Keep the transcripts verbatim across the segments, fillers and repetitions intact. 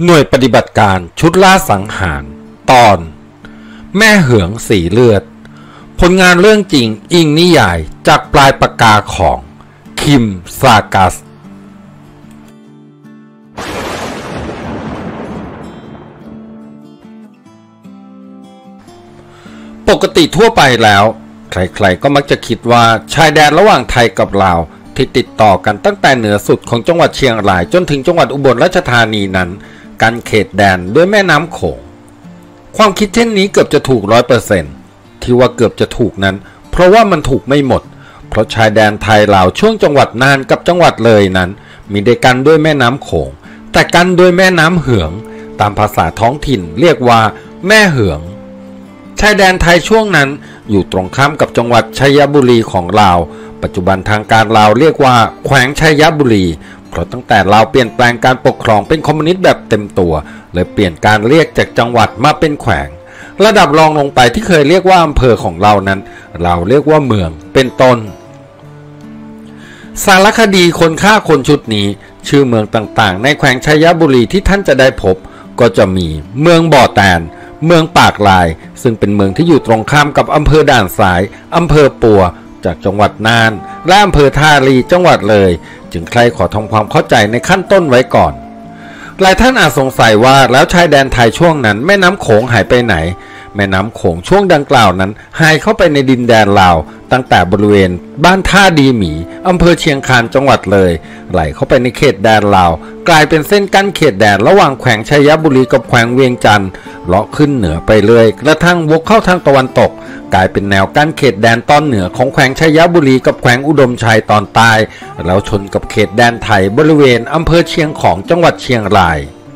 หน่วยปฏิบัติการชุดล่าสังหารตอนแม่เหืองสีเลือดผลงานเรื่องจริงอิงนิยายจากปลายปากกาของคิมซากัสปกติทั่วไปแล้วใครๆก็มักจะคิดว่าชายแดนระหว่างไทยกับลาวที่ติดต่อกันตั้งแต่เหนือสุดของจังหวัดเชียงรายจนถึงจังหวัดอุบลราชธานีนั้นกันเขตแดนด้วยแม่น้ำโขงความคิดเช่นนี้เกือบจะถูก ร้อยเปอร์เซ็นต์ ที่ว่าเกือบจะถูกนั้นเพราะว่ามันถูกไม่หมดเพราะชายแดนไทยลาวช่วงจังหวัดน่านกับจังหวัดเลยนั้นมีได้กันด้วยแม่น้ำโขงแต่กันด้วยแม่น้ำเหืองตามภาษาท้องถิ่นเรียกว่าแม่เหืองชายแดนไทยช่วงนั้นอยู่ตรงข้ามกับจังหวัดชัยบุรีของลาวปัจจุบันทางการลาวเรียกว่าแขวงชัยบุรีเพราะตั้งแต่ลาวเปลี่ยนแปลงการปกครองเป็นคอมมิวนิสต์แบบเต็มตัวเลยเปลี่ยนการเรียกจากจังหวัดมาเป็นแขวงระดับรองลงไปที่เคยเรียกว่าอำเภอของเรานั้นเราเรียกว่าเมืองเป็นต้นสารคดีคนฆ่าคนชุดนี้ชื่อเมืองต่างๆในแขวงชัยบุรีที่ท่านจะได้พบก็จะมีเมืองบ่อแตนเมืองปากลายซึ่งเป็นเมืองที่อยู่ตรงข้ามกับอำเภอด่านสายอำเภอปัวจากจังหวัดน่านและอำเภอท่าลีจังหวัดเลยจึงใครขอทำความเข้าใจในขั้นต้นไว้ก่อนหลายท่านอาจสงสัยว่าแล้วชายแดนไทยช่วงนั้นแม่น้ำโขงหายไปไหนแม่น้ำโขงช่วงดังกล่าวนั้นหายเข้าไปในดินแดนลาวตั้งแต่บริเวณบ้านท่าดีหมีอำเภอเชียงคานจังหวัดเลยไหลเข้าไปในเขตแดนลาวกลายเป็นเส้นกั้นเขตแดนระหว่างแขวงชัยบุรีกับแขวงเวียงจันทร์เลาะขึ้นเหนือไปเรื่อยกระทั่งวกเข้าทางตะวันตกกลายเป็นแนวกั้นเขตแดนตอนเหนือของแขวงชัยบุรีกับแขวงอุดมชัยตอนใต้แล้วชนกับเขตแดนไทยบริเวณอำเภอเชียงของจังหวัดเชียงราย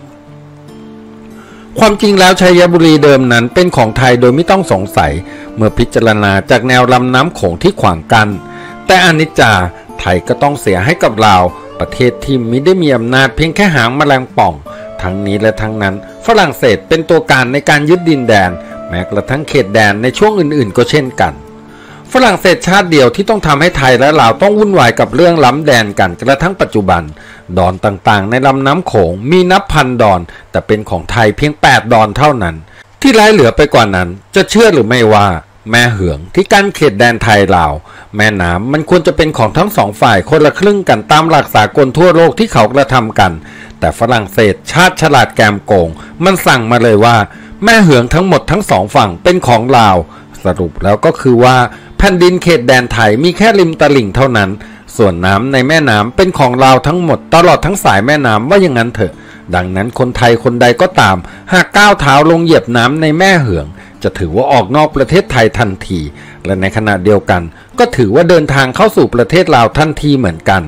ความจริงแล้วชัยบุรีเดิมนั้นเป็นของไทยโดยไม่ต้องสงสัยเมื่อพิจารณาจากแนวลำน้ำโขงที่ขวางกันแต่อนิจจาไทยก็ต้องเสียให้กับลาวประเทศที่มิได้มีอำนาจเพียงแค่หางแมลงป่องทั้งนี้และทั้งนั้นฝรั่งเศสเป็นตัวการในการยึดดินแดนแม้กระทั่งเขตแดนในช่วงอื่นๆก็เช่นกันฝรั่งเศสชาติเดียวที่ต้องทำให้ไทยและลาวต้องวุ่นวายกับเรื่องล้ำแดนกันกระทั่งปัจจุบันดอนต่างๆในลำน้ำโขงมีนับพันดอนแต่เป็นของไทยเพียงแปดดอนเท่านั้นที่ร้ายเหลือไปกว่านั้นจะเชื่อหรือไม่ว่าแม่เหืองที่กั้นเขตแดนไทยลาวแม่น้ำมันควรจะเป็นของทั้งสองฝ่ายคนละครึ่งกันตามหลักสากลทั่วโลกที่เขากระทำกันแต่ฝรั่งเศสชาติฉลาดแกมโกงมันสั่งมาเลยว่าแม่เหืองทั้งหมดทั้งสองฝั่งเป็นของลาวสรุปแล้วก็คือว่าแผ่นดินเขตแดนไทยมีแค่ริมตลิ่งเท่านั้นส่วนน้ำในแม่น้ำเป็นของลาวทั้งหมดตลอดทั้งสายแม่น้ำว่าอย่างนั้นเถอะดังนั้นคนไทยคนใดก็ตามหากก้าวเท้าลงเหยียบน้ำในแม่เหืองจะถือว่าออกนอกประเทศไทยทันทีและในขณะเดียวกันก็ถือว่าเดินทางเข้าสู่ประเทศลาวทันทีเหมือนกัน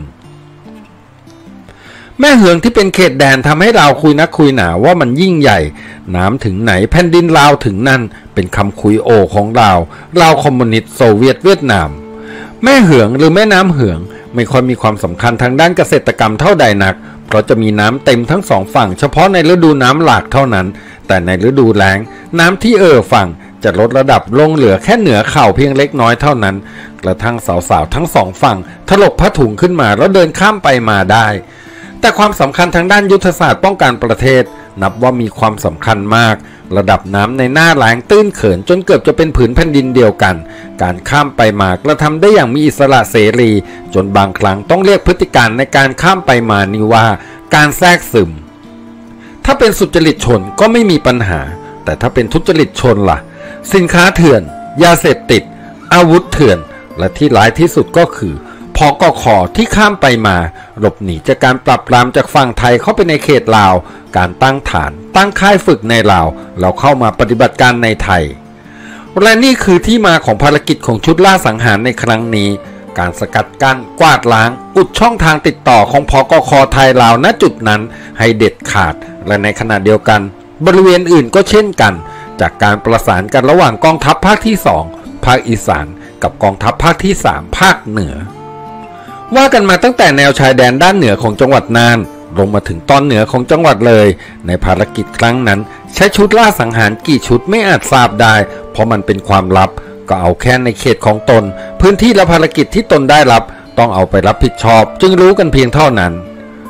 แม่เหืองที่เป็นเขตแดนทำให้เราคุยนักคุยหนาว่ามันยิ่งใหญ่น้ำถึงไหนแผ่นดินลาวถึงนั่นเป็นคำคุยโอของเราเราคอมมิวนิสต์โซเวียตเวียดนามแม่เหืองหรือแม่น้ำเหืองไม่ค่อยมีความสำคัญทางด้านเกษตรกรรมเท่าใดนักเพราะจะมีน้ำเต็มทั้งสองฝั่งเฉพาะในฤดูน้ำหลากเท่านั้นแต่ในฤดูแล้งน้ำที่เอ่อฝั่งจะลดระดับลงเหลือแค่เหนือเข่าเพียงเล็กน้อยเท่านั้นกระทั่งสาวๆทั้งสองฝั่งถลกผ้าถุงขึ้นมาแล้วเดินข้ามไปมาได้แต่ความสำคัญทางด้านยุทธศาสตร์ป้องกันประเทศนับว่ามีความสำคัญมากระดับน้ำในหน้าแล้งตื้นเขินจนเกือบจะเป็นผืนแผ่นดินเดียวกันการข้ามไปมากระทำได้อย่างมีอิสระเสรีจนบางครั้งต้องเรียกพฤติการในการข้ามไปมานี้ว่าการแทรกซึมถ้าเป็นสุจริตชนก็ไม่มีปัญหาแต่ถ้าเป็นทุจริตชนล่ะสินค้าเถื่อนยาเสพติดอาวุธเถื่อนและที่ร้ายที่สุดก็คือพกข.ที่ข้ามไปมาหลบหนีจากการปราบปรามจากฝั่งไทยเข้าไปในเขตลาวการตั้งฐานตั้งค่ายฝึกในลาวเราเข้ามาปฏิบัติการในไทยและนี่คือที่มาของภารกิจของชุดล่าสังหารในครั้งนี้การสกัดกั้นกวาดล้างอุดช่องทางติดต่อของพกข.ไทยลาวณจุดนั้นให้เด็ดขาดและในขณะเดียวกันบริเวณอื่นก็เช่นกันจากการประสานกันระหว่างกองทัพภาคที่สองภาคอีสานกับกองทัพภาคที่สามภาคเหนือว่ากันมาตั้งแต่แนวชายแดนด้านเหนือของจังหวัดน่านลงมาถึงตอนเหนือของจังหวัดเลยในภารกิจครั้งนั้นใช้ชุดล่าสังหารกี่ชุดไม่อาจทราบได้เพราะมันเป็นความลับก็เอาแค่ในเขตของตนพื้นที่และภารกิจที่ตนได้รับต้องเอาไปรับผิดชอบจึงรู้กันเพียงเท่านั้น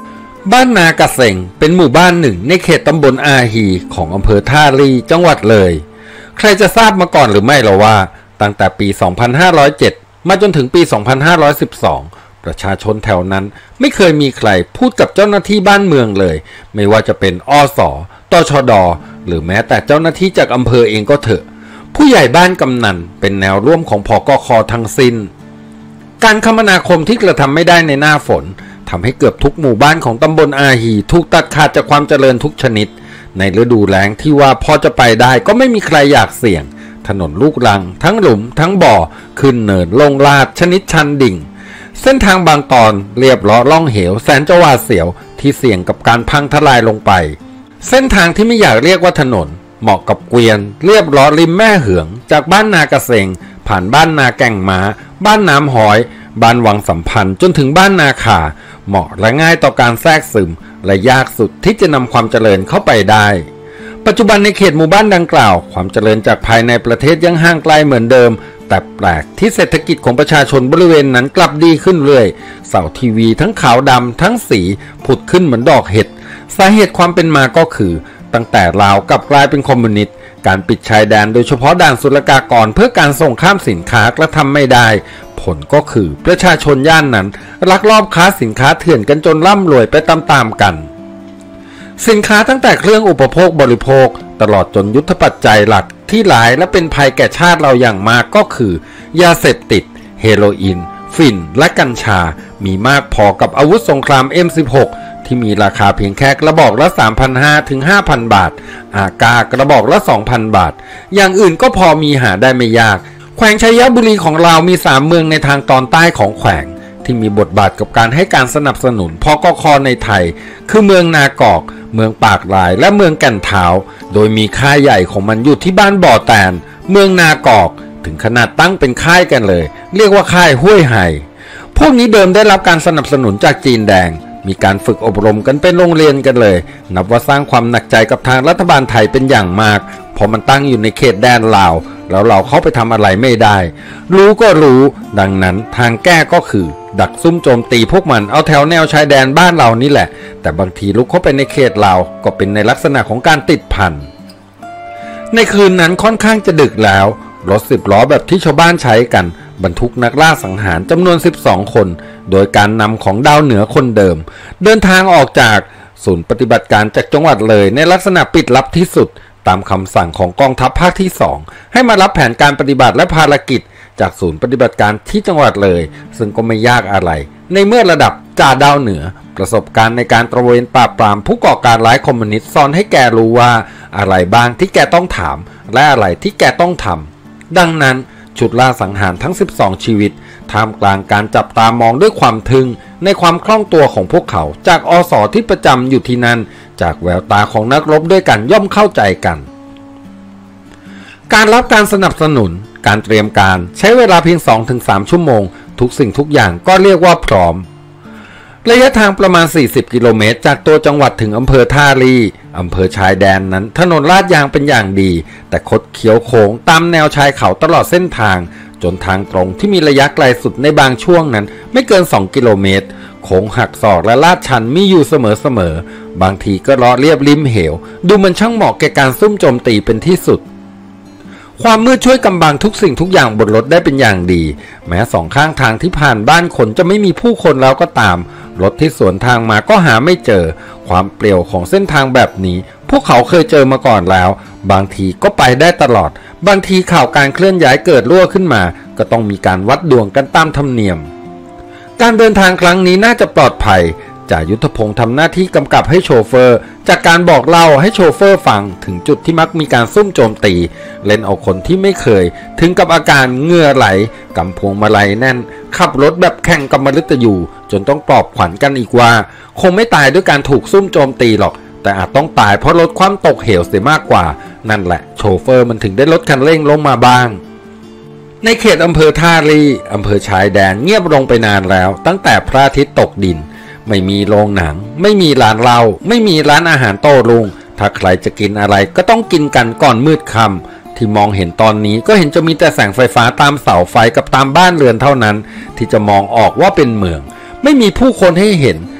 บ้านนากระเซ็งเป็นหมู่บ้านหนึ่งในเขตตำบลอาฮีของอำเภอท่าลีจังหวัดเลยใครจะทราบมาก่อนหรือไม่หรอว่าตั้งแต่ปี สองพันห้าร้อยเจ็ด มาจนถึงปี สองพันห้าร้อยสิบสอง ประชาชนแถวนั้นไม่เคยมีใครพูดกับเจ้าหน้าที่บ้านเมืองเลยไม่ว่าจะเป็นอส.ตชด.หรือแม้แต่เจ้าหน้าที่จากอำเภอเองก็เถอะผู้ใหญ่บ้านกำนันเป็นแนวร่วมของผกค.ทั้งสิ้นการคมนาคมที่กระทำไม่ได้ในหน้าฝนทำให้เกือบทุกหมู่บ้านของตำบลอาฮีถูกตัดขาดจากความเจริญทุกชนิดในฤดูแล้งที่ว่าพอจะไปได้ก็ไม่มีใครอยากเสี่ยงถนนลูกรังทั้งหลุมทั้งบ่อขึ้นเนินลงลาดชนิดชันดิ่งเส้นทางบางตอนเรียบล้อล่องเหวแสนจะหวาดเสียวที่เสี่ยงกับการพังทลายลงไปเส้นทางที่ไม่อยากเรียกว่าถนนเหมาะกับเกวียนเรียบล้อริมแม่เหืองจากบ้านนากระเซ็งผ่านบ้านนาแก่งม้าบ้านน้ำหอยบ้านวังสัมพันธ์จนถึงบ้านนาขาเหมาะและง่ายต่อการแทรกซึมและยากสุดที่จะนำความเจริญเข้าไปได้ปัจจุบันในเขตหมู่บ้านดังกล่าวความเจริญจากภายในประเทศยังห่างไกลเหมือนเดิมแต่แปลกที่เศรษฐกิจของประชาชนบริเวณนั้นกลับดีขึ้นเรื่อยเสาทีวีทั้งขาวดำทั้งสีผุดขึ้นเหมือนดอกเห็ดสาเหตุความเป็นมาก็คือตั้งแต่ลาวกลับกลายเป็นคอมมิวนิสต์การปิดชายแดนโดยเฉพาะด่านศุลกากรเพื่อการส่งข้ามสินค้ากระทำไม่ได้ผลก็คือประชาชนย่านนั้นลักลอบค้าสินค้าเถื่อนกันจนร่ำรวยไปตามๆกันสินค้าตั้งแต่เครื่องอุปโภคบริโภคตลอดจนยุทธปัจจัยหลักที่หลายและเป็นภัยแก่ชาติเราอย่างมากก็คือยาเสพติดเฮโรอีนฝิ่นและกัญชามีมากพอกับอาวุธสงคราม เอ็ม สิบหก ที่มีราคาเพียงแค่กระบอกละ สามพันห้าร้อย ถึง ห้าพัน บาทอากากระบอกละ สองพัน บาทอย่างอื่นก็พอมีหาได้ไม่ยากแขวงชัยบุรีของเรามีสามเมืองในทางตอนใต้ของแขวงที่มีบทบาทกับการให้การสนับสนุนพกค.ในไทยคือเมืองนากอกเมืองปากลายและเมืองแก่นเท้าโดยมีค่ายใหญ่ของมันอยู่ที่บ้านบ่อแตนเมืองนากอกถึงขนาดตั้งเป็นค่ายกันเลยเรียกว่าค่ายห้วยไห่พวกนี้เดิมได้รับการสนับสนุนจากจีนแดงมีการฝึกอบรมกันเป็นโรงเรียนกันเลยนับว่าสร้างความหนักใจกับทางรัฐบาลไทยเป็นอย่างมากเพราะมันตั้งอยู่ในเขตแดนลาวแล้วเราเข้าไปทำอะไรไม่ได้รู้ก็รู้ดังนั้นทางแก้ก็คือดักซุ่มโจมตีพวกมันเอาแถวแนวชายแดนบ้านเรานี่แหละแต่บางทีลุกเข้าไปในเขตเราก็เป็นในลักษณะของการติดพันในคืนนั้นค่อนข้างจะดึกแล้วรถสิบล้อแบบที่ชาวบ้านใช้กันบรรทุกนักล่าสังหารจำนวนสิบสองคนโดยการนำของดาวเหนือคนเดิมเดินทางออกจากศูนย์ปฏิบัติการจากจังหวัดเลยในลักษณะปิดลับที่สุดตามคำสั่งของกองทัพภาคที่สองให้มารับแผนการปฏิบัติและภารกิจจากศูนย์ปฏิบัติการที่จังหวัดเลยซึ่งก็ไม่ยากอะไรในเมื่อระดับจ่าดาวเหนือประสบการณ์ในการตระเวนปราบปรามผู้ก่อการร้ายคอมมิวนิสต์สอนให้แกรู้ว่าอะไรบ้างที่แกต้องถามและอะไรที่แกต้องทำดังนั้นชุดล่าสังหารทั้งสิบสองชีวิตท่ามกลางการจับตามองด้วยความทึ่งในความคล่องตัวของพวกเขาจากอส.ที่ประจำอยู่ที่นั่นจากแววตาของนักรบด้วยกันย่อมเข้าใจกันการรับการสนับสนุนการเตรียมการใช้เวลาเพียง สองถึงสาม ชั่วโมงทุกสิ่งทุกอย่างก็เรียกว่าพร้อมระยะทางประมาณสี่สิบกิโลเมตรจากตัวจังหวัดถึงอำเภอท่าลีอำเภอชายแดนนั้นถนนลาดยางเป็นอย่างดีแต่คดเขียวโค้งตามแนวชายเขาตลอดเส้นทางจนทางตรงที่มีระยะไกลสุดในบางช่วงนั้นไม่เกินสองกิโลเมตรโค้งหักศอกและลาดชันมีอยู่เสมอๆบางทีก็เลาะเรียบริมเหวดูมันช่างเหมาะแก่การซุ่มโจมตีเป็นที่สุดความมืดช่วยกำบังทุกสิ่งทุกอย่างบนรถได้เป็นอย่างดีแม้สองข้างทางที่ผ่านบ้านคนจะไม่มีผู้คนแล้วก็ตามรถที่สวนทางมาก็หาไม่เจอความเปลี่ยวของเส้นทางแบบนี้พวกเขาเคยเจอมาก่อนแล้วบางทีก็ไปได้ตลอดบางทีข่าวการเคลื่อนย้ายเกิดรั่วขึ้นมาก็ต้องมีการวัดดวงกันตามธรรมเนียมการเดินทางครั้งนี้น่าจะปลอดภัยจ่ายุทธพงศ์ทำหน้าที่กำกับให้โชเฟอร์จากการบอกเล่าให้โชเฟอร์ฟังถึงจุดที่มักมีการซุ่มโจมตีเล่นเอาคนที่ไม่เคยถึงกับอาการเหงื่อไหลกำพวงมาลัยแน่นขับรถแบบแข่งกับมฤตยูจนต้องปลอบขวัญกันอีกว่าคงไม่ตายด้วยการถูกซุ่มโจมตีหรอกแต่อาจต้องตายเพราะรถความตกเหวเสียมากกว่านั่นแหละโชเฟอร์มันถึงได้ลดคันเร่งลงมาบ้างในเขตอำเภอท่าลีอำเภอชายแดนเงียบลงไปนานแล้วตั้งแต่พระอาทิตย์ตกดินไม่มีโรงหนังไม่มีร้านเหล้าไม่มีร้านอาหารโต้รุ่งถ้าใครจะกินอะไรก็ต้องกินกันก่อนมืดค่ำที่มองเห็นตอนนี้ก็เห็นจะมีแต่แสงไฟฟ้าตามเสาไฟกับตามบ้านเรือนเท่านั้นที่จะมองออกว่าเป็นเมืองไม่มีผู้คนให้เห็น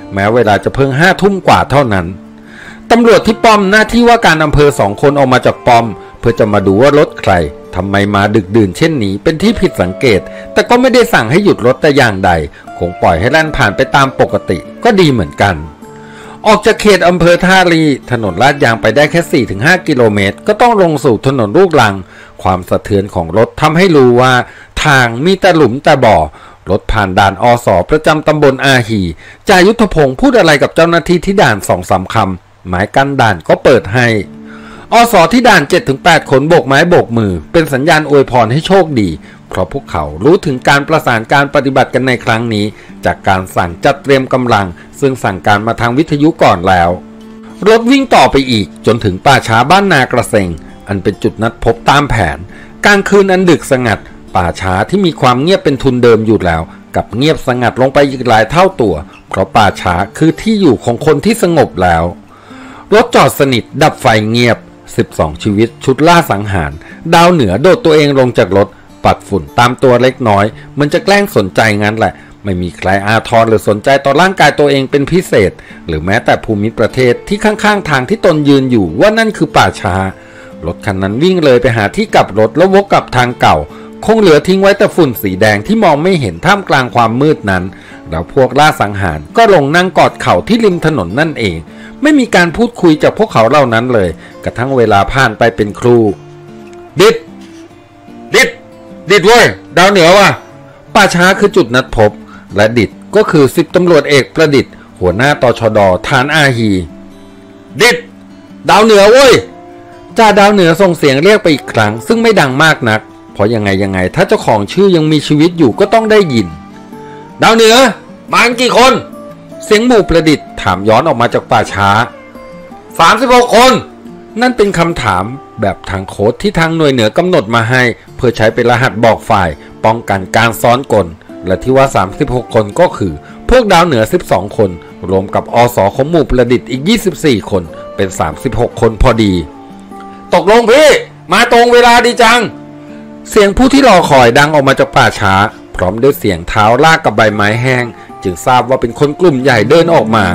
แม้เวลาจะเพิ่งห้าทุ่มกว่าเท่านั้นตำรวจที่ป้อมหน้าที่ว่าการอำเภอสองคนออกมาจากป้อมเพื่อจะมาดูว่ารถใครทำไมมาดึกดื่นเช่นนี้เป็นที่ผิดสังเกตแต่ก็ไม่ได้สั่งให้หยุดรถแต่อย่างใดคงปล่อยให้แล่นผ่านไปตามปกติก็ดีเหมือนกันออกจากเขตอำเภอท่าลีถนนลาดยางไปได้แค่ สี่ถึงห้า กิโลเมตรก็ต้องลงสู่ถนนลูกรังความสะเทือนของรถทำให้รู้ว่าทางมีแต่หลุมแต่บ่อรถผ่านด่านอส.ประจำตำบลอาหีจ่ายุทธพงศ์พูดอะไรกับเจ้าหน้าที่ที่ด่าน สองสาม คำหมายกั้นด่านก็เปิดให้อส.ที่ด่าน เจ็ดถึงแปด คนโบกไม้โบกมือเป็นสัญญาณอวยพรให้โชคดีเพราะพวกเขารู้ถึงการประสานการปฏิบัติกันในครั้งนี้จากการสั่งจัดเตรียมกำลังซึ่งสั่งการมาทางวิทยุก่อนแล้วรถวิ่งต่อไปอีกจนถึงป่าช้าบ้านนากระเซงอันเป็นจุดนัดพบตามแผนกลางคืนอันดึกสงัดป่าช้าที่มีความเงียบเป็นทุนเดิมอยู่แล้วกับเงียบสงัดลงไปอีกหลายเท่าตัวเพราะป่าช้าคือที่อยู่ของคนที่สงบแล้วรถจอดสนิทดับไฟเงียบสิบสองชีวิตชุดล่าสังหารดาวเหนือโดดตัวเองลงจากรถปัดฝุ่นตามตัวเล็กน้อยมันจะแกล้งสนใจงั้นแหละไม่มีใครอาทรหรือสนใจต่อร่างกายตัวเองเป็นพิเศษหรือแม้แต่ภูมิประเทศที่ข้างๆทางที่ตนยืนอยู่ว่านั่นคือป่าช้ารถคันนั้นวิ่งเลยไปหาที่กลับรถแล้ววกกลับทางเก่าคงเหลือทิ้งไว้แต่ฝุ่นสีแดงที่มองไม่เห็นท่ามกลางความมืดนั้นแล้วพวกล่าสังหารก็ลงนั่งกอดเข่าที่ริมถนนนั่นเองไม่มีการพูดคุยจากพวกเขาเหล่านั้นเลยกระทั่งเวลาผ่านไปเป็นครู่ดิดดิดดิดเว้ยดาวเหนือว่ะป่าช้าคือจุดนัดพบและดิดก็คือสิบตำรวจเอกประดิษฐ์หัวหน้าตชด.ฐานอาฮีดิดดาวเหนือเว้ยจ่าดาวเหนือส่งเสียงเรียกไปอีกครั้งซึ่งไม่ดังมากนักเพราะยังไงยังไงถ้าเจ้าของชื่อยังมีชีวิตอยู่ก็ต้องได้ยินดาวเหนือมากี่คนเสียงหมู่ประดิษฐ์ถามย้อนออกมาจากป่าช้าสามสิบหกคนนั่นเป็นคำถามแบบทางโค้ดที่ทางหน่วยเหนือกำหนดมาให้เพื่อใช้เป็นรหัสบอกฝ่ายป้องกันการซ้อนกลและที่ว่าสามสิบหกคนก็คือพวกดาวเหนือสิบสองคนรวมกับอส.ของหมู่ประดิษฐ์อีกยี่สิบสี่คนเป็นสามสิบหกคนพอดีตกลงพี่มาตรงเวลาดีจังเสียงผู้ที่รอคอยดังออกมาจากป่าช้าพร้อมด้วยเสียงเท้าลากกับใบไม้แห้งจึงทราบว่าเป็นคนกลุ่มใหญ่เดินออกมา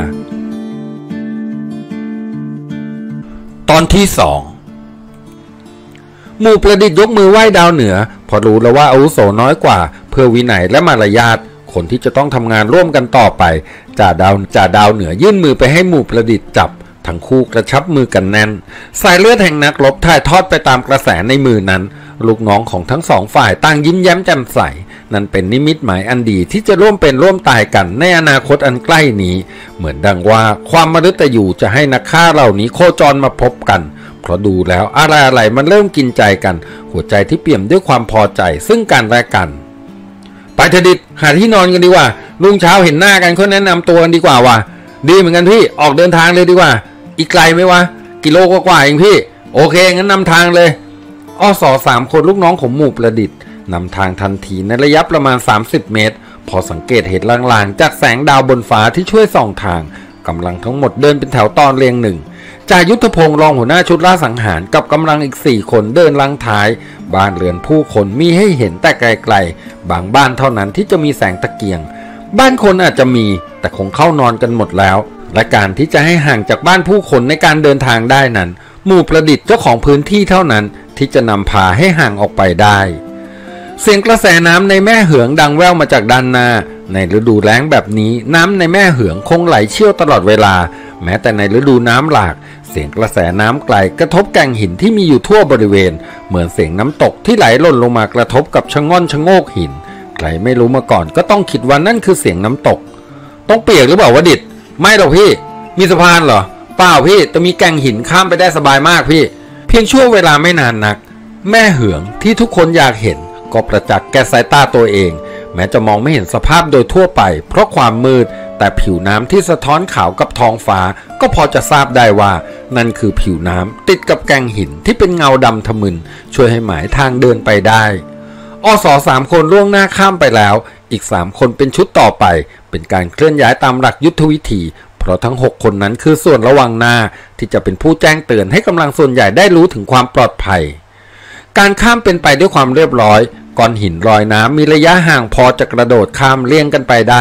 ตอนที่สองหมู่ประดิษฐ์ยกมือไหว้ดาวเหนือพอรู้แล้วว่าอาวุโสน้อยกว่าเพื่อวินัยและมารยาทคนที่จะต้องทำงานร่วมกันต่อไปจ่าดาวจ่าดาวเหนือยื่นมือไปให้หมู่ประดิษฐ์จับทั้งคู่กระชับมือกันแน่นสายเลือดแห่งนักรบถ่ายทอดไปตามกระแสในมือนั้นลูกน้องของทั้งสองฝ่ายต่างยิ้มแย้มแจ่มใสนั่นเป็นนิมิตหมายอันดีที่จะร่วมเป็นร่วมตายกันในอนาคตอันใกล้นี้เหมือนดังว่าความมฤตยูจะให้นักฆ่าเหล่านี้โคจรมาพบกันเพราะดูแล้วอะไรอะไรมันเริ่มกินใจกันหัวใจที่เปี่ยมด้วยความพอใจซึ่งกันและกันไปเถอะดิษฐ์หาที่นอนกันดีกว่ารุ่งเช้าเห็นหน้ากันก็แนะนำตัวกันดีกว่าว่ะดีเหมือนกันพี่ออกเดินทางเลยดีกว่าอีกไกลไหมวะกิโลกว่าๆเองพี่โอเคงั้นนำทางเลยอส.สามคนลูกน้องของหมู่ประดิษฐ์นำทางทันทีในระยะประมาณสามสิบเมตรพอสังเกตเห็นลางๆจากแสงดาวบนฟ้าที่ช่วยส่องทางกำลังทั้งหมดเดินเป็นแถวตอนเรียงหนึ่งจ่ายุทธพงศ์รองหัวหน้าชุดล่าสังหารกับกำลังอีกสี่คนเดินลังท้ายบ้านเรือนผู้คนมีให้เห็นแต่ไกลๆบางบ้านเท่านั้นที่จะมีแสงตะเกียงบ้านคนอาจจะมีแต่คงเข้านอนกันหมดแล้วและการที่จะให้ห่างจากบ้านผู้คนในการเดินทางได้นั้นหมู่ประดิษฐ์เจ้าของพื้นที่เท่านั้นที่จะนำพาให้ห่างออกไปได้เสียงกระแสน้ำในแม่เหืองดังแว่วมาจากด้านหน้าในฤดูแล้งแบบนี้น้ำในแม่เหืองคงไหลเชี่ยวตลอดเวลาแม้แต่ในฤดูน้ำหลากเสียงกระแสน้ำไกลกระทบแก่งหินที่มีอยู่ทั่วบริเวณเหมือนเสียงน้ำตกที่ไหลหล่นลงมากระทบกับชะง่อนชะโงกหินใครไม่รู้มาก่อนก็ต้องคิดว่านั่นคือเสียงน้ำตกต้องเปียกหรือเปล่าวะดิษฐ์ไม่หรอกพี่มีสะพานเหรอเปล่าพี่แต่มีแก่งหินข้ามไปได้สบายมากพี่เพียงช่วงเวลาไม่นานนักแม่เหืองที่ทุกคนอยากเห็นก็ประจักษ์แก่สายตาตัวเองแม้จะมองไม่เห็นสภาพโดยทั่วไปเพราะความมืดแต่ผิวน้ำที่สะท้อนขาวกับท้องฟ้าก็พอจะทราบได้ว่านั่นคือผิวน้ำติดกับแก่งหินที่เป็นเงาดำทะมึนช่วยให้หมายทางเดินไปได้อส.สามคนล่วงหน้าข้ามไปแล้วอีกสามคนเป็นชุดต่อไปเป็นการเคลื่อนย้ายตามหลักยุทธวิธีเพราะทั้งหกคนนั้นคือส่วนระวังหน้าที่จะเป็นผู้แจ้งเตือนให้กำลังส่วนใหญ่ได้รู้ถึงความปลอดภัยการข้ามเป็นไปด้วยความเรียบร้อยก้อนหินลอยน้ำมีระยะห่างพอจะกระโดดข้ามเลี่ยงกันไปได้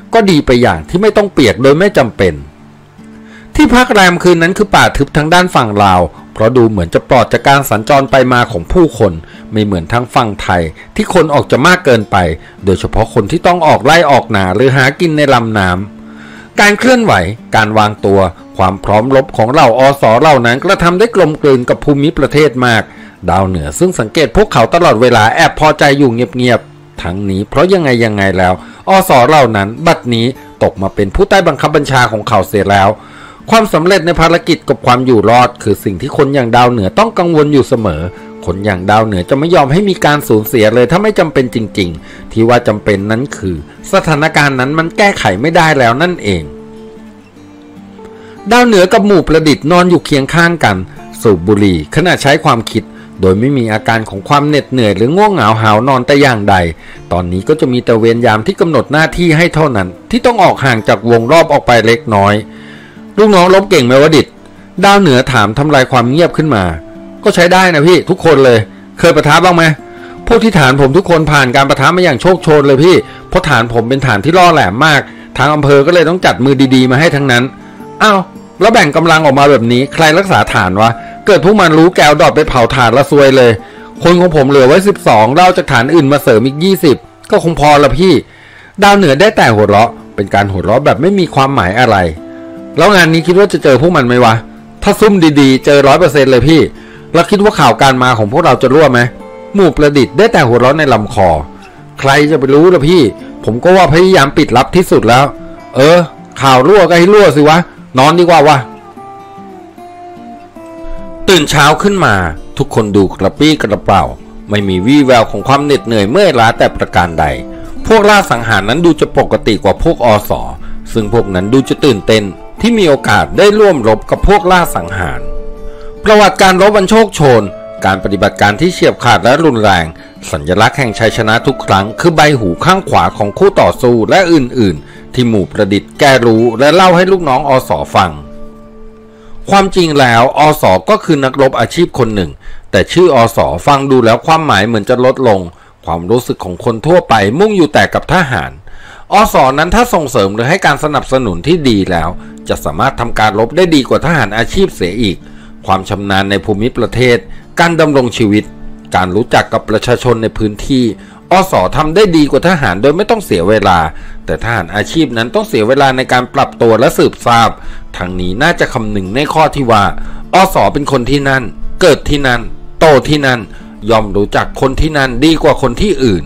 ก็ดีไปอย่างที่ไม่ต้องเปียกโดยไม่จำเป็นที่พักแรมคืนนั้นคือป่าทึบทางด้านฝั่งลาวเพราะดูเหมือนจะปลอดจากการสัญจรไปมาของผู้คนไม่เหมือนทางฝั่งไทยที่คนออกจะมากเกินไปโดยเฉพาะคนที่ต้องออกไล่ออกนาหรือหากินในลำน้ำการเคลื่อนไหวการวางตัวความพร้อมรบของเหล่าอสเหล่านั้นกระทำได้กลมกลืนกับภูมิประเทศมากดาวเหนือซึ่งสังเกตพวกเขาตลอดเวลาแอบพอใจอยู่เงียบๆทั้งนี้เพราะยังไงยังไงแล้วอสเหล่านั้นบัดนี้ตกมาเป็นผู้ใต้บังคับบัญชาของเขาเสียแล้วความสำเร็จในภารกิจกับความอยู่รอดคือสิ่งที่คนอย่างดาวเหนือต้องกังวลอยู่เสมอคนอย่างดาวเหนือจะไม่ยอมให้มีการสูญเสียเลยถ้าไม่จำเป็นจริงๆที่ว่าจำเป็นนั้นคือสถานการณ์นั้นมันแก้ไขไม่ได้แล้วนั่นเองดาวเหนือกับหมู่ประดิษฐ์นอนอยู่เคียงข้างกันสูบบุหรี่ขณะใช้ความคิดโดยไม่มีอาการของความเหน็ดเหนื่อยหรือง่วงเหงาหาวนอนแต่อย่างใดตอนนี้ก็จะมีแต่เวรยามที่กำหนดหน้าที่ให้เท่านั้นที่ต้องออกห่างจากวงรอบออกไปเล็กน้อยลูกน้องลบเก่งไหมวะดิษฐ์ดาวเหนือถามทำลายความเงียบขึ้นมาก็ใช้ได้นะพี่ทุกคนเลยเคยปะทะบ้างไหมพวกที่ฐานผมทุกคนผ่านการปะทะมาอย่างโชคโชนเลยพี่เพราะฐานผมเป็นฐานที่ล่อแหลมมากทางอำเภอก็เลยต้องจัดมือดีๆมาให้ทั้งนั้นอ้าวแล้วแบ่งกำลังออกมาแบบนี้ใครรักษาฐานวะเกิดพวกมันรู้แกวดอดไปเผาฐานละซวยเลยคนของผมเหลือไว้สิบสองเล่าจากฐานอื่นมาเสริมอีกยี่สิบก็คงพอละพี่ดาวเหนือได้แต่หัวเราะเป็นการหัวเราะแบบไม่มีความหมายอะไรแล้วงานนี้คิดว่าจะเจอพวกมันไหมวะถ้าซุ่มดีๆเจอร้อยเปอร์เซ็นต์เลยพี่แล้วคิดว่าข่าวการมาของพวกเราจะรั่วไหมหมู่ประดิษฐ์ได้แต่หัวเราะในลำคอใครจะไปรู้ล่ะพี่ผมก็ว่าพยายามปิดลับที่สุดแล้วเออข่าวรั่วก็ให้รั่วสิวะนอนดีกว่าวะตื่นเช้าขึ้นมาทุกคนดูกระปี้กระเป๋าไม่มีวี่แววของความเหน็ดเหนื่อยเมื่อยล้าแต่ประการใดพวกล่าสังหารนั้นดูจะปกติกว่าพวกอสซึ่งพวกนั้นดูจะตื่นเต้นที่มีโอกาสได้ร่วมรบกับพวกล่าสังหารประวัติการรบอันโชคโชนการปฏิบัติการที่เฉียบขาดและรุนแรงสัญลักษณ์แห่งชัยชนะทุกครั้งคือใบหูข้างขวาของคู่ต่อสู้และอื่นๆที่หมู่ประดิษฐ์แกรู้และเล่าให้ลูกน้องอสฟังความจริงแล้วอสก็คือนักรบอาชีพคนหนึ่งแต่ชื่ออสฟังดูแล้วความหมายเหมือนจะลดลงความรู้สึกของคนทั่วไปมุ่งอยู่แต่กับทหารอสนั้นถ้าส่งเสริมหรือให้การสนับสนุนที่ดีแล้วจะสามารถทำการรบได้ดีกว่าทหารอาชีพเสียอีกความชำนาญในภูมิประเทศการดำรงชีวิตการรู้จักกับประชาชนในพื้นที่อสทำได้ดีกว่าทหารโดยไม่ต้องเสียเวลาแต่ทหารอาชีพนั้นต้องเสียเวลาในการปรับตัวและสืบทราบทางนี้น่าจะคำนึงในข้อที่ว่าอสเป็นคนที่นั่นเกิดที่นั่นโตที่นั่นย่อมรู้จักคนที่นั่นดีกว่าคนที่อื่น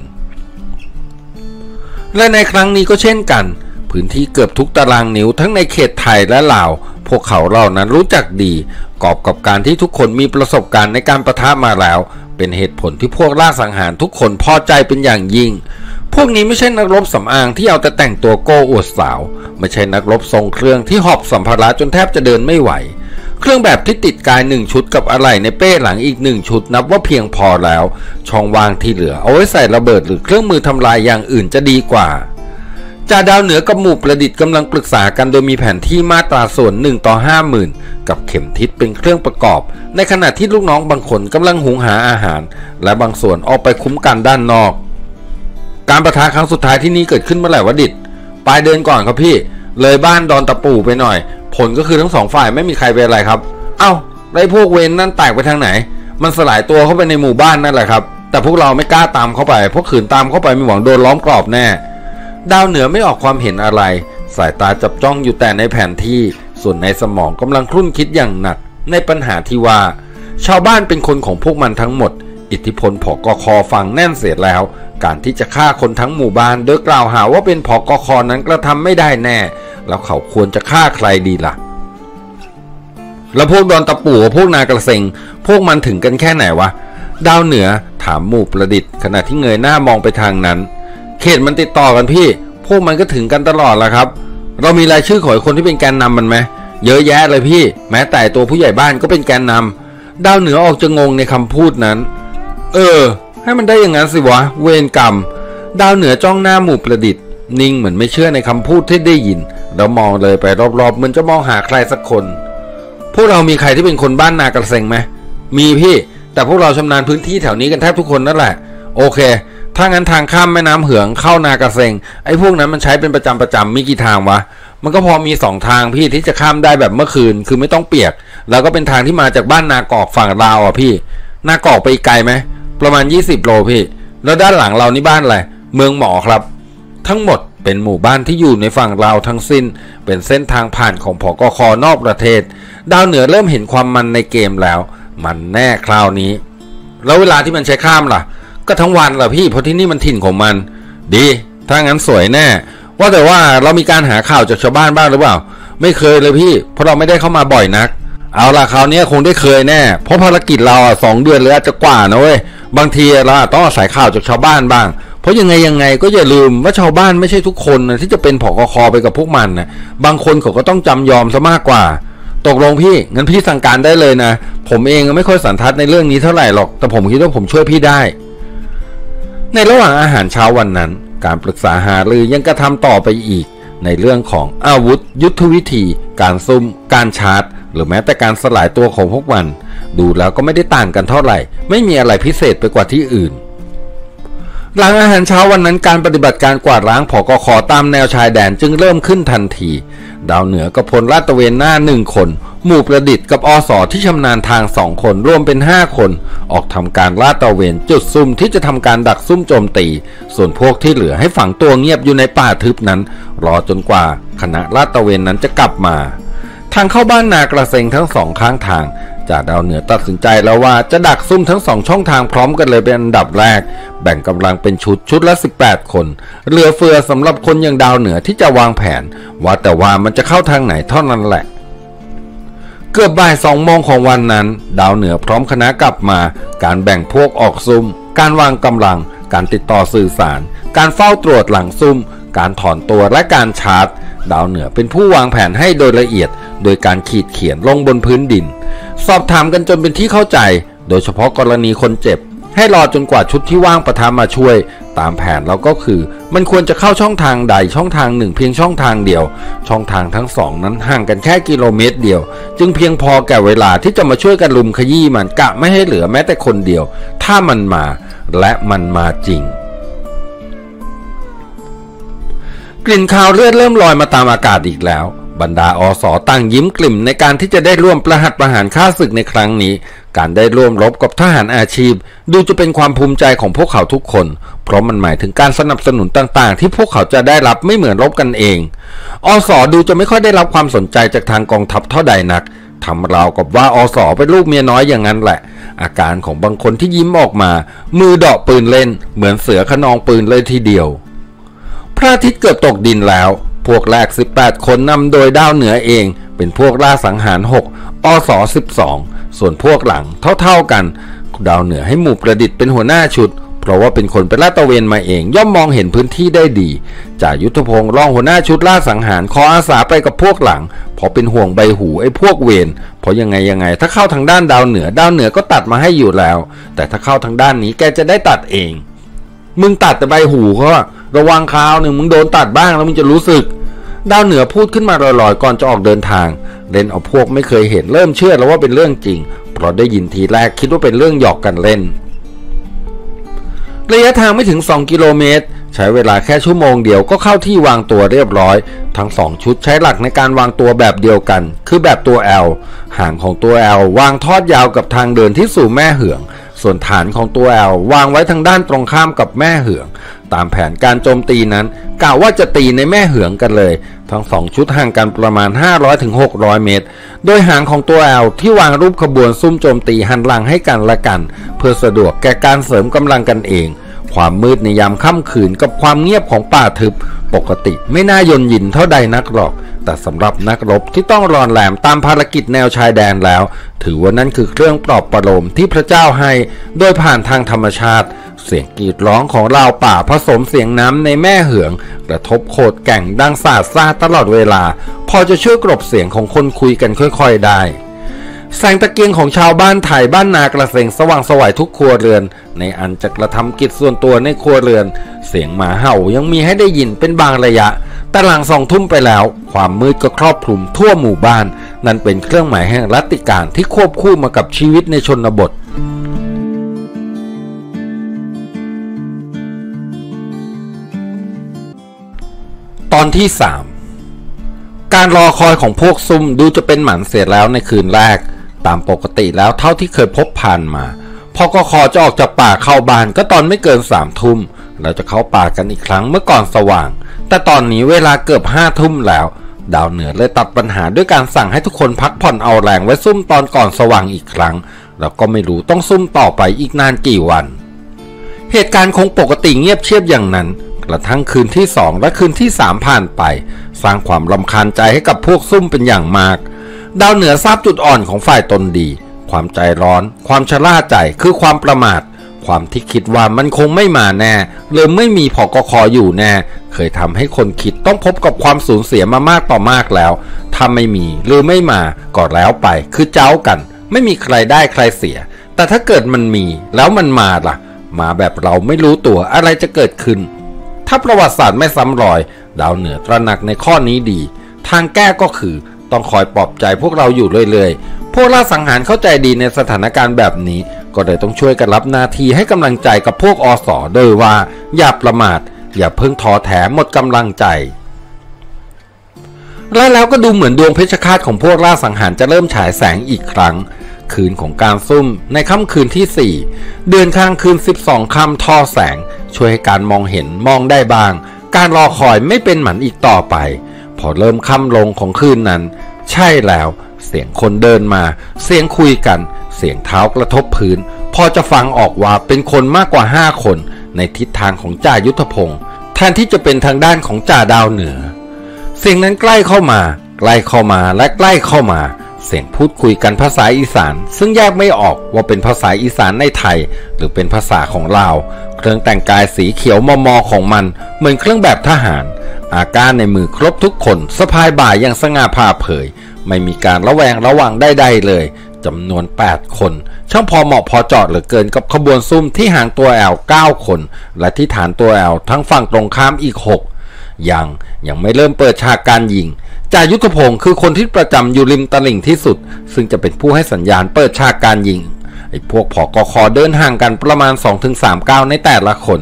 และในครั้งนี้ก็เช่นกันพื้นที่เกือบทุกตารางนิ้วทั้งในเขตไทยและลาวพวกเขาเหล่านั้นรู้จักดีกอบกับการที่ทุกคนมีประสบการณ์ในการปะทะมาแล้วเป็นเหตุผลที่พวกล่าสังหารทุกคนพอใจเป็นอย่างยิ่งพวกนี้ไม่ใช่นักรบสำอางที่เอาแต่แต่งตัวโก้อวดสาวไม่ใช่นักรบทรงเครื่องที่หอบสัมภาระจนแทบจะเดินไม่ไหวเครื่องแบบที่ติดกายหนึ่งชุดกับอะไหล่ในเป้หลังอีกหนึ่งชุดนับว่าเพียงพอแล้วช่องว่างที่เหลือเอาไว้ใส่ระเบิดหรือเครื่องมือทำลายอย่างอื่นจะดีกว่าจ่าดาวเหนือกับหมู่ประดิษฐ์กำลังปรึกษากันโดยมีแผนที่มาตราส่วนหนึ่งต่อห้าหมื่นกับเข็มทิศเป็นเครื่องประกอบในขณะที่ลูกน้องบางคนกำลังหุงหาอาหารและบางส่วนออกไปคุ้มกันด้านนอกการประทะครั้งสุดท้ายที่นี่เกิดขึ้นเมื่อไหร่วะดิษฐ์ปลายเดือนก่อนครับพี่เลยบ้านดอนตะปูไปหน่อยผลก็คือทั้งสองฝ่ายไม่มีใครเป็นอะไรครับเอ้าไอ้พวกเวรนั่นแตกไปทางไหนมันสลายตัวเข้าไปในหมู่บ้านนั่นแหละครับแต่พวกเราไม่กล้าตามเข้าไปเพราะขืนตามเข้าไปมีหวังโดนล้อมกรอบแน่ดาวเหนือไม่ออกความเห็นอะไรสายตาจับจ้องอยู่แต่ในแผนที่ส่วนในสมองกำลังครุ่นคิดอย่างหนักในปัญหาที่ว่าชาวบ้านเป็นคนของพวกมันทั้งหมดอิทธิพลผกค.ฟังแน่นเสียแล้วการที่จะฆ่าคนทั้งหมู่บ้านโดยกล่าวหาว่าเป็นผกค.นั้นกระทำไม่ได้แน่แล้วเขาควรจะฆ่าใครดีล่ะแล้วพวกดอนตะปู่พวกนากระเซ็งพวกมันถึงกันแค่ไหนวะดาวเหนือถามหมู่ประดิษฐ์ขณะที่เงยหน้ามองไปทางนั้นเขตมันติดต่อกันพี่พวกมันก็ถึงกันตลอดแหละครับเรามีรายชื่อของคนที่เป็นแกนนำมันไหมเยอะแยะเลยพี่แม้แต่ตัวผู้ใหญ่บ้านก็เป็นแกนนำดาวเหนือออกจะงงในคำพูดนั้นเออให้มันได้อย่างนั้นสิวะเวรกรรมดาวเหนือจ้องหน้าหมู่ประดิษฐ์นิ่งเหมือนไม่เชื่อในคำพูดที่ได้ยินแล้วมองเลยไปรอบๆเหมือนจะมองหาใครสักคนพวกเรามีใครที่เป็นคนบ้านนากระเซ็งไหมมีพี่แต่พวกเราชำนาญพื้นที่แถวนี้กันแทบทุกคนนั่นแหละโอเคถ้างั้นทางข้ามแม่น้ำเหืองเข้านากระเซ็งไอ้พวกนั้นมันใช้เป็นประจำประจำมีกี่ทางวะมันก็พอมีสองทางพี่ที่จะข้ามได้แบบเมื่อคืนคือไม่ต้องเปียกแล้วก็เป็นทางที่มาจากบ้านนากอกฝั่งลาวอ่ะพี่นากอกไปไกลไหมประมาณยี่สิบโลพี่แล้วด้านหลังเรานี่บ้านอะไรเมืองหมอครับทั้งหมดเป็นหมู่บ้านที่อยู่ในฝั่งลาวทั้งสิ้นเป็นเส้นทางผ่านของผกค.นอกประเทศดาวเหนือเริ่มเห็นความมันในเกมแล้วมันแน่คราวนี้แล้วเวลาที่มันใช้ข้ามล่ะก็ทั้งวันล่ะพี่เพราะที่นี่มันถิ่นของมันดีถ้างั้นสวยแน่ว่าแต่ว่าเรามีการหาข่าวจากชาวบ้านบ้างหรือเปล่าไม่เคยเลยพี่เพราะเราไม่ได้เข้ามาบ่อยนักเอาล่ะคราวนี้คงได้เคยแน่เพราะภารกิจเราอ่ะสองเดือนหรืออาจจะกว่านะเว้ยบางทีเราต้องอาศัยข่าวจากชาวบ้านบ้างเพราะยังไงยังไงก็อย่าลืมว่าชาวบ้านไม่ใช่ทุกคนนะที่จะเป็นผกค.ไปกับพวกมันนะบางคนเขาก็ต้องจำยอมซะมากกว่าตกลงพี่งั้นพี่สั่งการได้เลยนะผมเองไม่ค่อยสันทัดในเรื่องนี้เท่าไหร่หรอกแต่ผมคิดว่าผมช่วยพี่ได้ในระหว่างอาหารเช้าวันนั้นการปรึกษาหารือยังกระทำต่อไปอีกในเรื่องของอาวุธยุทธวิธีการซุ่มการชาร์จหรือแม้แต่การสลายตัวของพวกมันดูแล้วก็ไม่ได้ต่างกันเท่าไหร่ไม่มีอะไรพิเศษไปกว่าที่อื่นหลังอาหารเช้าวันนั้นการปฏิบัติการกวาดล้างผกค.ตามแนวชายแดนจึงเริ่มขึ้นทันทีดาวเหนือกับพลลาดตระเวนหน้าหนึ่งคนหมู่ประดิษฐ์กับอส.ที่ชำนาญทางสองคนรวมเป็นห้าคนออกทำการลาดตระเวนจุดซุ่มที่จะทำการดักซุ่มโจมตีส่วนพวกที่เหลือให้ฝังตัวเงียบอยู่ในป่าทึบนั้นรอจนกว่าคณะลาดตระเวนนั้นจะกลับมาทางเข้าบ้านนากระเซ็งทั้งสองข้างทางจ่าดาวเหนือตัดสินใจแล้วว่าจะดักซุ่มทั้งสองช่องทางพร้อมกันเลยเป็นอันดับแรกแบ่งกำลังเป็นชุดชุดละสิบแปดคนเหลือเฟือสำหรับคนอย่างดาวเหนือที่จะวางแผนว่าแต่ว่ามันจะเข้าทางไหนเท่านั้นแหละเกือบบ่ายสองโมงของวันนั้นดาวเหนือพร้อมคณะกลับมาการแบ่งพวกออกซุ่มการวางกำลังการติดต่อสื่อสารการเฝ้าตรวจหลังซุ่มการถอนตัวและการชาร์จดาวเหนือเป็นผู้วางแผนให้โดยละเอียดโดยการขีดเขียนลงบนพื้นดินสอบถามกันจนเป็นที่เข้าใจโดยเฉพาะกรณีคนเจ็บให้รอจนกว่าชุดที่ว่างประทามมาช่วยตามแผนเราก็คือมันควรจะเข้าช่องทางใดช่องทางหนึ่งเพียงช่องทางเดียวช่องทางทั้งสองนั้นห่างกันแค่กิโลเมตรเดียวจึงเพียงพอแก่เวลาที่จะมาช่วยกันลุมขยี้มันกะไม่ให้เหลือแม้แต่คนเดียวถ้ามันมาและมันมาจริงกลิ่นคาวเลือดเริ่มลอยมาตามอากาศอีกแล้วบรรดาอส.ตั้งยิ้มกลิ่มในการที่จะได้ร่วมประหัตประหารฆ่าศึกในครั้งนี้การได้ร่วมรบกับทหารอาชีพดูจะเป็นความภูมิใจของพวกเขาทุกคนเพราะมันหมายถึงการสนับสนุนต่างๆที่พวกเขาจะได้รับไม่เหมือนรบกันเองอส.ดูจะไม่ค่อยได้รับความสนใจจากทางกองทัพเท่าใดนักทำราวกับว่าอส.เป็นลูกเมียน้อยอย่างนั้นแหละอาการของบางคนที่ยิ้มออกมามือเดาะปืนเล่นเหมือนเสือขนองปืนเลยทีเดียวพระอาทิตย์เกือบตกดินแล้วพวกแรกสิบแปดคนนำโดยดาวเหนือเองเป็นพวกล่าสังหารหกอส.สิบสองส่วนพวกหลังเท่าๆกันดาวเหนือให้หมู่ประดิษฐ์เป็นหัวหน้าชุดเพราะว่าเป็นคนไปลาดตระเวนมาเองย่อมมองเห็นพื้นที่ได้ดีจ่ายุทธพงศ์รองหัวหน้าชุดล่าสังหารขออาสาไปกับพวกหลังเพราะเป็นห่วงใบหูไอ้พวกเวรเพราะยังไงยังไงถ้าเข้าทางด้านดาวเหนือดาวเหนือก็ตัดมาให้อยู่แล้วแต่ถ้าเข้าทางด้านนี้แกจะได้ตัดเองมึงตัดแต่ใบหูเขาระวังคราวหนึ่งมึงโดนตัดบ้างแล้วมึงจะรู้สึกดาวเหนือพูดขึ้นมาลอยๆก่อนจะออกเดินทางเล่นเอาพวกไม่เคยเห็นเริ่มเชื่อแล้วว่าเป็นเรื่องจริงเพราะได้ยินทีแรกคิดว่าเป็นเรื่องหยอกกันเล่นระยะทางไม่ถึงสองกิโลเมตรใช้เวลาแค่ชั่วโมงเดียวก็เข้าที่วางตัวเรียบร้อยทั้งสองชุดใช้หลักในการวางตัวแบบเดียวกันคือแบบตัว L หางของตัว L วางทอดยาวกับทางเดินที่สู่แม่เหืองส่วนฐานของตัว L วางไว้ทางด้านตรงข้ามกับแม่เหืองตามแผนการโจมตีนั้นกล่าวว่าจะตีในแม่เหืองกันเลยทั้งสองชุดห่างกันประมาณ ห้าร้อยถึงหกร้อย เมตรโดยหางของตัว L ที่วางรูปขบวนซุ่มโจมตีหันหลังให้กันและกันเพื่อสะดวกแก่การเสริมกำลังกันเองความมืดในยามค่ำคืนกับความเงียบของป่าทึบปกติไม่น่ายนยินเท่าใดนักหรอกแต่สำหรับนักรบที่ต้องรอนแหลมตามภารกิจแนวชายแดนแล้วถือว่านั่นคือเครื่องปลอบประโลมที่พระเจ้าให้โดยผ่านทางธรรมชาติเสียงกรีดร้องของราวป่าผสมเสียงน้ำในแม่เหืองกระทบโขดแก่งดังสาดซ่าตลอดเวลาพอจะช่วยกลบเสียงของคนคุยกันค่อยๆได้แสงตะเกียงของชาวบ้านไทยบ้านนากระเซ็งสว่างสวยทุกครัวเรือนในอันจะกระทำกิจส่วนตัวในครัวเรือนเสียงหมาเห่ายังมีให้ได้ยินเป็นบางระยะแต่หลังสองทุ่มไปแล้วความมืดก็ครอบคลุมทั่วหมู่บ้านนั่นเป็นเครื่องหมายแห่งรัตติการที่ควบคู่มากับชีวิตในชนบทอนที่สามการรอคอยของพวกซุ่มดูจะเป็นหมันเสียแล้วในคืนแรกตามปกติแล้วเท่าที่เคยพบผ่านมาพอกคจะออกจากป่าเข้าบ้านก็ตอนไม่เกินสามทุ่มแล้วจะเข้าป่ากันอีกครั้งเมื่อก่อนสว่างแต่ตอนนี้เวลาเกือบห้าทุ่มแล้วดาวเหนือเลยตัดปัญหาด้วยการสั่งให้ทุกคนพักผ่อนเอาแรงไว้ซุ่มตอนก่อนสว่างอีกครั้งแล้วก็ไม่รู้ต้องซุ่มต่อไปอีกนานกี่วันเหตุการณ์คงปกติเงียบเชียบอย่างนั้นกระทั่งคืนที่สองและคืนที่สามผ่านไปสร้างความรำคาญใจให้กับพวกซุ่มเป็นอย่างมากดาวเหนือทราบจุดอ่อนของฝ่ายตนดีความใจร้อนความชะล่าใจคือความประมาทความที่คิดว่ามันคงไม่มาแน่หรือไม่มีผกคอยู่แน่เคยทำให้คนคิดต้องพบกับความสูญเสียมามากต่อมากแล้วถ้าไม่มีหรือไม่มาก็แล้วไปคือเจ้ากันไม่มีใครได้ใครเสียแต่ถ้าเกิดมันมีแล้วมันมาล่ะมาแบบเราไม่รู้ตัวอะไรจะเกิดขึ้นถ้าประวัติศาสตร์ไม่ซ้ำรอยดาวเหนือตระหนักในข้อนี้ดีทางแก้ก็คือต้องคอยปลอบใจพวกเราอยู่เรื่อยๆพวกล่าสังหารเข้าใจดีในสถานการณ์แบบนี้ก็เลยต้องช่วยกันรับหน้าที่ให้กำลังใจกับพวกอส.โดยว่าอย่าประมาทอย่าเพิ่งท้อแท้หมดกำลังใจและแล้วก็ดูเหมือนดวงเพชฌฆาตของพวกล่าสังหารจะเริ่มฉายแสงอีกครั้งคืนของการซุ่มในค่ำคืนที่สี่เดือนข้างคืนสิบสองค่ำทอแสงช่วยให้การมองเห็นมองได้บ้างการรอคอยไม่เป็นหมันอีกต่อไปพอเริ่มค่ำลงของคืนนั้นใช่แล้วเสียงคนเดินมาเสียงคุยกันเสียงเท้ากระทบพื้นพอจะฟังออกว่าเป็นคนมากกว่าห้าคนในทิศทางของจ่ายุทธพงศ์แทนที่จะเป็นทางด้านของจ่าดาวเหนือเสียงนั้นใกล้เข้ามาใกล้เข้ามาและใกล้เข้ามาเสียงพูดคุยกันภาษาอีสานซึ่งแยกไม่ออกว่าเป็นภาษาอีสานในไทยหรือเป็นภาษาของลาวเครื่องแต่งกายสีเขียวมอมอของมันเหมือนเครื่องแบบทหารอาการในมือครบทุกคนสะพายบ่าอย่างสง่าผ่าเผยไม่มีการระแวงระวังใดๆเลยจำนวนแปดคนช่างพอเหมาะพอเจาะเหลือเกินกับขบวนซุ่มที่ห่างตัวแอลเก้าคนและที่ฐานตัวแอลทั้งฝั่งตรงข้ามอีกหกยังยังไม่เริ่มเปิดฉากการยิงจ่ายุทธพงศ์คือคนที่ประจำอยู่ริมตลิ่งที่สุดซึ่งจะเป็นผู้ให้สัญญาณเปิดฉากการยิงไอ้พวกผกคเดินห่างกันประมาณ สองถึงสาม ก้าวในแต่ละคน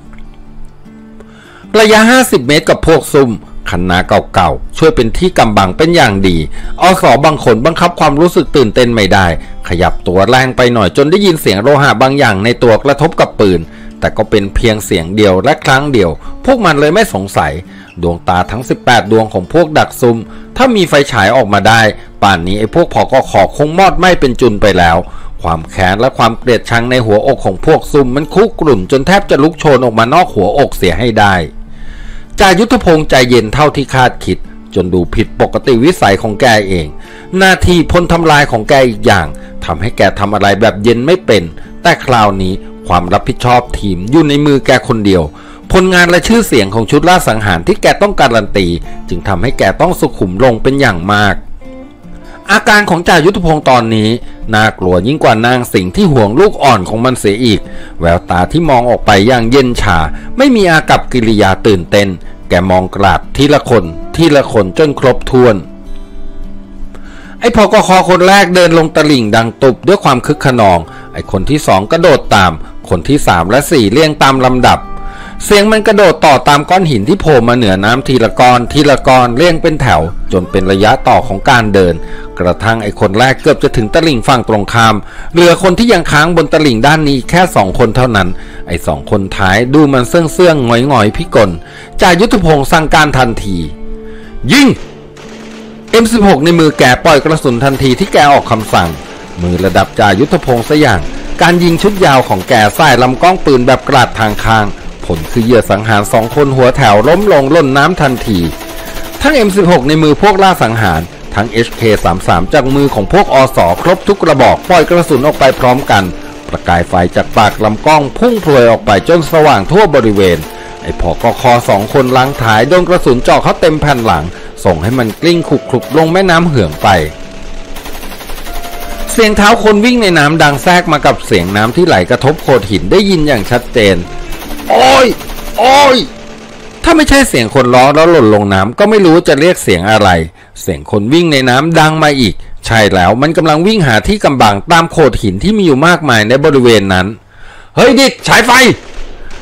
ระยะห้าสิบเมตรกับพวกซุ่มคันนาเก่าๆช่วยเป็นที่กำบังเป็นอย่างดีอสบางคนบังคับความรู้สึกตื่นเต้นไม่ได้ขยับตัวแรงไปหน่อยจนได้ยินเสียงโลหะบางอย่างในตัวกระทบกับปืนแต่ก็เป็นเพียงเสียงเดียวและครั้งเดียวพวกมันเลยไม่สงสัยดวงตาทั้งสิบแปดดวงของพวกดักซุ่มถ้ามีไฟฉายออกมาได้ป่านนี้ไอ้พวกผกคคงมอดไหม้เป็นจุนไปแล้วความแค้นและความเกลียดชังในหัวอกของพวกซุ่มมันคุกรุ่นจนแทบจะลุกโชนออกมานอกหัวอกเสียให้ได้จ่ายุทธพงศ์ใจเย็นเท่าที่คาดคิดจนดูผิดปกติวิสัยของแกเองหน้าที่พลทำลายของแกอีกอย่างทำให้แกทำอะไรแบบเย็นไม่เป็นแต่คราวนี้ความรับผิดชอบทีมอยู่ในมือแกคนเดียวผลงานและชื่อเสียงของชุดล่าสังหารที่แกต้องการันตีจึงทำให้แกต้องสุขุมลงเป็นอย่างมากอาการของจ่ายุทธพงศ์ตอนนี้น่ากลัวยิ่งกว่านางสิงห์ที่ห่วงลูกอ่อนของมันเสียอีกแววตาที่มองออกไปอย่างเย็นชาไม่มีอากับกิริยาตื่นเต้นแกมองกราดทีละคนทีละคนจนครบถ้วนไอ้พกคคนแรกเดินลงตลิ่งดังตุบด้วยความคึกขนองไอ้คนที่สองกระโดดตามคนที่สามและสี่เรียงตามลำดับเสียงมันกระโดดต่อตามก้อนหินที่โผล่มาเหนือน้ำทีละก้อนทีละก้อนเรียงเป็นแถวจนเป็นระยะต่อของการเดินกระทั่งไอ้คนแรกเกือบจะถึงตลิ่งฝั่งตรงข้ามเหลือคนที่ยังค้างบนตลิ่งด้านนี้แค่สองคนเท่านั้นไอ้สองคนท้ายดูมันเสื่องเสื่องหงอยหงอยพิกลจ่ายุทธพงศ์สั่งการทันทียิง เอ็ม สิบหก ในมือแกปล่อยกระสุนทันทีที่แกออกคำสั่งมือระดับจ่ายุทธพงศ์ซะอย่างการยิงชุดยาวของแกใส่ลำกล้องปืนแบบกราดทางคางผลคือเหยื่อสังหารสองคนหัวแถวล้มลงล่นน้ำทันทีทั้ง เอ็ม สิบหก ในมือพวกล่าสังหารทั้ง เอช เค สามสิบสาม จากมือของพวกอส.ครบทุกกระบอกปล่อยกระสุนออกไปพร้อมกันประกายไฟจากปากลำกล้องพุ่งพลวยออกไปจนสว่างทั่วบริเวณไอ้ผกคสองคนล้างท้ายโดนกระสุนเจาะเข้าเต็มแผ่นหลังส่งให้มันกลิ้งคลุกๆลงแม่น้ำเหืองไปเสียงเท้าคนวิ่งในน้ำดังแทรกมากับเสียงน้ำที่ไหลกระทบโขดหินได้ยินอย่างชัดเจนโอ้ยโอ้ยถ้าไม่ใช่เสียงคนล้อแล้วหล่นลงน้ำก็ไม่รู้จะเรียกเสียงอะไรเสียงคนวิ่งในน้ำดังมาอีกใช่แล้วมันกำลังวิ่งหาที่กำบังตามโขดหินที่มีอยู่มากมายในบริเวณนั้นเฮ้ยดิฉายไฟ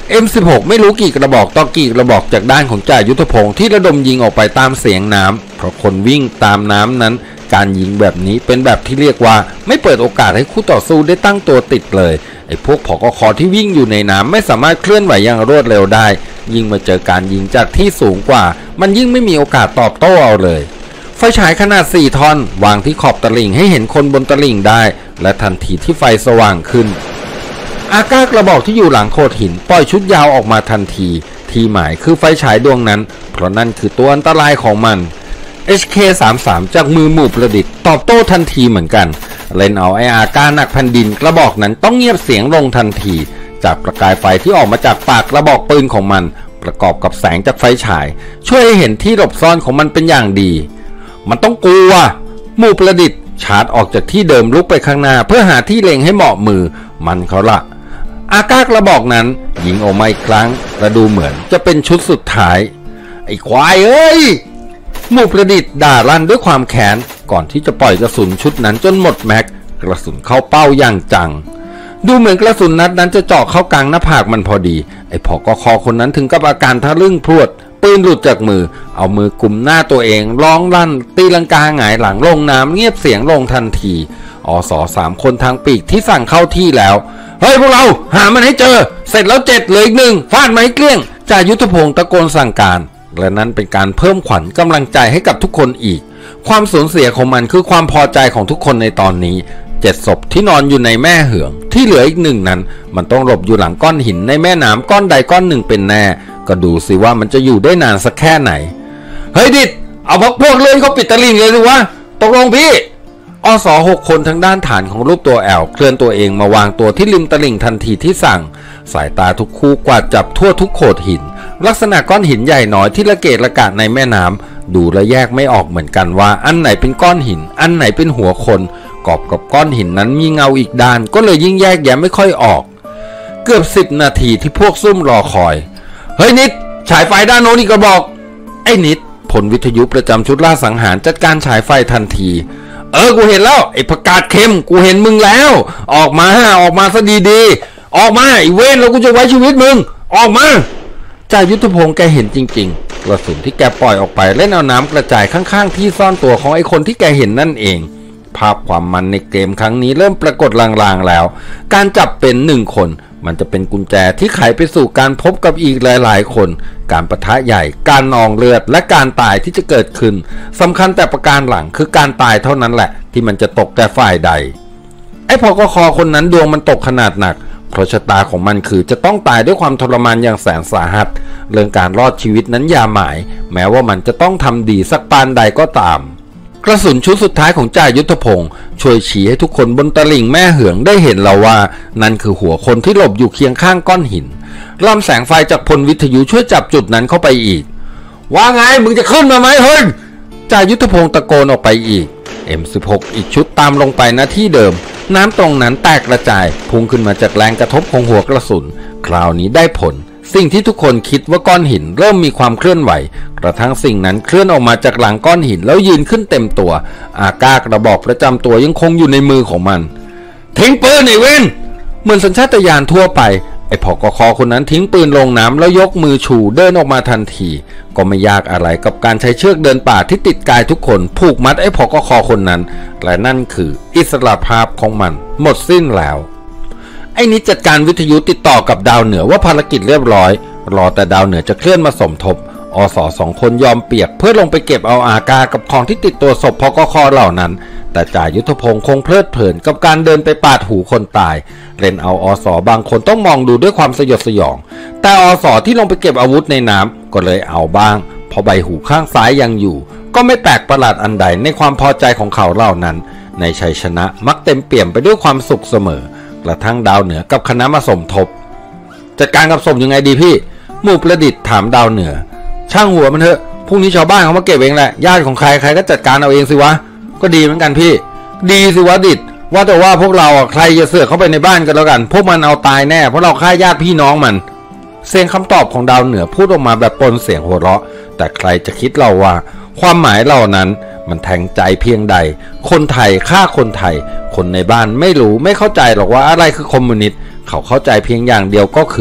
เอ็ม สิบหก ไม่รู้กี่กระบอกต่อกี่กระบอกจากด้านของจ่ายุทธพงศ์ที่ระดมยิงออกไปตามเสียงน้ำเพราะคนวิ่งตามน้ำนั้นการยิงแบบนี้เป็นแบบที่เรียกว่าไม่เปิดโอกาสให้คู่ต่อสู้ได้ตั้งตัวติดเลยไอ้พวกผกค.ที่วิ่งอยู่ในน้ำไม่สามารถเคลื่อนไหวอย่างรวดเร็วได้ยิ่งมาเจอการยิงจากที่สูงกว่ามันยิ่งไม่มีโอกาสตอบโต้เอาเลยไฟฉายขนาดสี่ท่อนวางที่ขอบตลิ่งให้เห็นคนบนตลิ่งได้และทันทีที่ไฟสว่างขึ้นอาก้ากระบอกที่อยู่หลังโขดหินปล่อยชุดยาวออกมาทันทีที่หมายคือไฟฉายดวงนั้นเพราะนั่นคือตัวอันตรายของมัน เอช เค สามสิบสาม จากมือหมู่ประดิษฐ์ตอบโต้ทันทีเหมือนกันเล่นเอาไออาก้าหนักแผ่นดินกระบอกนั้นต้องเงียบเสียงลงทันทีจากประกายไฟที่ออกมาจากปากกระบอกปืนของมันประกอบกับแสงจากไฟฉายช่วยให้เห็นที่หลบซ่อนของมันเป็นอย่างดีมันต้องกลัวหมู่ประดิษฐ์ชาร์จออกจากที่เดิมลุกไปข้างหน้าเพื่อหาที่เล็งให้เหมาะมือมันเขาละอาก้ากระบอกนั้นยิงออกมาอีกครั้งและดูเหมือนจะเป็นชุดสุดท้ายไอ้ควายเอ้ยหมู่ประดิษฐ์ด่าลั่นด้วยความแค้นก่อนที่จะปล่อยกระสุนชุดนั้นจนหมดแม็กกระสุนเข้าเป้าอย่างจังดูเหมือนกระสุนนัดนั้นจะเจาะเข้ากลางหน้าผากมันพอดีไอ้ผกค.คนนั้นถึงกับอาการทะลึ่งพรวดปืนหลุดจากมือเอามือกุมหน้าตัวเองร้องลั่นตีลังกาหงายหลังลงน้ำเงียบเสียงลงทันทีอส.สามคนทางปีกที่สั่งเข้าที่แล้วเฮ้ยพวกเราหามันให้เจอเสร็จแล้วเจ็ดเลยอีกหนึ่งฟาดไม้เกลี้ยงจ่ายุทธพงศ์ตะโกนสั่งการและนั้นเป็นการเพิ่มขวัญกำลังใจให้กับทุกคนอีกความสูญเสียของมันคือความพอใจของทุกคนในตอนนี้เจ็ดศพที่นอนอยู่ในแม่เหืองที่เหลืออีกหนึ่งนั้นมันต้องหลบอยู่หลังก้อนหินในแม่น้ำก้อนใดก้อนหนึ่งเป็นแน่ก็ดูสิว่ามันจะอยู่ได้นานสักแค่ไหนเฮ้ยดิดเอาพวกพวกเลื่อนเขาปิดตะลิ่งเลยหรือวะตกลงพี่อส.หกคนทั้งด้านฐานของรูปตัวแอลเคลื่อนตัวเองมาวางตัวที่ริมตลิ่งทันทีที่สั่งสายตาทุกคู่กวาดจับทั่วทุกโขดหินลักษณะก้อนหินใหญ่น้อยที่ละเกะละกะในแม่น้ำดูและแยกไม่ออกเหมือนกันว่าอันไหนเป็นก้อนหินอันไหนเป็นหัวคนกอบกับก้อนหินนั้นมีเงาอีกด้านก็เลยยิ่งแยกแยะไม่ค่อยออกเกือบสิบนาทีที่พวกซุ่มรอคอยเฮ้ยนิดฉายไฟด้านโน้นอีกกระบอกไอ้นิดผลวิทยุประจำชุดล่าสังหารจัดการฉายไฟทันทีเออกูเห็นแล้วไอ้ประกาศเข็มกูเห็นมึงแล้วออกมาออกมาซะดีๆออกมาไอ้เว้นแล้วกูจะไว้ชีวิตมึงออกมาจ่ายุทธพงศ์แกเห็นจริงๆกระสุนที่แกปล่อยออกไปเล่นเอาน้ำกระจายข้างๆที่ซ่อนตัวของไอ้คนที่แกเห็นนั่นเองภาพความมันในเกมครั้งนี้เริ่มปรากฏลางๆแล้วการจับเป็นหนึ่งคนมันจะเป็นกุญแจที่ไขไปสู่การพบกับอีกหลายๆคนการปะทะใหญ่การนองเลือดและการตายที่จะเกิดขึ้นสำคัญแต่ประการหลังคือการตายเท่านั้นแหละที่มันจะตกแต่ฝ่ายใดไอ้ผกค.คนนั้นดวงมันตกขนาดหนักเพราะชะตาของมันคือจะต้องตายด้วยความทรมานอย่างแสนสาหัสเรื่องการรอดชีวิตนั้นอย่าหมายแม้ว่ามันจะต้องทำดีสักปานใดก็ตามกระสุนชุดสุดท้ายของจ่ายุทธพงศ์ช่วยชี้ให้ทุกคนบนตลิ่งแม่เหืองได้เห็นแล้วว่านั่นคือหัวคนที่หลบอยู่เคียงข้างก้อนหินลำแสงไฟจากพลวิทยุช่วยจับจุดนั้นเข้าไปอีกว่าไงมึงจะขึ้นมาไหมเฮ้ยจ่ายุทธพงศ์ตะโกนออกไปอีก เอ็ม สิบหก อีกชุดตามลงไปณที่เดิมน้ำตรงนั้นแตกกระจายพุ่งขึ้นมาจากแรงกระทบของหัวกระสุนคราวนี้ได้ผลสิ่งที่ทุกคนคิดว่าก้อนหินเริ่มมีความเคลื่อนไหวกระทั่งสิ่งนั้นเคลื่อนออกมาจากหลังก้อนหินแล้วยืนขึ้นเต็มตัวอาก้ากระบอกประจำตัวยังคงอยู่ในมือของมันทิ้งปืนไอ้เว้นเหมือนสัญชาตญาณทั่วไปไอ้ผกค.คนนั้นทิ้งปืนลงน้ำแล้วยกมือชูเดินออกมาทันทีก็ไม่ยากอะไรกับการใช้เชือกเดินป่าที่ติดกายทุกคนผูกมัดไอ้ผกค.คนนั้นและนั่นคืออิสรภาพของมันหมดสิ้นแล้วไอ้นี้จัดการวิทยุติดต่อกับดาวเหนือว่าภารกิจเรียบร้อยรอแต่ดาวเหนือจะเคลื่อนมาสมทบอส.สองคนยอมเปียกเพื่อลงไปเก็บเอาอากากับของที่ติดตัวศพผกค.เหล่านั้นแต่จ่ายุทธพงศ์คงเพลิดเพลินกับการเดินไปปาดหูคนตายเล่นเอาอส.บางคนต้องมองดูด้วยความสยดสยองแต่อส.ที่ลงไปเก็บอาวุธในน้ำก็เลยเอาบ้างพอใบหูข้างซ้ายยังอยู่ก็ไม่แปลกประหลาดอันใดในความพอใจของเขาเหล่านั้นในชัยชนะมักเต็มเปี่ยมไปด้วยความสุขเสมอกระทั่งดาวเหนือกับคณะมาสมทบจัดการกับศพยังไงดีพี่หมู่ประดิษฐ์ถามดาวเหนือช่างหัวมันเถอะพรุ่งนี้ชาวบ้านเขามาเก็บเองแหละญาติของใครใครก็จัดการเอาเองสิวะก็ดีเหมือนกันพี่ดีสิวะดิษฐ์ว่าแต่ว่าพวกเราอ่ะใครจะเสือกเข้าไปในบ้านกันแล้วกันพวกมันเอาตายแน่เพราะเราฆ่าญาติพี่น้องมันเสียงคำตอบของดาวเหนือพูดออกมาแบบปนเสียงหัวเราะแต่ใครจะคิดเราว่าความหมายเหล่านั้นมันแทงใจเพียงใดคนไทยฆ่าคนไทยคนในบ้านไม่รู้ไม่เข้าใจหรอกว่าอะไรคือคอมมิวนิสต์เขาเข้าใจเพียงอย่างเดียวก็คือ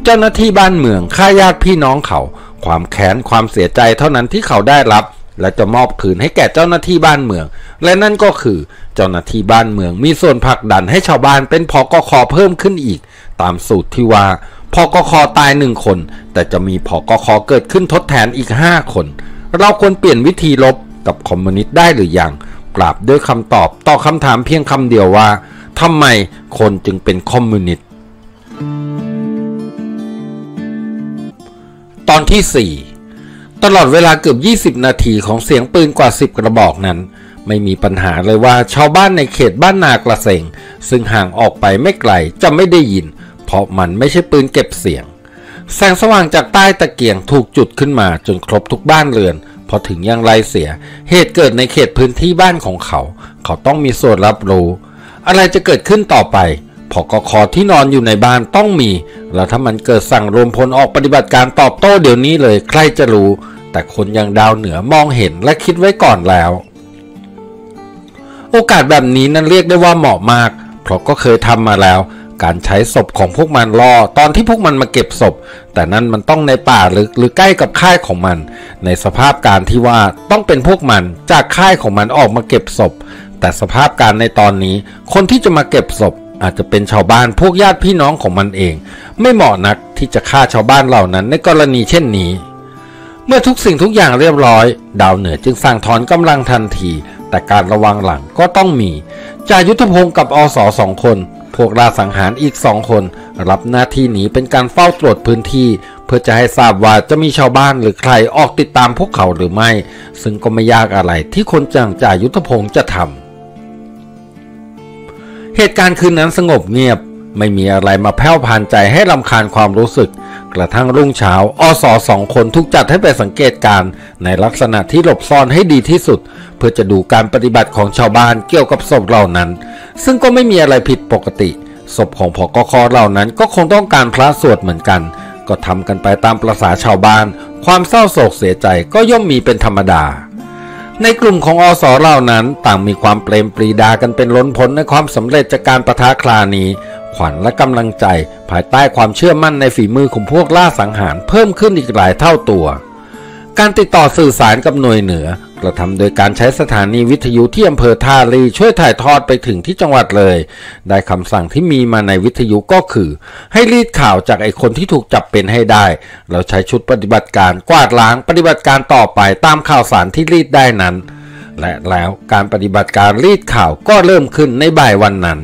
เจ้าหน้าที่บ้านเมืองฆ่าญาติพี่น้องเขาความแค้นความเสียใจเท่านั้นที่เขาได้รับและจะมอบคืนให้แก่เจ้าหน้าที่บ้านเมืองและนั่นก็คือเจ้าหน้าที่บ้านเมืองมีส่วนผลักดันให้ชาวบ้านเป็นผกค.เพิ่มขึ้นอีกตามสูตรที่ว่าผกค.ตายหนึ่งคนแต่จะมีผกค.เกิดขึ้นทดแทนอีกห้าคนเราควรเปลี่ยนวิธีลบกับคอมมิวนิสต์ได้หรือยังกราบด้วยคำตอบต่อคำถามเพียงคำเดียวว่าทำไมคนจึงเป็นคอมมิวนิสต์ตอนที่สี่ตลอดเวลาเกือบยี่สิบนาทีของเสียงปืนกว่าสิบกระบอกนั้นไม่มีปัญหาเลยว่าชาวบ้านในเขตบ้านนากระเสงซึ่งห่างออกไปไม่ไกลจะไม่ได้ยินเพราะมันไม่ใช่ปืนเก็บเสียงแสงสว่างจากใต้ตะเกียงถูกจุดขึ้นมาจนครบทุกบ้านเรือนพอถึงอย่างไรเสียเหตุเกิดในเขตพื้นที่บ้านของเขาเขาต้องมีส่วนรับรู้อะไรจะเกิดขึ้นต่อไปผกค.ที่นอนอยู่ในบ้านต้องมีแล้วถ้ามันเกิดสั่งรวมพลออกปฏิบัติการตอบโต้เดี๋ยวนี้เลยใครจะรู้แต่คนอย่างดาวเหนือมองเห็นและคิดไว้ก่อนแล้วโอกาสแบบนี้นั้นเรียกได้ว่าเหมาะมากเพราะก็เคยทำมาแล้วการใช้ศพของพวกมันล่อตอนที่พวกมันมาเก็บศพแต่นั้นมันต้องในป่าลึกหรือใกล้กับค่ายของมันในสภาพการที่ว่าต้องเป็นพวกมันจากค่ายของมันออกมาเก็บศพแต่สภาพการในตอนนี้คนที่จะมาเก็บศพอาจจะเป็นชาวบ้านพวกญาติพี่น้องของมันเองไม่เหมาะนักที่จะฆ่าชาวบ้านเหล่านั้นในกรณีเช่นนี้เมื่อทุกสิ่งทุกอย่างเรียบร้อยดาวเหนือจึงสั่งถอนกำลังทันทีแต่การระวังหลังก็ต้องมีจ่ายุทธพงศ์กับอส.สองคนพวกราสังหารอีกสองคนรับหน้าที่นี้เป็นการเฝ้าตรวจพื้นที่เพื่อจะให้ทราบว่าจะมีชาวบ้านหรือใครออกติดตามพวกเขาหรือไม่ซึ่งก็ไม่ยากอะไรที่คนจังจ่ายุทธพงศ์จะทำเหตุการณ์คืนนั้นสงบเงียบไม่มีอะไรมาแผ่วผ่านใจให้รำคาญความรู้สึกกระทั่งรุ่งเช้าอส.สองคนถูกจัดให้ไปสังเกตการในลักษณะที่หลบซ่อนให้ดีที่สุดเพื่อจะดูการปฏิบัติของชาวบ้านเกี่ยวกับศพเหล่านั้นซึ่งก็ไม่มีอะไรผิดปกติศพของผกค.เหล่านั้นก็คงต้องการพระสวดเหมือนกันก็ทำกันไปตามประสาชาวบ้านความเศร้าโศกเสียใจก็ย่อมมีเป็นธรรมดาในกลุ่มของอส.เหล่านั้นต่างมีความเปรมปรีดากันเป็นล้นพ้นในความสำเร็จจากการปะทะครานี้ขวัญและกำลังใจภายใต้ความเชื่อมั่นในฝีมือของพวกล่าสังหารเพิ่มขึ้นอีกหลายเท่าตัวการติดต่อสื่อสารกับหน่วยเหนือกระทำโดยการใช้สถานีวิทยุที่อำเภอท่าลีช่วยถ่ายทอดไปถึงที่จังหวัดเลยได้คำสั่งที่มีมาในวิทยุก็คือให้รีดข่าวจากไอ้คนที่ถูกจับเป็นให้ได้แล้วใช้ชุดปฏิบัติการกวาดล้างปฏิบัติการต่อไปตามข่าวสารที่รีดได้นั้นและแล้วการปฏิบัติการรีดข่าวก็เริ่มขึ้นในบ่ายวันนั้น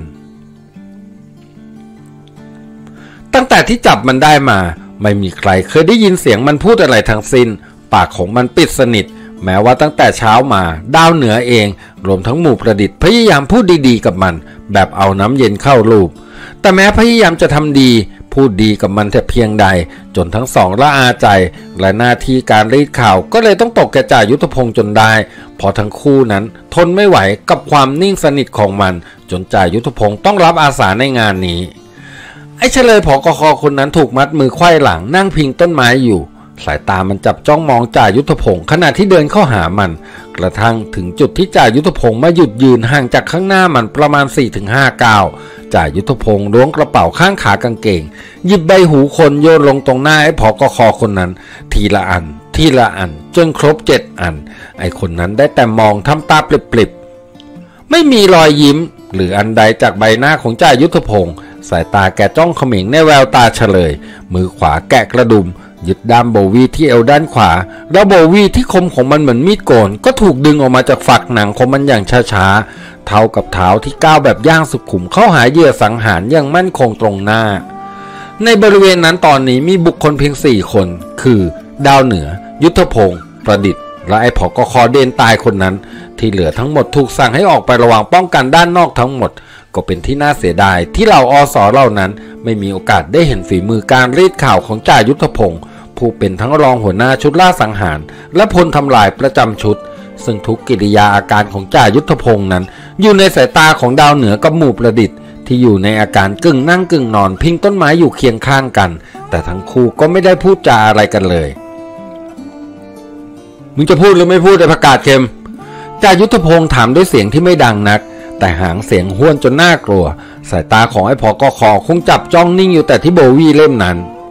ตั้งแต่ที่จับมันได้มาไม่มีใครเคยได้ยินเสียงมันพูดอะไรทั้งสิ้นปากของมันปิดสนิทแม้ว่าตั้งแต่เช้ามาดาวเหนือเองรวมทั้งหมู่ประดิษฐ์พยายามพูดดีๆกับมันแบบเอาน้ำเย็นเข้ารูปแต่แม้พยายามจะทำดีพูดดีกับมันแต่เพียงใดจนทั้งสองละอาใจและหน้าที่การรีดข่าวก็เลยต้องตกแก่จ่ายุทธพงศ์จนได้พอทั้งคู่นั้นทนไม่ไหวกับความนิ่งสนิทของมันจนจ่ายุทธพงศ์ต้องรับอาสาในงานนี้ไอ้เฉลยผกค.คนนั้นถูกมัดมือไขว้หลังนั่งพิงต้นไม้อยู่สายตามันจับจ้องมองจ่ายุทธพงศ์ขณะที่เดินเข้าหามันกระทั่งถึงจุดที่จ่ายุทธพงศ์มาหยุดยืนห่างจากข้างหน้ามันประมาณ สี่ถึงห้า ก้าวจ่ายุทธพงศ์ล้วงกระเป๋าข้างขากางเกงหยิบใบหูคนโยนลงตรงหน้าไอ้ผกค.คนนั้นทีละอันทีละอันจนครบเจ็ดอันไอ้คนนั้นได้แต่มองทำตาปลิบๆไม่มีรอยยิ้มหรืออันใดจากใบหน้าของจ่ายุทธพงศ์สายตาแกจ้องเขม็งในแววตาเฉลยมือขวาแกะกระดุมยึดด้ามโบวีที่เอวด้านขวาแล้วโบวีที่คมของมันเหมือนมีดโกนก็ถูกดึงออกมาจากฝักหนังของมันอย่างช้าๆเท้ากับเท้าที่ก้าวแบบย่างสุขุมเข้าหาเหยื่อสังหารอย่างมั่นคงตรงหน้าในบริเวณนั้นตอนนี้มีบุคคลเพียงสี่คนคือดาวเหนือยุทธพงศ์ประดิษฐ์และไอ้ผกค.เดนตายคนนั้นที่เหลือทั้งหมดถูกสั่งให้ออกไประวังป้องกันด้านนอกทั้งหมดก็เป็นที่น่าเสียดายที่เหล่าอส.เหล่านั้นไม่มีโอกาสได้เห็นฝีมือการรีดข่าวของจ่ายุทธพงศ์ผู้เป็นทั้งรองหัวหน้าชุดล่าสังหารและพลทำลายประจำชุดซึ่งทุกกิริยาอาการของจ่ายุทธพงศ์นั้นอยู่ในสายตาของดาวเหนือกับหมู่ประดิษฐ์ที่อยู่ในอาการกึ่งนั่งกึ่งนอนพิงต้นไม้อยู่เคียงข้างกันแต่ทั้งคู่ก็ไม่ได้พูดจาอะไรกันเลยมึงจะพูดหรือไม่พูดไอ้ประกาศเข็มจ่ายุทธพงศ์ถามด้วยเสียงที่ไม่ดังนักแต่หางเสียงห้วนจนน่ากลัวสายตาของไอ้ผกค.คงจับจ้องนิ่งอยู่แต่ที่โบวี่เล่มนั้น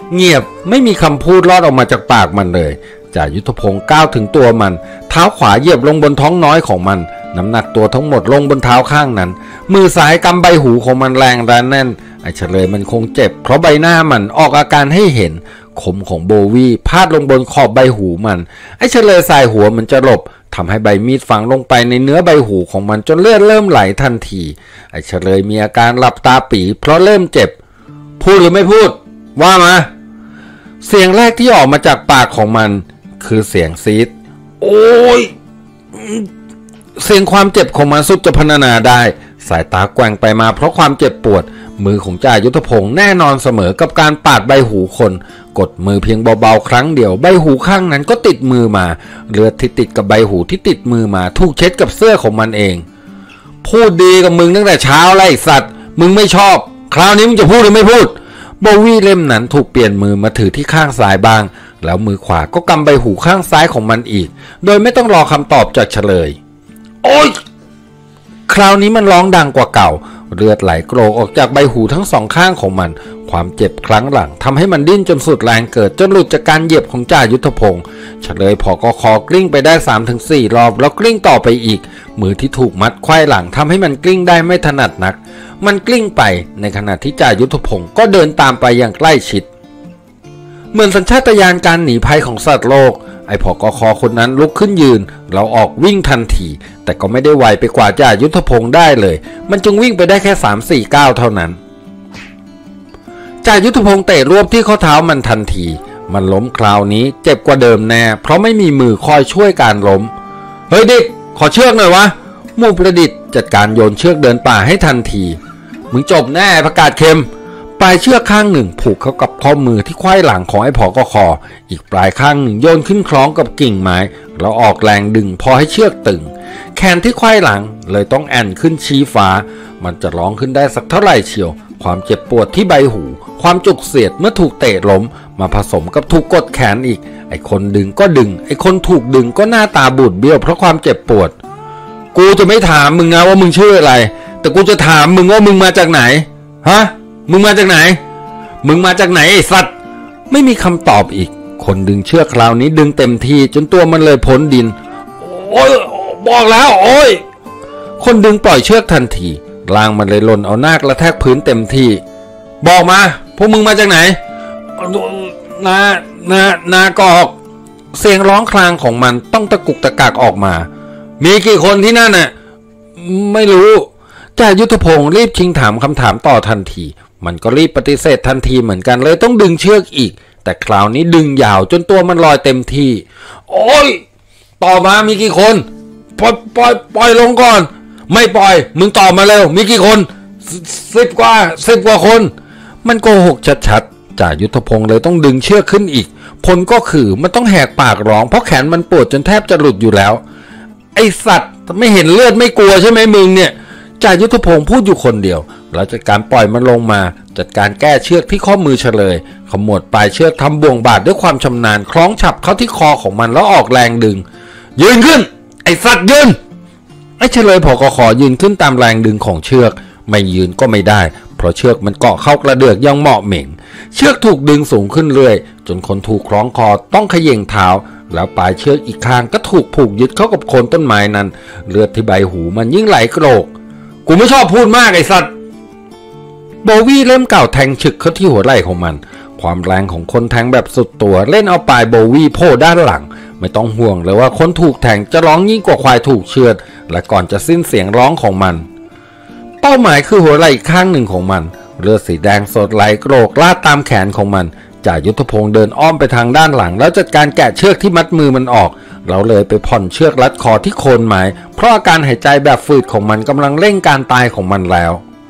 เงียบไม่มีคำพูดลอดออกมาจากปากมันเลยจ่ายุทธพงศ์ก้าวถึงตัวมันเท้าขวาเหยียบลงบนท้องน้อยของมันน้ำหนักตัวทั้งหมดลงบนเท้าข้างนั้นมือซ้ายกำใบหูของมันแรงและแน่นไอ้เฉลยมันคงเจ็บเพราะใบหน้ามันออกอาการให้เห็นคมของโบวี่พาดลงบนขอบใบหูมันไอ้เฉลยสายหัวมันจะหลบทำให้ใบมีดฝังลงไปในเนื้อใบหูของมันจนเลือดเริ่มไหลทันทีไอ้เฉลยมีอาการหลับตาปีเพราะเริ่มเจ็บพูดหรือไม่พูดว่ามาเสียงแรกที่ออกมาจากปากของมันคือเสียงซีดโอ้ยเสียงความเจ็บของมันสุดจะพรรณนาได้สายตาแกว่งไปมาเพราะความเจ็บปวดมือของจ่ายุทธพงศ์แน่นอนเสมอกับการปาดใบหูคนกดมือเพียงเบาๆครั้งเดียวใบหูข้างนั้นก็ติดมือมาเลือดที่ติดกับใบหูที่ติดมือมาถูกเช็ดกับเสื้อของมันเองพูดดีกับมึงตั้งแต่เช้าไล่สัตว์มึงไม่ชอบคราวนี้มึงจะพูดหรือไม่พูดโบวี่เล่มนั้นถูกเปลี่ยนมือมาถือที่ข้างซ้ายบ้างแล้วมือขวาก็กำใบหูข้างซ้ายของมันอีกโดยไม่ต้องรอคำตอบจากเฉลยโอ๊ยคราวนี้มันร้องดังกว่าเก่าเลือดไหลโกรกออกจากใบหูทั้งสองข้างของมันความเจ็บครั้งหลังทำให้มันดิ้นจนสุดแรงเกิดจนหลุดจากการเหยียบของจ่ายุทธพงศ์เฉลยพอกคอกลิ้งไปได้ สามถึงสี่ รอบแล้วกลิ้งต่อไปอีกมือที่ถูกมัดไขว้หลังทำให้มันกลิ้งได้ไม่ถนัดนักมันกลิ้งไปในขณะที่จ่ายุทธพงศ์ก็เดินตามไปอย่างใกล้ชิดเหมือนสัญชาตญาณการหนีภัยของสัตว์โลกไอ้ผกคคนนั้นลุกขึ้นยืนเราออกวิ่งทันทีแต่ก็ไม่ได้ไวไปกว่าจ่ายุทธพงศ์ได้เลยมันจึงวิ่งไปได้แค่ สามสี่ ก้าวเท่านั้นจ่ายุทธพงศ์เตะรวบที่ข้อเท้ามันทันทีมันล้มคราวนี้เจ็บกว่าเดิมแน่เพราะไม่มีมือคอยช่วยการล้มเฮ้ยดิขอเชือกหน่อยวะมู่ประดิษฐ์จัดการโยนเชือกเดินป่าให้ทันทีมึงจบแน่ประกาศเค็มปลายเชือกข้างหนึ่งผูกเข้ากับข้อมือที่ไขว้หลังของไอ้ผอกคออีกปลายข้างหนึ่งโยนขึ้นคล้องกับกิ่งไม้แล้วออกแรงดึงพอให้เชือกตึงแขนที่ไขว้หลังเลยต้องแอนขึ้นชี้ฟ้ามันจะร้องขึ้นได้สักเท่าไหร่เชียวความเจ็บปวดที่ใบหูความจุกเสียดเมื่อถูกเตะล้มมาผสมกับถูกกดแขนอีกไอ้คนดึงก็ดึงไอ้คนถูกดึงก็หน้าตาบูดเบี้ยวเพราะความเจ็บปวดกูจะไม่ถามมึงนะว่ามึงชื่ออะไรแต่กูจะถามมึงว่ามึงมาจากไหนฮะมึงมาจากไหนมึงมาจากไหนไอ้สัตว์ไม่มีคำตอบอีกคนดึงเชือกคราวนี้ดึงเต็มที่จนตัวมันเลยพ้นดินโอ้ยบอกแล้วโอ้ยคนดึงปล่อยเชือกทันทีร่างมันเลยหล่นเอาหน้ากระแทกพื้นเต็มที่บอกมาพวกมึงมาจากไหนนานานากอกเสียงร้องครางของมันต้องตะกุกตะกักออกมามีกี่คนที่นั่นน่ะไม่รู้จ่ายุทธพงศ์รีบชิงถามคำถามต่อทันทีมันก็รีบปฏิเสธทันทีเหมือนกันเลยต้องดึงเชือกอีกแต่คราวนี้ดึงยาวจนตัวมันลอยเต็มที่โอ้ยต่อมามีกี่คนปล่อยปล่อยปล่อยลงก่อนไม่ปล่อยมึงต่อมาเร็วมีกี่คนสิบกว่าสิบกว่าคนมันโกหกชัดๆจ่ายุทธพงศ์เลยต้องดึงเชือกขึ้นอีกผลก็คือมันต้องแหกปากร้องเพราะแขนมันปวดจนแทบจะหลุดอยู่แล้วไอสัตว์ไม่เห็นเลือดไม่กลัวใช่ไหมมึงเนี่ยจ่ายุทธพงศ์พูดอยู่คนเดียวเราจัดการปล่อยมันลงมาจัดการแก้เชือกที่ข้อมือเฉลยขมวดปลายเชือกทำบ่วงบาดด้วยความชำนาญคล้องฉับเข้าที่คอของมันแล้วออกแรงดึงยืนขึ้นไอสัตว์ยืนไอเฉลยผกคยืนขึ้นตามแรงดึงของเชือกไม่ยืนก็ไม่ได้เพราะเชือกมันเกาะเข้ากระเดือกยังเหมาะเหม่งเชือกถูกดึงสูงขึ้นเรื่อยจนคนถูกคล้องคอต้องเขย่งเท้าแล้วปลายเชือกอีกข้างก็ถูกผูกยึดเข้ากับโคนต้นไม้นั้นเลือดที่ใบหูมันยิ่งไหลโกรกกูไม่ชอบพูดมากไอ้สัตว์โบวี่เล่มเก่าแทงฉึกเข้าที่หัวไหล่ของมันความแรงของคนแทงแบบสุดตัวเล่นเอาปลายโบวี่โผล่ด้านหลังไม่ต้องห่วงเลยว่าคนถูกแทงจะร้องยิ่งกว่าควายถูกเชือดและก่อนจะสิ้นเสียงร้องของมันเป้าหมายคือหัวไหล่อีกข้างหนึ่งของมันเลือดสีแดงสดไหลโกรกลาดตามแขนของมันจ่ายุทธพงศ์เดินอ้อมไปทางด้านหลังแล้วจัดการแกะเชือกที่มัดมือมันออกเราเลยไปผ่อนเชือกรัดคอที่โคนไม้เพราะอาการหายใจแบบฝืดของมันกำลังเร่งการตายของมันแล้ว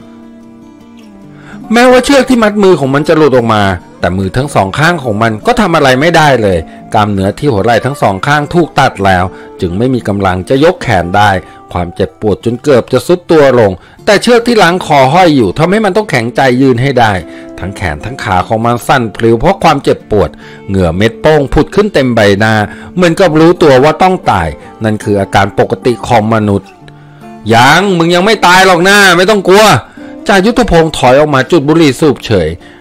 แม้ว่าเชือกที่มัดมือของมันจะหลุดออกมาแต่มือทั้งสองข้างของมันก็ทำอะไรไม่ได้เลยกล้ามเนื้อที่หัวไหล่ทั้งสองข้างถูกตัดแล้วจึงไม่มีกำลังจะยกแขนได้ความเจ็บปวดจนเกือบจะซุดตัวลงแต่เชือกที่หลังคอห้อยอยู่ทำให้มันต้องแข็งใจยืนให้ได้ทั้งแขนทั้งขาของมันสั่นพลิ้วเพราะความเจ็บปวดเหงื่อเม็ดโป้งผุดขึ้นเต็มใบหน้าเหมือนกับรู้ตัวว่าต้องตายนั่นคืออาการปกติของมนุษย์ยังมึงยังไม่ตายหรอกนะไม่ต้องกลัวจ่ายุทธพงศ์ถอยออกมาจุดบุหรี่สูบเฉย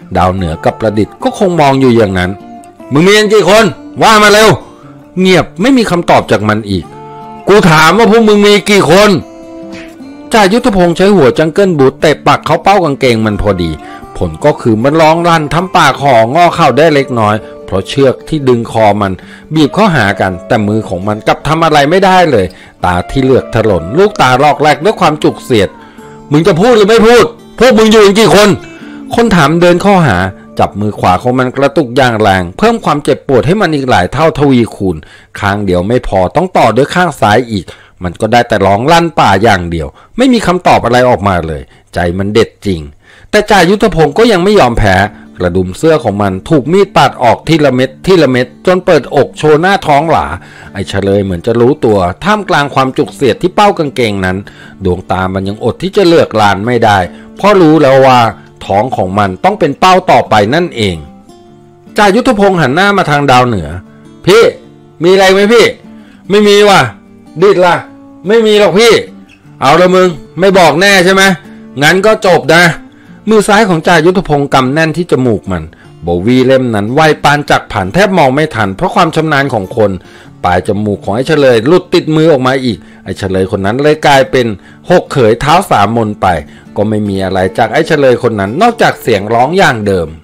ดาวเหนือกับประดิษฐ์ก็คงมองอยู่อย่างนั้นมึงมีกันกี่คนว่ามาเร็วเงียบไม่มีคำตอบจากมันอีกกูถามว่าพวกมึงมีกี่คนจ่ายุทธพงษ์ใช้หัวจังเกิลบูทเตะปักเข้าเป้ากางเกงมันพอดีผลก็คือมันร้องลั่นทำปากห่องอเข้าได้เล็กน้อยเพราะเชือกที่ดึงคอมันบีบเข้าหากันแต่มือของมันกลับทำอะไรไม่ได้เลยตาที่เลือกถลนลูกตาลอกแรกด้วยความจุกเสียดมึงจะพูดหรือไม่พูดพวกมึงอยู่กันกี่คนคนถามเดินเข้าหาจับมือขวาของมันกระตุกอย่างแรงเพิ่มความเจ็บปวดให้มันอีกหลายเท่าทวีคูณข้างเดียวไม่พอต้องต่อด้วยข้างซ้ายอีกมันก็ได้แต่ร้องลั่นป่าอย่างเดียวไม่มีคำตอบอะไรออกมาเลยใจมันเด็ดจริงแต่จ่ายุทธพงศ์ก็ยังไม่ยอมแพ้กระดุมเสื้อของมันถูกมีดปาดออกทีละเม็ดทีละเม็ดจนเปิดอกโชว์หน้าท้องหลาไอ้เฉลยเหมือนจะรู้ตัวท่ามกลางความจุกเสียดที่เป้ากางเกงนั้นดวงตามันยังอดที่จะเลือกลานไม่ได้เพราะรู้แล้วว่าท้องของมันต้องเป็นเป้าต่อไปนั่นเองจ่ายุทธพงศ์หันหน้ามาทางดาวเหนือพี่มีอะไรไหมพี่ไม่มีว่ะดิดล่ะไม่มีหรอกพี่เอาละมึงไม่บอกแน่ใช่ไหมงั้นก็จบนะมือซ้ายของจ่ายุทธพงศ์กำแน่นที่จมูกมันโบวีเล่มนั้นไวปานจักผ่านแทบมองไม่ทันเพราะความชำนาญของคนปลายจมูกของไอ้เฉลยหลุดติดมือออกมาอีกไอ้เฉลยคนนั้นเลยกลายเป็นหกเขยเท้าสามมนไปก็ไม่มีอะไรจากไอ้เฉลยคนนั้นนอกจากเสียงร้องอย่างเดิม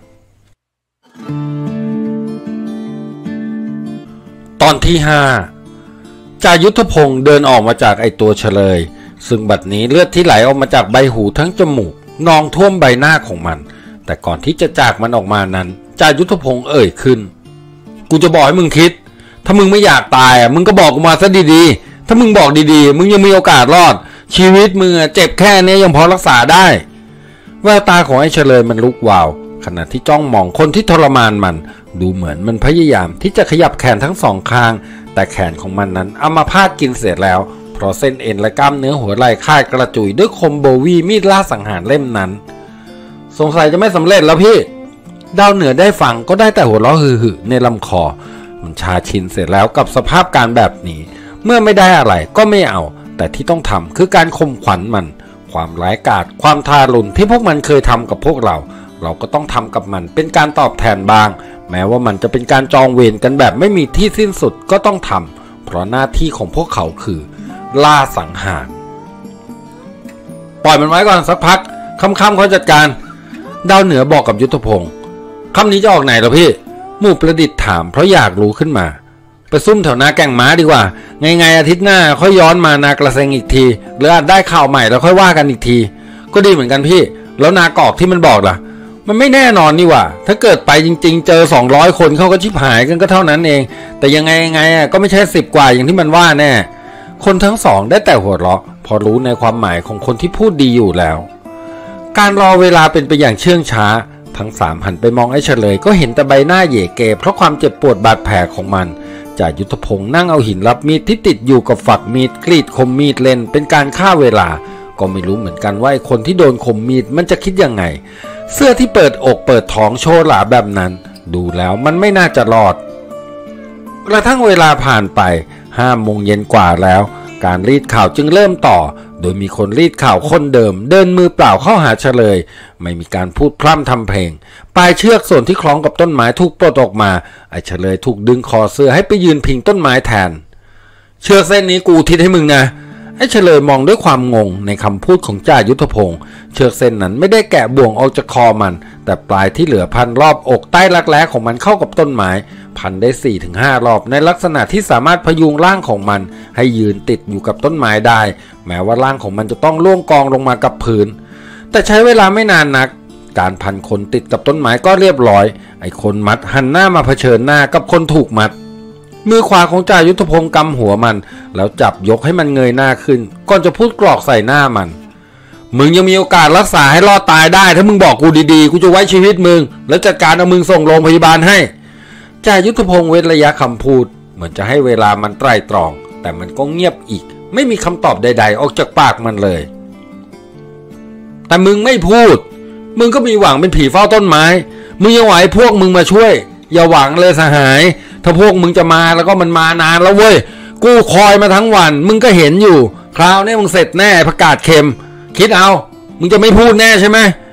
ตอนที่ห้าจ่ายุทธพงศ์เดินออกมาจากไอ้ตัวเฉลยซึ่งบัดนี้เลือดที่ไหลออกมาจากใบหูทั้งจมูกนองท่วมใบหน้าของมันแต่ก่อนที่จะจากมันออกมานั้นจ่ายุทธพงศ์เอ่ยขึ้นกูจะบอกให้มึงคิดถ้ามึงไม่อยากตายอ่ะมึงก็บอกกูมาซะดีๆถ้ามึงบอกดีๆมึงยังมีโอกาสรอดชีวิตมึงเจ็บแค่นี้ยังพอรักษาได้แววตาของไอ้เฉลยมันลุกวาวขณะที่จ้องมองคนที่ทรมานมันดูเหมือนมันพยายามที่จะขยับแขนทั้งสองข้างแต่แขนของมันนั้นอัมพาตกินเสร็จแล้วเพราะเส้นเอ็นและกล้ามเนื้อหัวไหล่ขาดกระจุยด้วยคมโบวีมีดล่าสังหารเล่มนั้นสงสัยจะไม่สำเร็จแล้วพี่ดาวเหนือได้ฟังก็ได้แต่หัวเราะหึ่ๆในลำคอมันชาชินเสร็จแล้วกับสภาพการแบบนี้เมื่อไม่ได้อะไรก็ไม่เอาแต่ที่ต้องทำคือการข่มขวัญมันความร้ายกาจความทารุณที่พวกมันเคยทำกับพวกเราเราก็ต้องทำกับมันเป็นการตอบแทนบ้างแม้ว่ามันจะเป็นการจองเวรกันแบบไม่มีที่สิ้นสุดก็ต้องทำเพราะหน้าที่ของพวกเขาคือล่าสังหารปล่อยมันไว้ก่อนสักพักค่ำๆเขาจัดการดาวเหนือบอกกับยุทธพงศ์ค่ำนี้จะออกไหนเหรอพี่หมู่ประดิษฐ์ถามเพราะอยากรู้ขึ้นมาไปซุ่มแถวนาแก่งม้าดีกว่าไงๆอาทิตย์หน้าค่อยย้อนมานากระเซงอีกทีหรืออาจได้ข่าวใหม่แล้วค่อยว่ากันอีกทีก็ดีเหมือนกันพี่แล้วนากอกที่มันบอกล่ะมันไม่แน่นอนนี่ว่าถ้าเกิดไปจริงๆเจอสองร้อยคนเขาก็ชิบหายกันก็เท่านั้นเองแต่ยังไงยังไงก็ไม่ใช่สิบกว่าอย่างที่มันว่าแน่คนทั้งสองได้แต่หัวเราะพอรู้ในความหมายของคนที่พูดดีอยู่แล้วการรอเวลาเป็นไปอย่างเชื่องช้าทั้งสามหันไปมองไอ้เฉลยก็เห็นแต่ใบหน้าเหย่เกเพราะความเจ็บปวดบาดแผลของมันจ่ายุทธพงศ์นั่งเอาหินรับมีดที่ติดอยู่กับฝักมีดกรีดคมมีดเล่นเป็นการฆ่าเวลาก็ไม่รู้เหมือนกันว่าไอ้คนที่โดนคมมีดมันจะคิดยังไงเสื้อที่เปิดอกเปิดท้องโชว์หลาแบบนั้นดูแล้วมันไม่น่าจะรอดกระทั่งเวลาผ่านไปห้าโมงเย็นกว่าแล้วการรีดข่าวจึงเริ่มต่อโดยมีคนรีดข่าวคนเดิมเดินมือเปล่าเข้าหาเฉลยไม่มีการพูดพร่ำทำเพลงปลายเชือกส่วนที่คล้องกับต้นไม้ถูกปลดออกมาไอ้เฉลยถูกดึงคอเสื้อให้ไปยืนพิงต้นไม้แทนเชือกเส้นนี้กูทิศให้มึงนะไอ้เฉลยมองด้วยความงงในคำพูดของจ่ายุทธพงศ์เชือกเส้นนั้นไม่ได้แกะบ่วงออกจากคอมันแต่ปลายที่เหลือพันรอบอกใต้รักแร้ของมันเข้ากับต้นไม้พันได้ สี่ถึงห้า รอบในลักษณะที่สามารถพยุงร่างของมันให้ยืนติดอยู่กับต้นไม้ได้แม้ว่าร่างของมันจะต้องล่วงกองลงมากับพื้นแต่ใช้เวลาไม่นานนักการพันคนติดกับต้นไม้ก็เรียบร้อยไอ้คนมัดหันหน้ามาเผชิญหน้ากับคนถูกมัดมือขวาของจ่ายุทธพงศ์กำหัวมันแล้วจับยกให้มันเงยหน้าขึ้นก่อนจะพูดกรอกใส่หน้ามันมึงยังมีโอกาสรักษาให้รอดตายได้ถ้ามึงบอกกูดีๆกูจะไว้ชีวิตมึงแล้วจัดการเอามึงส่งโรงพยาบาลให้จ่ายุทธพงศ์เว้นระยะคำพูดเหมือนจะให้เวลามันไตร่ตรองแต่มันก็เงียบอีกไม่มีคำตอบใดๆออกจากปากมันเลยแต่มึงไม่พูดมึงก็มีหวังเป็นผีเฝ้าต้นไม้มึงยังไหวพวกมึงมาช่วยอย่าหวังเลยสหายถ้าพวกมึงจะมาแล้วก็มันมานานแล้วเว้ยกูคอยมาทั้งวันมึงก็เห็นอยู่คราวนี้มึงเสร็จแน่ประกาศเค็มคิดเอามึงจะไม่พูดแน่ใช่ไหม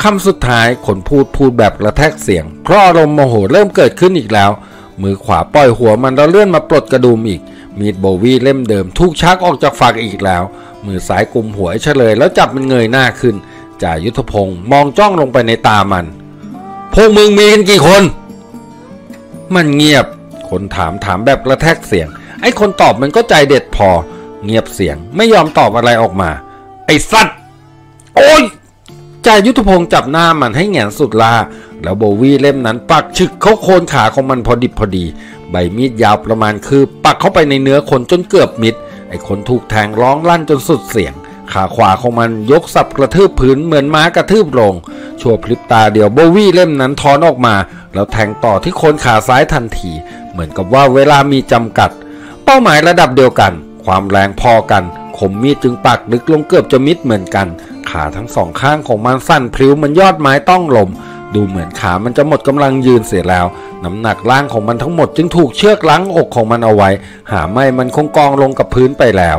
คำสุดท้ายคนพูดพูดแบบกระแทกเสียงเพราะอารมณ์โมโหเริ่มเกิดขึ้นอีกแล้วมือขวาปล่อยหัวมันแล้วเลื่อนมาปลดกระดุมอีกมีดโบวี่เล่มเดิมถูกชักออกจากฝักอีกแล้วมือซ้ายกุมหัวเฉลยแล้วจับมันเงยหน้าขึ้นจ่ายุทธพงศ์มองจ้องลงไปในตามันพวกมึงมีกันกี่คนมันเงียบคนถามถามแบบกระแทกเสียงไอ้คนตอบมันก็ใจเด็ดพอเงียบเสียงไม่ยอมตอบอะไรออกมาไอ้สัตว์โอ้ยจ่ายุทธพงศ์จับหน้ามันให้แหงนสุดลาแล้วโบวี่เล่มนั้นปักฉึกเข้าโคนขาของมันพอดิบพอดีใบมีดยาวประมาณคือปักเข้าไปในเนื้อคนจนเกือบมิดไอ้คนถูกแทงร้องลั่นจนสุดเสียงขาขวาของมันยกสับกระทืบพื้นเหมือนม้ากระทืบลงชั่วพริบตาเดียวโบวี่เล่มนั้นถอนออกมาแล้วแทงต่อที่โคนขาซ้ายทันทีเหมือนกับว่าเวลามีจำกัดเป้าหมายระดับเดียวกันความแรงพอกันคมมีดจึงปักลึกลงเกือบจะมิดเหมือนกันขาทั้งสองข้างของมันสั่นพลิ้วมันยอดไม้ต้องลมดูเหมือนขามันจะหมดกำลังยืนเสียแล้วน้ำหนักล่างของมันทั้งหมดจึงถูกเชือกล้างอกของมันเอาไว้หาไม่มันคงกองลงกับพื้นไปแล้ว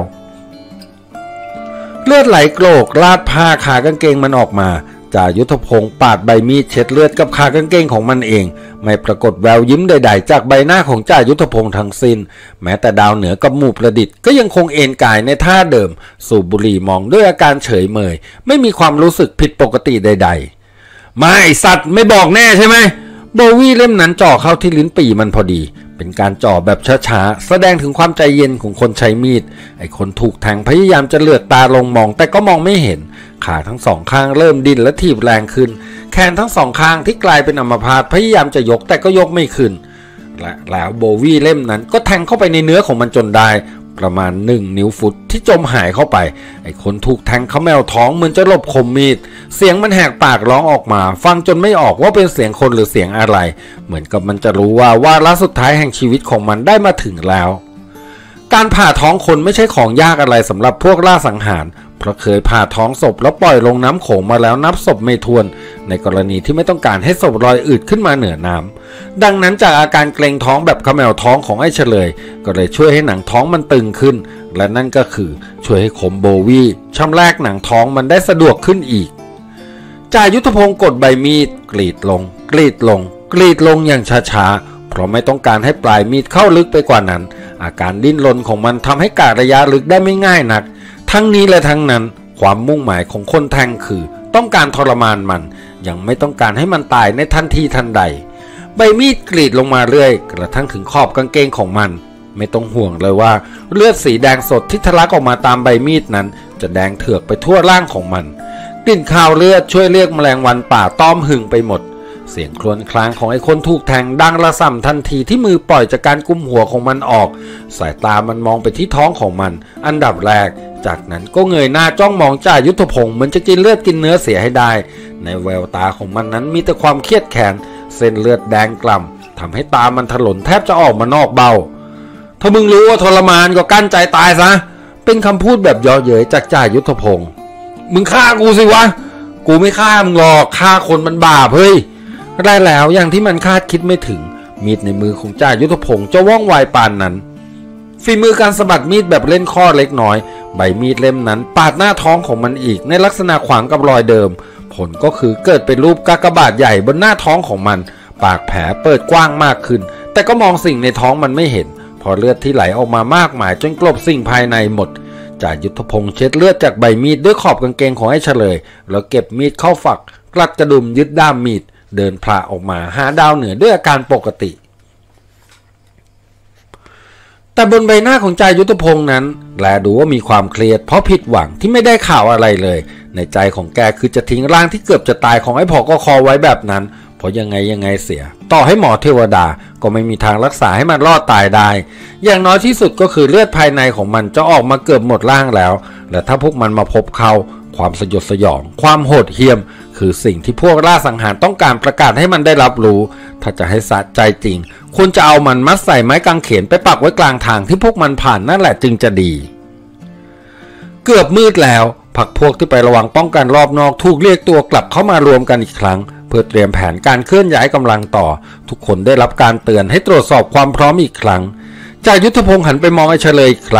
เลือดไหลโกรกลาดผ้าขากางเกงมันออกมาจ่ายุทธพงศ์ปาดใบมีดเช็ดเลือดกับขากางเกงของมันเองไม่ปรากฏแววยิ้มใดๆจากใบหน้าของจ่ายุทธพงศ์ทั้งสิ้นแม้แต่ดาวเหนือกับหมู่ประดิษฐ์ก็ยังคงเอนกายในท่าเดิมสูบบุหรี่มองด้วยอาการเฉยเมยไม่มีความรู้สึกผิดปกติใดๆมาไอสัตว์ไม่บอกแน่ใช่ไหมโบวี่เล่มนั้นจ่อเข้าที่ลิ้นปี่มันพอดีเป็นการจ่อแบบช้าๆแสดงถึงความใจเย็นของคนใช้มีดไอ้คนถูกแทงพยายามจะเลือกตาลงมองแต่ก็มองไม่เห็นขาทั้งสองข้างเริ่มดิ้นและถีบแรงขึ้นแขนทั้งสองข้างที่กลายเป็นอัมพาตพยายามจะยกแต่ก็ยกไม่ขึ้นและแล้วโบวี่เล่มนั้นก็แทงเข้าไปในเนื้อของมันจนได้ประมาณหนึ่งนิ้วฟุตที่จมหายเข้าไปไอ้คนถูกแทงเขาแมวท้องเหมือนจะหลบคมมีดเสียงมันแหกปากร้องออกมาฟังจนไม่ออกว่าเป็นเสียงคนหรือเสียงอะไรเหมือนกับมันจะรู้ว่าวาระสุดท้ายแห่งชีวิตของมันได้มาถึงแล้วการผ่าท้องคนไม่ใช่ของยากอะไรสำหรับพวกล่าสังหารเพราะเคยผ่าท้องศพแล้วปล่อยลงน้ำโขงมาแล้วนับศพไม่ถ้วนในกรณีที่ไม่ต้องการให้ศพลอยอืดขึ้นมาเหนือน้ำดังนั้นจากอาการเกร็งท้องแบบเขม่าท้องของไอ้เฉลยก็เลยช่วยให้หนังท้องมันตึงขึ้นและนั่นก็คือช่วยให้ขมโบวี่ชำแรกหนังท้องมันได้สะดวกขึ้นอีกจ่ายุทธพงศ์กดใบมีดกรีดลงกรีดลงกรีดลงอย่างช้าๆเพราะไม่ต้องการให้ปลายมีดเข้าลึกไปกว่านั้นอาการดิ้นรนของมันทำให้กะระยะลึกได้ไม่ง่ายนักทั้งนี้และทั้งนั้นความมุ่งหมายของคนแทงคือต้องการทรมานมันยังไม่ต้องการให้มันตายในทันทีทันใดใบมีดกรีดลงมาเรื่อยกระทั่งถึงขอบกางเกงของมันไม่ต้องห่วงเลยว่าเลือดสีแดงสดที่ทะลักออกมาตามใบมีดนั้นจะแดงเถือกไปทั่วร่างของมันกลิ่นคาวเลือดช่วยเรียกแมลงวันป่าต้อมหึ่งไปหมดเสียงครวญครางของไอ้คนถูกแทงดังระส่ำทันทีที่มือปล่อยจากการกุมหัวของมันออกสายตามันมองไปที่ท้องของมันอันดับแรกจากนั้นก็เงยหน้าจ้องมองจ่ายุทธพงศ์เหมือนจะกินเลือดกินเนื้อเสียให้ได้ในแววตาของมันนั้นมีแต่ความเครียดแค้นเส้นเลือดแดงกล่ำทำให้ตามันถลนแทบจะออกมานอกเบ้าถ้ามึงรู้ว่าทรมานก็กั้นใจตายซะเป็นคำพูดแบบเยาะเย้ยจากจ่ายุทธพงศ์มึงฆ่ากูสิวะกูไม่ฆ่ามึงหรอกฆ่าคนมันบาปเฮ้ยได้แล้วอย่างที่มันคาดคิดไม่ถึงมีดในมือของจ่ายุทธพงศ์จะว่องไวปานนั้นฝีมือการสะบัดมีดแบบเล่นข้อเล็กน้อยใบมีดเล่มนั้นปาดหน้าท้องของมันอีกในลักษณะขวางกับรอยเดิมผลก็คือเกิดเป็นรูปกากบาทใหญ่บนหน้าท้องของมันปากแผลเปิดกว้างมากขึ้นแต่ก็มองสิ่งในท้องมันไม่เห็นพอเลือดที่ไหลออกมามากมายจนกลบสิ่งภายในหมดจ่ายุทธพงศ์เช็ดเลือดจากใบมีดด้วยขอบกางเกงของไอ้เฉลยแล้วเก็บมีดเข้าฝักกลัดกระดุมยึดด้ามมีดเดินพลาออกมาหาดาวเหนือด้วยอาการปกติแต่บนใบหน้าของจ่ายุทธพงศ์นั้นแลดูว่ามีความเครียดเพราะผิดหวังที่ไม่ได้ข่าวอะไรเลยในใจของแกคือจะทิ้งร่างที่เกือบจะตายของไอ้ผอกคอไว้แบบนั้นเพราะยังไงยังไงเสียต่อให้หมอเทวดาก็ไม่มีทางรักษาให้มันรอดตายได้อย่างน้อยที่สุดก็คือเลือดภายในของมันจะออกมาเกือบหมดร่างแล้วและถ้าพวกมันมาพบเขาความสยดสยองความโหดเหี้ยมคือสิ่งที่พวกล่าสังหารต้องการประกาศให้มันได้รับรู้ถ้าจะให้สะใจจริงควรจะเอามันมัดใส่ไม้กางเขนไปปักไว้กลางทางที่พวกมันผ่านนั่นแหละจึงจะดีเกือบมืดแล้วพรรคพวกที่ไประวังป้องกันรอบนอกถูกเรียกตัวกลับเข้ามารวมกันอีกครั้งเพื่อเตรียมแผนการเคลื่อนย้ายกำลังต่อทุกคนได้รับการเตือนให้ตรวจสอบความพร้อมอีกครั้งจ่ายุทธพงศ์หันไปมองไอ้เฉลยอีกครั้ง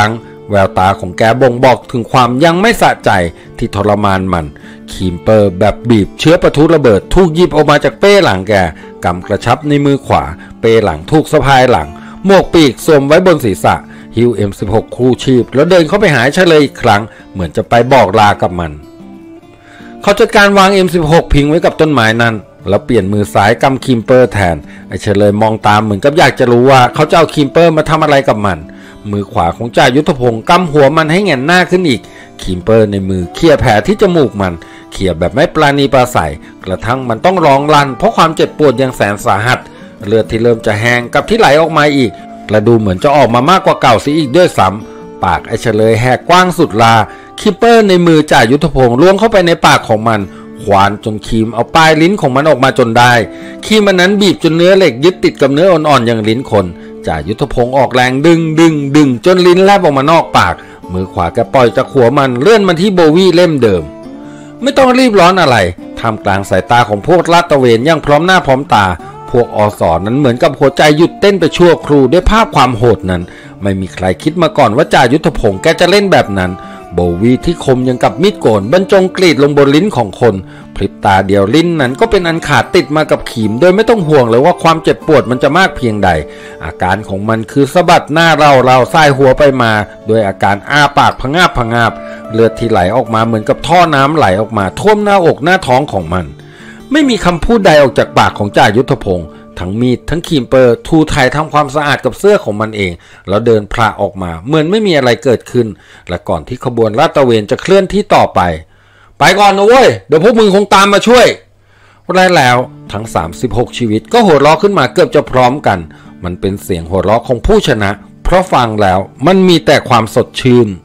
แววตาของแกบ่งบอกถึงความยังไม่สะใจที่ทรมานมันคีมเปอร์แบบบีบเชื้อประทุระเบิดถูกหยิบออกมาจากเป้หลังแกกำกระชับในมือขวาเป้หลังถูกสะพายหลังหมวกปีกสวมไว้บนศีรษะฮิว เอ็ม สิบหก คู่ชีพแล้วเดินเข้าไปหาเฉลยอีกครั้งเหมือนจะไปบอกลากับมันเขาจัดการวาง เอ็ม สิบหก พิงไว้กับต้นไม้นั้นแล้วเปลี่ยนมือซ้ายกำคีมเปอร์แทนไอ้เฉลยมองตามเหมือนกับอยากจะรู้ว่าเขาจะเอาคีมเปอร์มาทำอะไรกับมันมือขวาของจ่ายุทธพงศ์กำหัวมันให้แหงนหน้าขึ้นอีกคีมเปอร์ในมือเขี่ยแผลที่จมูกมันเขี่ยแบบไม่ปราณีปราศัยกระทั่งมันต้องร้องลั่นเพราะความเจ็บปวดอย่างแสนสาหัสเลือดที่เริ่มจะแห้งกับที่ไหลออกมาอีกและดูเหมือนจะออกมามากกว่าเก่าเสียอีกด้วยซ้ำปากไอ้เฉลยแหกกว้างสุดลาคีมเปอร์ในมือจ่ายุทธพงศ์ล้วงเข้าไปในปากของมันควานจนครีมเอาปลายลิ้นของมันออกมาจนได้ครีมมันนั้นบีบจนเนื้อเหล็กยึดติดกับเนื้ออ่อนๆอย่างลิ้นคนจ่ายุทธพงศ์ออกแรงดึงดึงดึงจนลิ้นแลบออกมานอกปากมือขวาแกปล่อยจากหัวมันเลื่อนมันที่โบวี่เล่มเดิมไม่ต้องรีบร้อนอะไรท่ามกลางสายตาของพวกลาดตระเวนอย่างพร้อมหน้าพร้อมตาพวกอสอนั้นเหมือนกับหัวใจหยุดเต้นไปชั่วครู่ด้วยภาพความโหดนั้นไม่มีใครคิดมาก่อนว่าจ่ายุทธพงศ์แกจะเล่นแบบนั้นโบวีที่คมยังกับมีดโกนบรรจงกรีดลงบนลิ้นของคนพริบตาเดียวลิ้นนั้นก็เป็นอันขาดติดมากับขีมโดยไม่ต้องห่วงเลยว่าความเจ็บปวดมันจะมากเพียงใดอาการของมันคือสะบัดหน้าเราเราสายหัวไปมาโดยอาการอ้าปากพะงาบพะงาบเลือดที่ไหลออกมาเหมือนกับท่อน้ำไหลออกมาท่วมหน้าอกหน้าท้องของมันไม่มีคำพูดใดออกจากปากของจ่ายุทธพงศ์ทั้งมีดทั้งคีมเปอร์ทูไทยทำความสะอาดกับเสื้อของมันเองแล้วเดินพระออกมาเหมือนไม่มีอะไรเกิดขึ้นและก่อนที่ขบวนลาดตระเวนจะเคลื่อนที่ต่อไปไปก่อนนะเว้ยเดี๋ยวพวกมึงคงตามมาช่วยและแล้วทั้งสามสิบหกชีวิตก็หัวเราะขึ้นมาเกือบจะพร้อมกันมันเป็นเสียงหัวเราะของผู้ชนะเพราะฟังแล้วมันมีแต่ความสดชื่น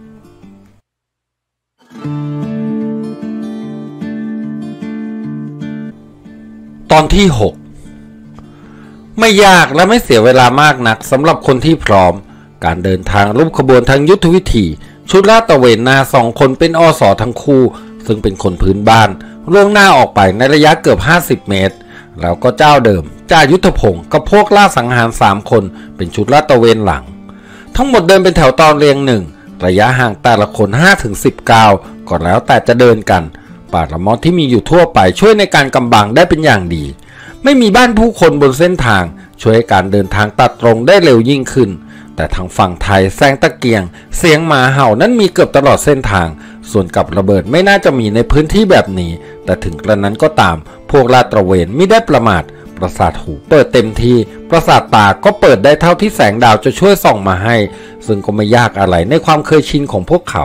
ตอนที่หกไม่ยากและไม่เสียเวลามากนักสำหรับคนที่พร้อมการเดินทางรูปขบวนทางยุทธวิธีชุดลาดตระเวนนาสองคนเป็นอสทั้งคู่ซึ่งเป็นคนพื้นบ้านล่วงหน้าออกไปในระยะเกือบห้าสิบเมตรแล้วก็เจ้าเดิมจ่ายุทธพงศ์กับพวกล่าสังหารสามคนเป็นชุดลาดตระเวนหลังทั้งหมดเดินเป็นแถวตอนเรียงหนึ่งระยะห่างแต่ละคน ห้าถึงสิบ ก้าวก็แล้วแต่จะเดินกันป่าละมอดที่มีอยู่ทั่วไปช่วยในการกำบังได้เป็นอย่างดีไม่มีบ้านผู้คนบนเส้นทางช่วยให้การเดินทางตัดตรงได้เร็วยิ่งขึ้นแต่ทางฝั่งไทยแซงตะเกียงเสียงหมาเห่านั้นมีเกือบตลอดเส้นทางส่วนกับระเบิดไม่น่าจะมีในพื้นที่แบบนี้แต่ถึงกระนั้นก็ตามพวกลาดตระเวนไม่ได้ประมาทประสาทหูเปิดเต็มที่ประสาทตาก็เปิดได้เท่าที่แสงดาวจะช่วยส่องมาให้ซึ่งก็ไม่ยากอะไรในความเคยชินของพวกเขา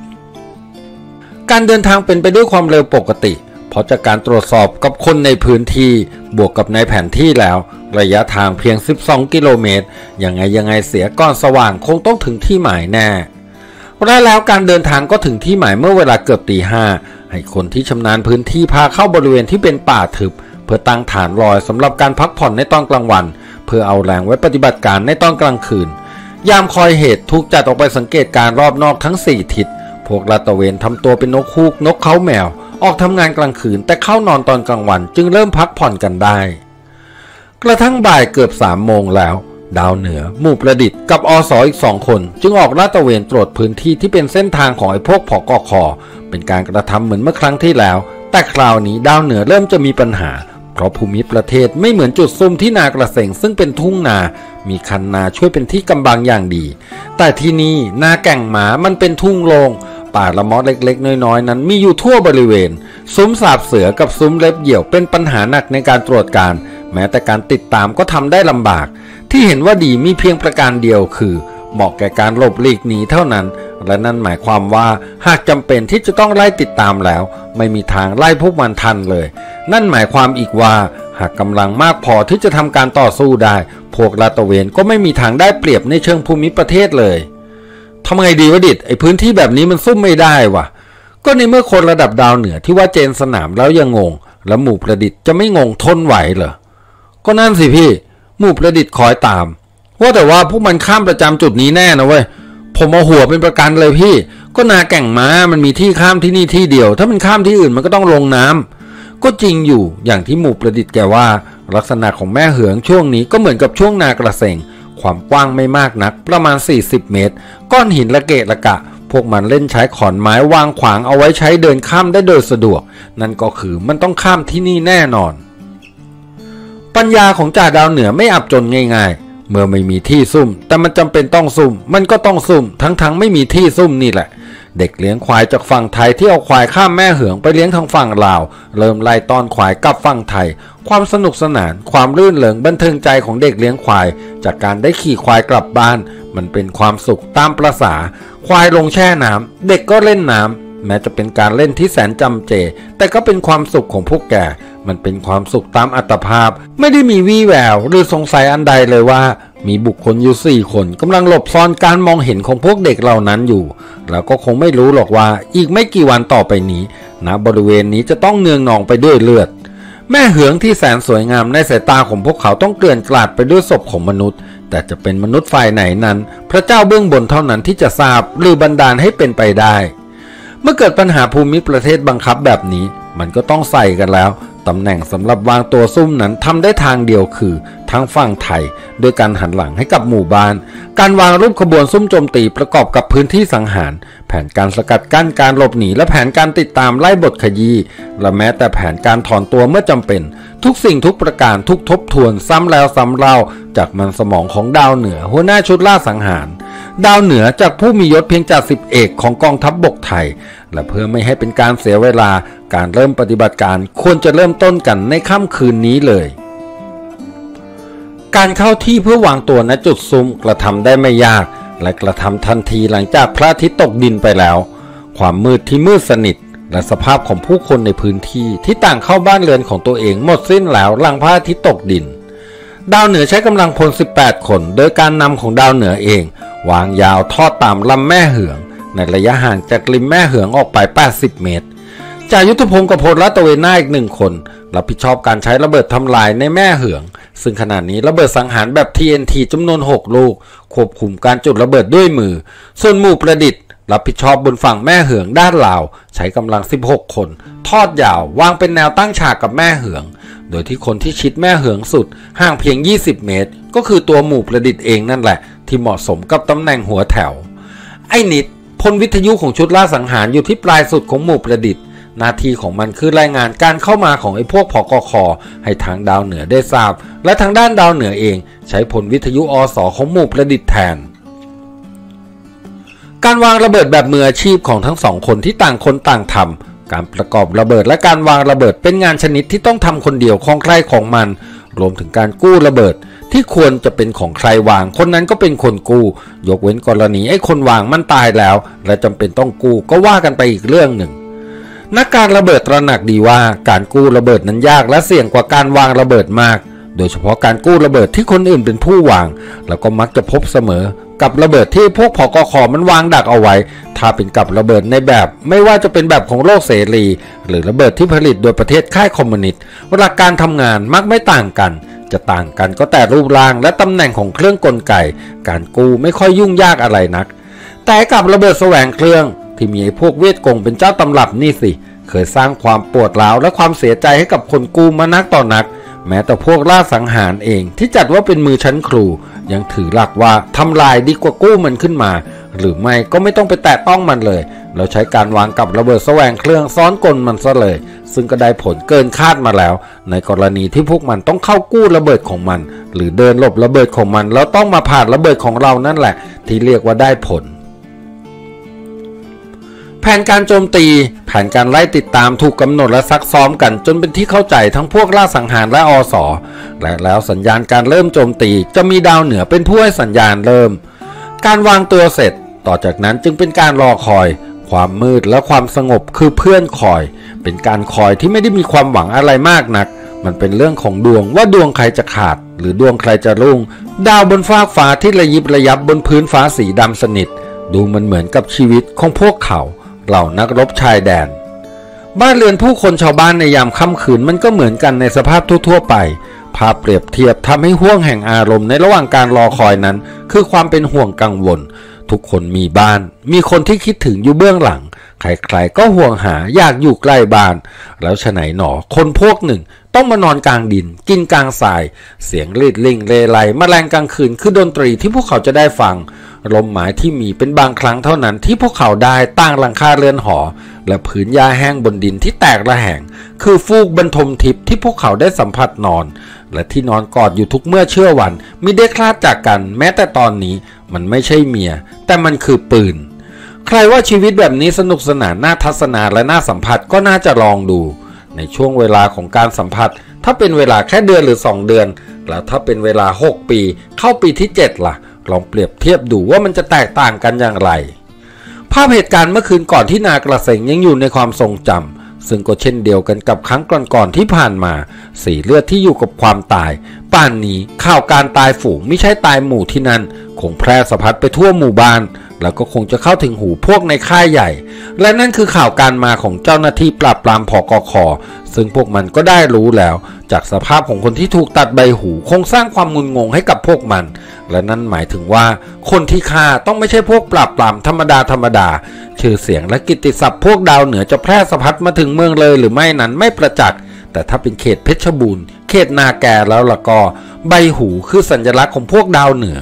การเดินทางเป็นไปด้วยความเร็วปกติเพราะจากการตรวจสอบกับคนในพื้นที่บวกกับในแผนที่แล้วระยะทางเพียงสิบสองกิโลเมตรยังไงยังไงเสียก่อนสว่างคงต้องถึงที่หมายแน่และแล้วการเดินทางก็ถึงที่หมายเมื่อเวลาเกือบตีห้าให้คนที่ชำนาญพื้นที่พาเข้าบริเวณที่เป็นป่าทึบเพื่อตั้งฐานรอยสำหรับการพักผ่อนในตอนกลางวันเพื่อเอาแรงไว้ปฏิบัติการในตอนกลางคืนยามคอยเหตุถูกจัดออกไปสังเกตการรอบนอกทั้งสี่ทิศพวกลาดตระเวนทำตัวเป็นนกฮูกนกเขาแมวออกทำงานกลางคืนแต่เข้านอนตอนกลางวันจึงเริ่มพักผ่อนกันได้กระทั่งบ่ายเกือบสามโมงแล้วดาวเหนือหมู่ประดิษฐ์กับอสอีกสองคนจึงออกลาดตระเวนตรวจพื้นที่ที่เป็นเส้นทางของไอ้พวกผกค.เป็นการกระทำเหมือนเมื่อครั้งที่แล้วแต่คราวนี้ดาวเหนือเริ่มจะมีปัญหาเพราะภูมิประเทศไม่เหมือนจุดซุ่มที่นากระเสงซึ่งเป็นทุ่งนามีคันนาช่วยเป็นที่กำบังอย่างดีแต่ที่นี่นาแก่งหมามันเป็นทุ่งโล่งป่าละมอดเล็กๆน้อยๆนั้นมีอยู่ทั่วบริเวณซุ้มสาบเสือกับซุ้มเล็บเหยี่ยวเป็นปัญหาหนักในการตรวจการแม้แต่การติดตามก็ทำได้ลำบากที่เห็นว่าดีมีเพียงประการเดียวคือเหมาะแก่การหลบหลีกหนีเท่านั้นและนั่นหมายความว่าหากจำเป็นที่จะต้องไล่ติดตามแล้วไม่มีทางไล่พวกมันทันเลยนั่นหมายความอีกว่าหากกำลังมากพอที่จะทำการต่อสู้ได้พวกลาดตระเวนก็ไม่มีทางได้เปรียบในเชิงภูมิประเทศเลยทำไงดีวะดิดไอพื้นที่แบบนี้มันซุ่มไม่ได้วะก็ในเมื่อคนระดับดาวเหนือที่ว่าเจนสนามแล้วยังงงแล้วหมู่ประดิษฐ์จะไม่งงทนไหวเหรอก็นั่นสิพี่หมู่ประดิษฐ์คอยตามว่าแต่ว่าพวกมันข้ามประจำจุดนี้แน่นะเว้ยผมเอาหัวเป็นประกันเลยพี่ก็นาแก่งม้ามันมีที่ข้ามที่นี่ที่เดียวถ้ามันข้ามที่อื่นมันก็ต้องลงน้ำก็จริงอยู่อย่างที่หมู่ประดิษฐ์แกว่าลักษณะของแม่เหืองช่วงนี้ก็เหมือนกับช่วงนากระเสงความกว้างไม่มากนักประมาณสี่สิบเมตรก้อนหินละเกะละกะพวกมันเล่นใช้ขอนไม้วางขวางเอาไว้ใช้เดินข้ามได้โดยสะดวกนั่นก็คือมันต้องข้ามที่นี่แน่นอนปัญญาของจ่าดาวเหนือไม่อับจนง่ายๆเมื่อไม่มีที่ซุ่มแต่มันจำเป็นต้องซุ่มมันก็ต้องซุ่มทั้งๆไม่มีที่ซุ่มนี่แหละเด็กเลี้ยงควายจากฝั่งไทยที่เอาควายข้ามแม่เหืองไปเลี้ยงทางฝั่งลาวเริ่มไล่ต้อนควายกลับฝั่งไทยความสนุกสนานความลื่นเริงบันเทิงใจของเด็กเลี้ยงควายจากการได้ขี่ควายกลับบ้านมันเป็นความสุขตามประสาควายลงแช่น้ำเด็กก็เล่นน้ำแม้จะเป็นการเล่นที่แสนจำเจแต่ก็เป็นความสุขของพวกแกมันเป็นความสุขตามอัตภาพไม่ได้มีวี่แววหรือสงสัยอันใดเลยว่ามีบุคคลอยู่สี่คนกำลังหลบซ่อนการมองเห็นของพวกเด็กเหล่านั้นอยู่แล้วก็คงไม่รู้หรอกว่าอีกไม่กี่วันต่อไปนี้ณบริเวณนี้จะต้องเนืองนองไปด้วยเลือดแม่เหืองที่แสนสวยงามในสายตาของพวกเขาต้องเกลื่อนกลาดไปด้วยศพของมนุษย์แต่จะเป็นมนุษย์ฝ่ายไหนนั้นพระเจ้าเบื้องบนเท่านั้นที่จะทราบหรือบันดาลให้เป็นไปได้เมื่อเกิดปัญหาภูมิประเทศบังคับแบบนี้มันก็ต้องใส่กันแล้วตำแหน่งสำหรับวางตัวซุ่มนั้นทำได้ทางเดียวคือทางฝั่งไทยโดยการหันหลังให้กับหมู่บ้านการวางรูปขบวนซุ่มโจมตีประกอบกับพื้นที่สังหารแผนการสกัดกั้นการหลบหนีและแผนการติดตามไล่บทขยี้และแม้แต่แผนการถอนตัวเมื่อจำเป็นทุกสิ่งทุกประการทุกทบทวนซ้ำแล้วซ้ำเล่าจากมันสมองของดาวเหนือหัวหน้าชุดล่าสังหารดาวเหนือจากผู้มียศเพียงจ่าสิบเอกของกองทัพบกไทยและเพื่อไม่ให้เป็นการเสียเวลาการเริ่มปฏิบัติการควรจะเริ่มต้นกันในค่ำคืนนี้เลยการเข้าที่เพื่อวางตัวณจุดซุ่มกระทำได้ไม่ยากและกระทำทันทีหลังจากพระอาทิตย์ตกดินไปแล้วความมืดที่มืดสนิทและสภาพของผู้คนในพื้นที่ที่ต่างเข้าบ้านเรือนของตัวเองหมดสิ้นแล้วหลังพระอาทิตย์ตกดินดาวเหนือใช้กำลังพลสิบแปดคนโดยการนำของดาวเหนือเองวางยาวทอดตามลำแม่เหืองในระยะห่างจากริมแม่เหืองออกไปแปดสิบเมตรจ่ายุทธพงศ์กับพลรัตเวน่าอีกหนึ่งคนรับผิดชอบการใช้ระเบิดทำลายในแม่เหืองซึ่งขณะนี้ระเบิดสังหารแบบ ที เอ็น ที จำนวนหกลูกควบคุมการจุดระเบิดด้วยมือส่วนหมู่ประดิษฐ์รับผิดชอบบนฝั่งแม่เหืองด้านลาวใช้กำลังสิบหกคนทอดยาววางเป็นแนวตั้งฉากกับแม่เหืองโดยที่คนที่ชิดแม่เหืองสุดห่างเพียงยี่สิบเมตรก็คือตัวหมู่ประดิษฐ์เองนั่นแหละที่เหมาะสมกับตำแหน่งหัวแถวไอ้นิดพลวิทยุของชุดล่าสังหารอยู่ที่ปลายสุดของหมู่ประดิษฐ์หน้าที่ของมันคือรายงานการเข้ามาของไอ้พวกผกค.ให้ทางดาวเหนือได้ทราบและทางด้านดาวเหนือเองใช้พลวิทยุอสของหมู่ประดิษฐ์แทนการวางระเบิดแบบมืออาชีพของทั้งสองคนที่ต่างคนต่างทำการประกอบระเบิดและการวางระเบิดเป็นงานชนิดที่ต้องทำคนเดียวของใครของมันรวมถึงการกู้ระเบิดที่ควรจะเป็นของใครวางคนนั้นก็เป็นคนกู้ยกเว้นกรณีไอ้คนวางมันตายแล้วและจำเป็นต้องกู้ก็ว่ากันไปอีกเรื่องหนึ่งนักการระเบิดตระหนักดีว่าการกู้ระเบิดนั้นยากและเสี่ยงกว่าการวางระเบิดมากโดยเฉพาะการกู้ระเบิดที่คนอื่นเป็นผู้วางแล้วก็มักจะพบเสมอกับระเบิดที่พวกผกค.มันวางดักเอาไว้ถ้าเป็นกับระเบิดในแบบไม่ว่าจะเป็นแบบของโลกเสรีหรือระเบิดที่ผลิตโดยประเทศค่ายคอมมิวนิสต์หลักการทำงานมักไม่ต่างกันจะต่างกันก็แต่รูปร่างและตำแหน่งของเครื่องกลไกการกู้ไม่ค่อยยุ่งยากอะไรนักแต่กับระเบิดแสวงเครื่องที่มีไอ้พวกเวทกงเป็นเจ้าตำรับนี่สิเคยสร้างความปวดร้าวและความเสียใจให้กับคนกู้มานักต่อนักแม้แต่พวกล่าสังหารเองที่จัดว่าเป็นมือชั้นครูยังถือหลักว่าทำลายดีกว่ากู้มันขึ้นมาหรือไม่ก็ไม่ต้องไปแตะต้องมันเลยเราใช้การวางกับระเบิดแสวงเครื่องซ้อนกลมันซะเลยซึ่งก็ได้ผลเกินคาดมาแล้วในกรณีที่พวกมันต้องเข้ากู้ระเบิดของมันหรือเดินหลบระเบิดของมันแล้วต้องมาผ่านระเบิดของเรานั่นแหละที่เรียกว่าได้ผลแผนการโจมตีแผนการไล่ติดตามถูกกำหนดและซักซ้อมกันจนเป็นที่เข้าใจทั้งพวกล่าสังหารและอส.และแล้วสัญญาณการเริ่มโจมตีจะมีดาวเหนือเป็นผู้ให้สัญญาณเริ่มการวางตัวเสร็จต่อจากนั้นจึงเป็นการรอคอยความมืดและความสงบคือเพื่อนคอยเป็นการคอยที่ไม่ได้มีความหวังอะไรมากนักมันเป็นเรื่องของดวงว่าดวงใครจะขาดหรือดวงใครจะรุ่งดาวบนฟากฟ้าที่ระยิบระยับบนพื้นฟ้าสีดำสนิทดูมันเหมือนกับชีวิตของพวกเขาเหล่านักรบชายแดนบ้านเรือนผู้คนชาวบ้านในยามค่ำคืนมันก็เหมือนกันในสภาพทั่วๆไปภาพเปรียบเทียบทำให้ห่วงแห่งอารมณ์ในระหว่างการรอคอยนั้นคือความเป็นห่วงกังวลทุกคนมีบ้านมีคนที่คิดถึงอยู่เบื้องหลังใครๆก็ห่วงหาอยากอยู่ใกล้บ้านแล้วฉะไหนหนอคนพวกหนึ่งต้องมานอนกลางดินกินกลางทรายเสียงรีดลิงเลไลแมลงกลางคืนคือดนตรีที่พวกเขาจะได้ฟังลมหมายที่มีเป็นบางครั้งเท่านั้นที่พวกเขาได้ตั้งหลังคาเรือนหอและผืนหญ้าแห้งบนดินที่แตกระแหงคือฟูกบรรทมทิพย์ที่พวกเขาได้สัมผัสนอนและที่นอนกอดอยู่ทุกเมื่อเชื่อวันมิได้คลาดจากกันแม้แต่ตอนนี้มันไม่ใช่เมียแต่มันคือปืนใครว่าชีวิตแบบนี้สนุกสนานน่าทัศนาและน่าสัมผัสก็น่าจะลองดูในช่วงเวลาของการสัมผัสถ้าเป็นเวลาแค่เดือนหรือสองเดือนแล้วถ้าเป็นเวลาหกปีเข้าปีที่เจ็ดล่ะลองเปรียบเทียบดูว่ามันจะแตกต่างกันอย่างไรภาพเหตุการณ์เมื่อคืนก่อนที่นากระเสงยังอยู่ในความทรงจำซึ่งก็เช่นเดียวกันกับครั้งก่อนๆที่ผ่านมาสีเลือดที่อยู่กับความตายป่านนี้ข่าวการตายฝูงไม่ใช่ตายหมู่ที่นั่นคงแพร่สะพัดไปทั่วหมู่บ้านแล้วก็คงจะเข้าถึงหูพวกในค่ายใหญ่และนั่นคือข่าวการมาของเจ้าหน้าที่ปราบปรามผกค.ซึ่งพวกมันก็ได้รู้แล้วจากสภาพของคนที่ถูกตัดใบหูคงสร้างความงุนงงให้กับพวกมันและนั่นหมายถึงว่าคนที่ฆ่าต้องไม่ใช่พวกปราบปรามธรรมดาธรรมดาชื่อเสียงและกิตติศัพท์พวกดาวเหนือจะแพร่สะพัดมาถึงเมืองเลยหรือไม่นั้นไม่ประจักษ์แต่ถ้าเป็นเขตเพชรบูรณ์เขตนาแกแล้วล่ะก็ใบหูคือสัญลักษณ์ของพวกดาวเหนือ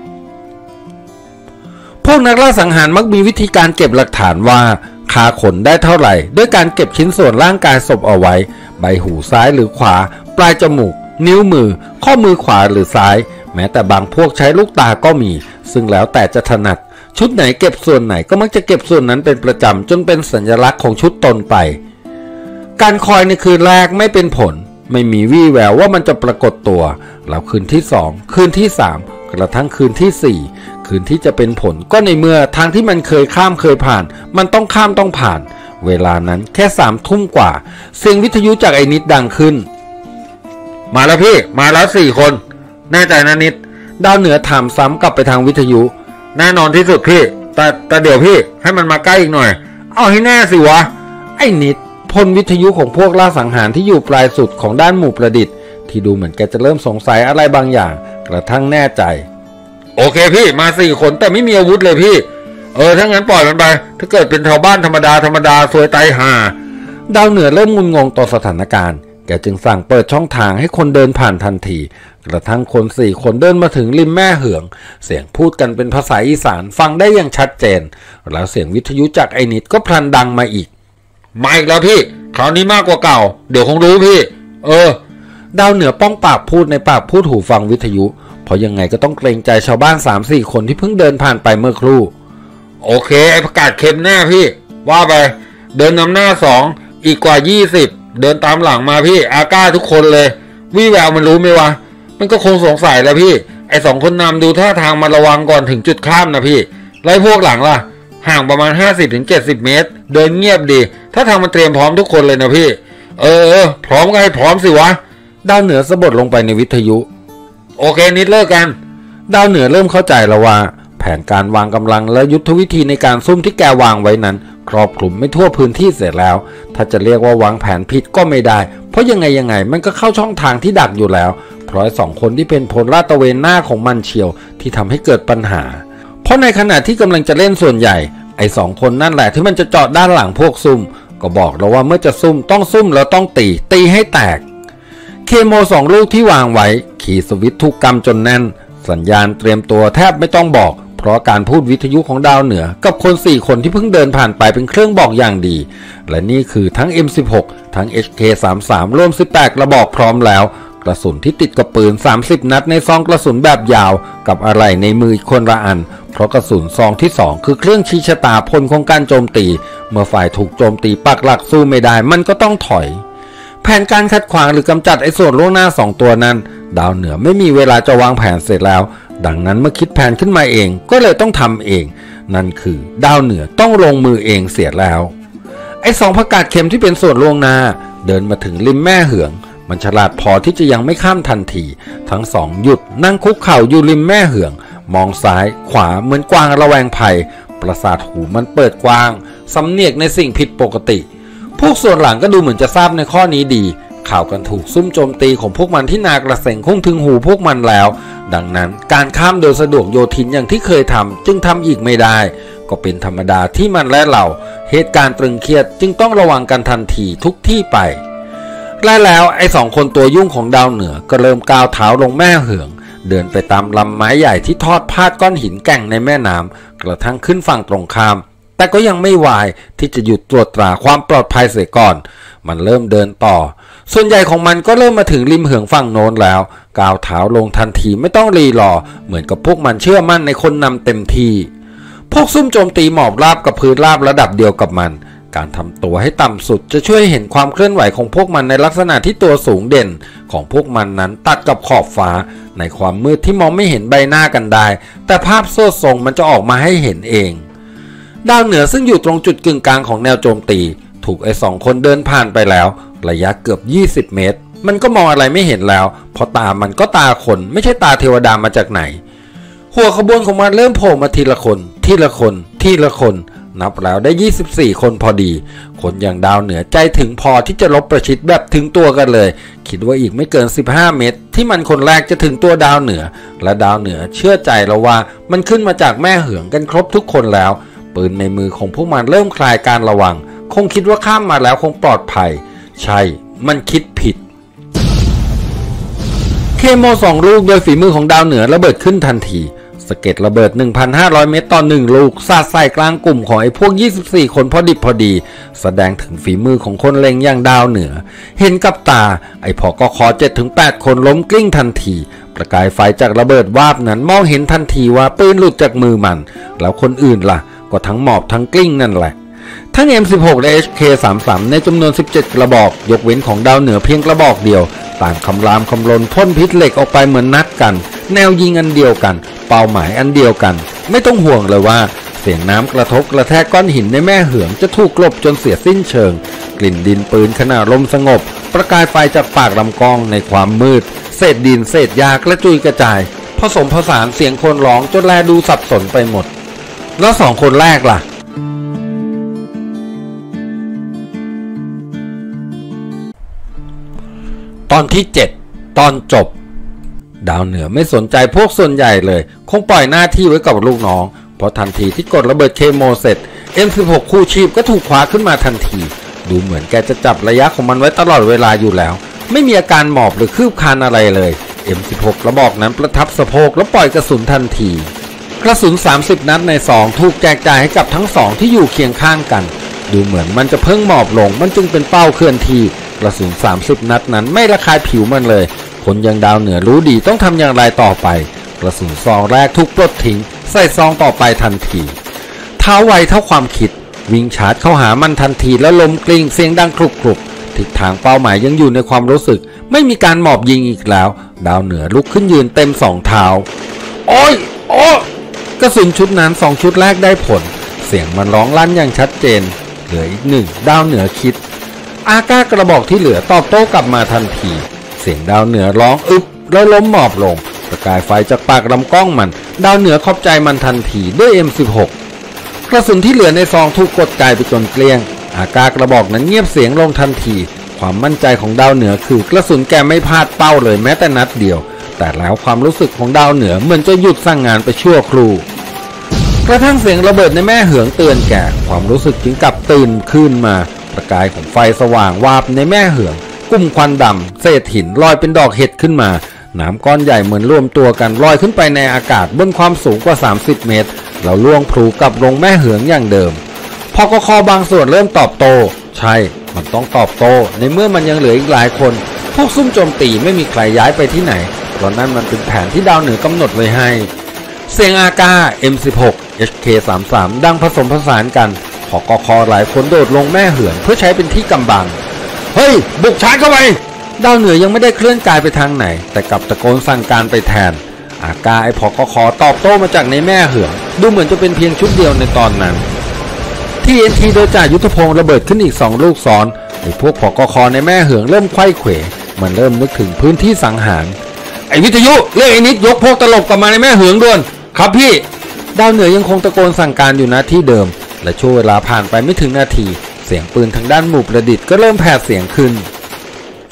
พวกนักล่าสังหารมักมีวิธีการเก็บหลักฐานว่าฆ่าคนได้เท่าไหร่ด้วยการเก็บชิ้นส่วนร่างกายศพเอาไว้ใบหูซ้ายหรือขวาปลายจมูกนิ้วมือข้อมือขวาหรือซ้ายแม้แต่บางพวกใช้ลูกตาก็มีซึ่งแล้วแต่จะถนัดชุดไหนเก็บส่วนไหนก็มักจะเก็บส่วนนั้นเป็นประจำจนเป็นสัญลักษณ์ของชุดตนไปการคอยในคืนแรกไม่เป็นผลไม่มีวี่แววว่ามันจะปรากฏตัวแล้วคืนที่สองคืนที่สามกระทั่งคืนที่สี่คืนที่จะเป็นผลก็ในเมื่อทางที่มันเคยข้ามเคยผ่านมันต้องข้ามต้องผ่านเวลานั้นแค่สามทุ่มกว่าเสียงวิทยุจากไอ้นิดดังขึ้นมาแล้วพี่มาแล้วสี่คนแน่ใจนะนิดดาวเหนือถามซ้ำกลับไปทางวิทยุแน่นอนที่สุดพี่แต่แต่เดี๋ยวพี่ให้มันมาใกล้อีกหน่อยเอาให้แน่สิวะไอ้นิดพลวิทยุของพวกล่าสังหารที่อยู่ปลายสุดของด้านหมู่ประดิษฐ์ที่ดูเหมือนแกจะเริ่มสงสัยอะไรบางอย่างกระทั่งแน่ใจโอเคพี่มาสี่คนแต่ไม่มีอาวุธเลยพี่เออถ้างั้นปล่อยมันไปถ้าเกิดเป็นชาวบ้านธรรมดาธรรมดาซวยตายห่าดาวเหนือเริ่มงุนงงต่อสถานการณ์แกจึงสั่งเปิดช่องทางให้คนเดินผ่านทันทีกระทั่งคนสี่คนเดินมาถึงริมแม่เหืองเสียงพูดกันเป็นภาษาอีสานฟังได้อย่างชัดเจนแล้วเสียงวิทยุจากไอ้นิดก็พลันดังมาอีกมาอีกแล้วพี่คราวนี้มากกว่าเก่าเดี๋ยวคงรู้พี่เออดาวเหนือป้องปากพูดในปากพูดหูฟังวิทยุเพราะยังไงก็ต้องเกรงใจชาวบ้าน สามสี่ คนที่เพิ่งเดินผ่านไปเมื่อครู่โอเคไอ้ประกาศเข็มแน่พี่ว่าไปเดินนำหน้าสองอีกกว่ายี่สิบเดินตามหลังมาพี่อาก้าทุกคนเลยวี่แววมันรู้ไหมวะมันก็คงสงสัยแล้วพี่ไอ้สองคนนำดูท่าทางมาระวังก่อนถึงจุดข้ามนะพี่ไล่พวกหลังล่ะห่างประมาณ ห้าสิบถึงเจ็ดสิบ เมตรเดินเงียบดีถ้าทางมันเตรียมพร้อมทุกคนเลยนะพี่เออเออพร้อมไงพร้อมสิวะดาวเหนือสะบัดลงไปในวิทยุโอเคนิดเลิกกันดาวเหนือเริ่มเข้าใจแล้วว่าแผนการวางกำลังและยุทธวิธีในการซุ่มที่แกวางไว้นั้นครอบคลุมไม่ทั่วพื้นที่เสร็จแล้วถ้าจะเรียกว่าวางแผนผิดก็ไม่ได้เพราะยังไงยังไงมันก็เข้าช่องทางที่ดักอยู่แล้วเพราะสองคนที่เป็นพลลาดตระเวนหน้าของมันเชียวที่ทำให้เกิดปัญหาเพราะในขณะที่กำลังจะเล่นส่วนใหญ่ไอ้สองคนนั่นแหละที่มันจะเจาะด้านหลังพวกซุ่มก็บอกแล้วว่าเมื่อจะซุ่มต้องซุ่มแล้วต้องตีตีให้แตกเคโมสองลูกที่วางไว้ขี่สวิตช์ทุกกำจนแน่นสัญญาณเตรียมตัวแทบไม่ต้องบอกเพราะการพูดวิทยุของดาวเหนือกับคนสี่คนที่เพิ่งเดินผ่านไปเป็นเครื่องบอกอย่างดีและนี่คือทั้ง เอ็ม สิบหก ทั้ง เอช เค สามสิบสาม รวมสิบแปดกระบอกพร้อมแล้วกระสุนที่ติดกับปืนสามสิบนัดในซองกระสุนแบบยาวกับอะไรในมือคนละอันเพราะกระสุนซองที่สองคือเครื่องชี้ชะตาพลของการโจมตีเมื่อฝ่ายถูกโจมตีปักหลักสู้ไม่ได้มันก็ต้องถอยแผนการขัดขวางหรือกำจัดไอ้ส่วนล่วงหน้าสองตัวนั้นดาวเหนือไม่มีเวลาจะวางแผนเสร็จแล้วดังนั้นเมื่อคิดแผนขึ้นมาเองก็เลยต้องทำเองนั่นคือดาวเหนือต้องลงมือเองเสียแล้วไอ้สองผักกาดเข็มที่เป็นส่วนล่วงหน้าเดินมาถึงริมแม่เหืองมันฉลาดพอที่จะยังไม่ข้ามทันทีทั้งสองหยุดนั่งคุกเข่าอยู่ริมแม่เหืองมองซ้ายขวาเหมือนกวางระแวงภัยประสาทหูมันเปิดกว้างสำเนียกในสิ่งผิดปกติพวกส่วนหลังก็ดูเหมือนจะทราบในข้อนี้ดีคข่าวกันถูกซุ่มโจมตีของพวกมันที่นากระเซ็งคงถึงหูพวกมันแล้วดังนั้นการข้ามโดยสะดวกโยธินอย่างที่เคยทำจึงทำอีกไม่ได้ก็เป็นธรรมดาที่มันและเราเหตุการณ์ตรึงเครียดจึงต้องระวังกันทันทีทุกที่ไปและแล้วไอ้สองคนตัวยุ่งของดาวเหนือก็เริ่มก้าวเท้าลงแม่เหืองเดินไปตามลำไม้ใหญ่ที่ทอดพาดก้อนหินแก่งในแม่น้ำกระทั่งขึ้นฝั่งตรงข้ามแต่ก็ยังไม่วายที่จะหยุดตรวจตราความปลอดภัยเสียก่อนมันเริ่มเดินต่อส่วนใหญ่ของมันก็เริ่มมาถึงริมเหืองฝั่งโน้นแล้วก้าวเท้าลงทันทีไม่ต้องรีรอเหมือนกับพวกมันเชื่อมั่นในคนนำเต็มที่พวกซุ่มโจมตีหมอบราบกับพื้นราบระดับเดียวกับมันการทำตัวให้ต่ำสุดจะช่วยเห็นความเคลื่อนไหวของพวกมันในลักษณะที่ตัวสูงเด่นของพวกมันนั้นตัดกับขอบฟ้าในความมืดที่มองไม่เห็นใบหน้ากันได้แต่ภาพโซ่ทรงมันจะออกมาให้เห็นเองดาวเหนือซึ่งอยู่ตรงจุดกึ่งกลางของแนวโจมตีถูกไอ้สองคนเดินผ่านไปแล้วระยะเกือบยี่สิบเมตรมันก็มองอะไรไม่เห็นแล้วเพราะตามันก็ตาคนไม่ใช่ตาเทวดามาจากไหนหัวขบวนของมันเริ่มโผล่มาทีละคนทีละคนทีละคนนับแล้วได้ยี่สิบสี่คนพอดีคนอย่างดาวเหนือใจถึงพอที่จะลบประชิดแบบถึงตัวกันเลยคิดว่าอีกไม่เกินสิบห้าเมตรที่มันคนแรกจะถึงตัวดาวเหนือและดาวเหนือเชื่อใจแล้วว่ามันขึ้นมาจากแม่เหืองกันครบทุกคนแล้วปืนในมือของพวกมันเริ่มคลายการระวังคงคิดว่าข้ามมาแล้วคงปลอดภัยใช่มันคิดผิดเคโมสองลูกโดยฝีมือของดาวเหนือระเบิดขึ้นทันทีสะเก็ดระเบิด หนึ่งพันห้าร้อย เมตรต่อหนึ่งลูกสาดใส่กลางกลุ่มของไอ้พวกยี่สิบสี่คนพอดิบพอดีแสดงถึงฝีมือของคนเล็งอย่างดาวเหนือเห็นกับตาไอ้พกค เจ็ดถึงแปด คนล้มกลิ้งทันทีประกายไฟจากระเบิดวาบนั้นมองเห็นทันทีว่าปืนหลุดจากมือมันแล้วคนอื่นล่ะก็ทั้งหมอบทั้งกลิ้งนั่นแหละทั้ง เอ็ม สิบหก และ เอช เค สามสิบสาม ในจำนวนสิบเจ็ดกระบอกยกเว้นของดาวเหนือเพียงกระบอกเดียวต่างคำรามคำรนพ่นพิษเหล็กออกไปเหมือนนัดกันแนวยิงอันเดียวกันเป้าหมายอันเดียวกันไม่ต้องห่วงเลยว่าเสียงน้ำกระทบกระแทกก้อนหินในแม่เหืองจะถูกกลบจนเสียสิ้นเชิงกลิ่นดินปืนขณะลมสงบประกายไฟจากปากลำกล้องในความมืดเศษดินเศษยากระจุยกระจายผสมผสานเสียงคนร้องจนแลดูสับสนไปหมดแล้วสองคนแรกล่ะตอนที่เจ็ดตอนจบดาวเหนือไม่สนใจพวกส่วนใหญ่เลยคงปล่อยหน้าที่ไว้กับลูกน้องเพราะทันทีที่กดระเบิดเคโมเสร็จ เอ็ม สิบหก คู่ชีพก็ถูกคว้าขึ้นมาทันทีดูเหมือนแกจะจับระยะของมันไว้ตลอดเวลาอยู่แล้วไม่มีอาการหมอบหรือคืบคลานอะไรเลย เอ็ม สิบหก กระบอกนั้นประทับสะโพกแล้วปล่อยกระสุนทันทีกระสุนสามสิบนัดในซองถูกแจกจ่ายให้กับทั้งสองที่อยู่เคียงข้างกันดูเหมือนมันจะเพิ่งหมอบลงมันจึงเป็นเป้าเคลื่อนที่กระสุนสามสิบนัดนั้นไม่ระคายผิวมันเลยคนยังดาวเหนือรู้ดีต้องทำอย่างไรต่อไปกระสุนซองแรกถูกปลดทิ้งใส่ซองต่อไปทันทีเท้าไวเท่าความคิดวิ่งชาร์จเข้าหามันทันทีแล้วล้มกลิ้งเสียงดังกรุบกรุบทิศทางเป้าหมายยังอยู่ในความรู้สึกไม่มีการหมอบยิงอีกแล้วดาวเหนือลุกขึ้นยืนเต็มสองเท้าโอ้ยโอ้กระสุนชุดนั้นสองชุดแรกได้ผลเสียงมันร้องลั่นอย่างชัดเจนเหลืออีกหนึ่งดาวเหนือคิดอาก้ากระบอกที่เหลือตอบโต้กลับมาทันทีเสียงดาวเหนือร้องอึบแล้วล้มหมอบลงประกายไฟจากปากลำกล้องมันดาวเหนือขอบใจมันทันทีด้วย เอ็ม สิบหก กระสุนที่เหลือในซองถูกกดไกลไปจนเกลี้ยงอาก้ากระบอกนั้นเงียบเสียงลงทันทีความมั่นใจของดาวเหนือคือกระสุนแกไม่พลาดเป้าเลยแม้แต่นัดเดียวแต่แล้วความรู้สึกของดาวเหนือเหมือนจะหยุดสร้างงานไปชั่วครู่กระทั่งเสียงระเบิดในแม่เหืองเตือนแกความรู้สึกจึงกลับตื่นขึ้นมาประกายของไฟสว่างวาบในแม่เหืองกุ้มควันดำเศษหินลอยเป็นดอกเห็ดขึ้นมาน้ำก้อนใหญ่เหมือนรวมตัวกันลอยขึ้นไปในอากาศบนความสูงกว่าสามสิบเมตรแล้วล่วงพลูกลับลงแม่เหืองอย่างเดิมพกค.บางส่วนเริ่มตอบโต้ใช่มันต้องตอบโต้ในเมื่อมันยังเหลืออีกหลายคนพวกซุ่มโจมตีไม่มีใครย้ายไปที่ไหนเพราะนั่นมันเป็นแผนที่ดาวเหนือกำหนดไว้ให้เสียงอาก้า เอ็ม สิบหก เอช เค สามสิบสาม ดังผสมผสานกันพกค.หลายคนโดดลงแม่เหืองเพื่อใช้เป็นที่กำบังเฮ้ยบุกชาร์จเข้าไปดาวเหนือยังไม่ได้เคลื่อนกายไปทางไหนแต่กลับตะโกนสั่งการไปแทนอาก้าไอพกค.ตอบโต้มาจากในแม่เหืองดูเหมือนจะเป็นเพียงชุดเดียวในตอนนั้นที เอ็น ที โดยจ่ายุทธพงศ์ระเบิดขึ้นอีกสองลูกซ้อนไอพวกพกค.ในแม่เหืองเริ่มไขว้เขวมันเริ่มนึกถึงพื้นที่สังหารไอวิทยุเรียกไอนิดยกพวกตลบกลับมาในแม่เหืองด่วนครับพี่ดาวเหนือยังคงตะโกนสั่งการอยู่ณที่เดิมและช่วงเวลาผ่านไปไม่ถึงนาทีเสียงปืนทางด้านหมู่ประดิษฐ์ก็เริ่มแผดเสียงขึ้น ที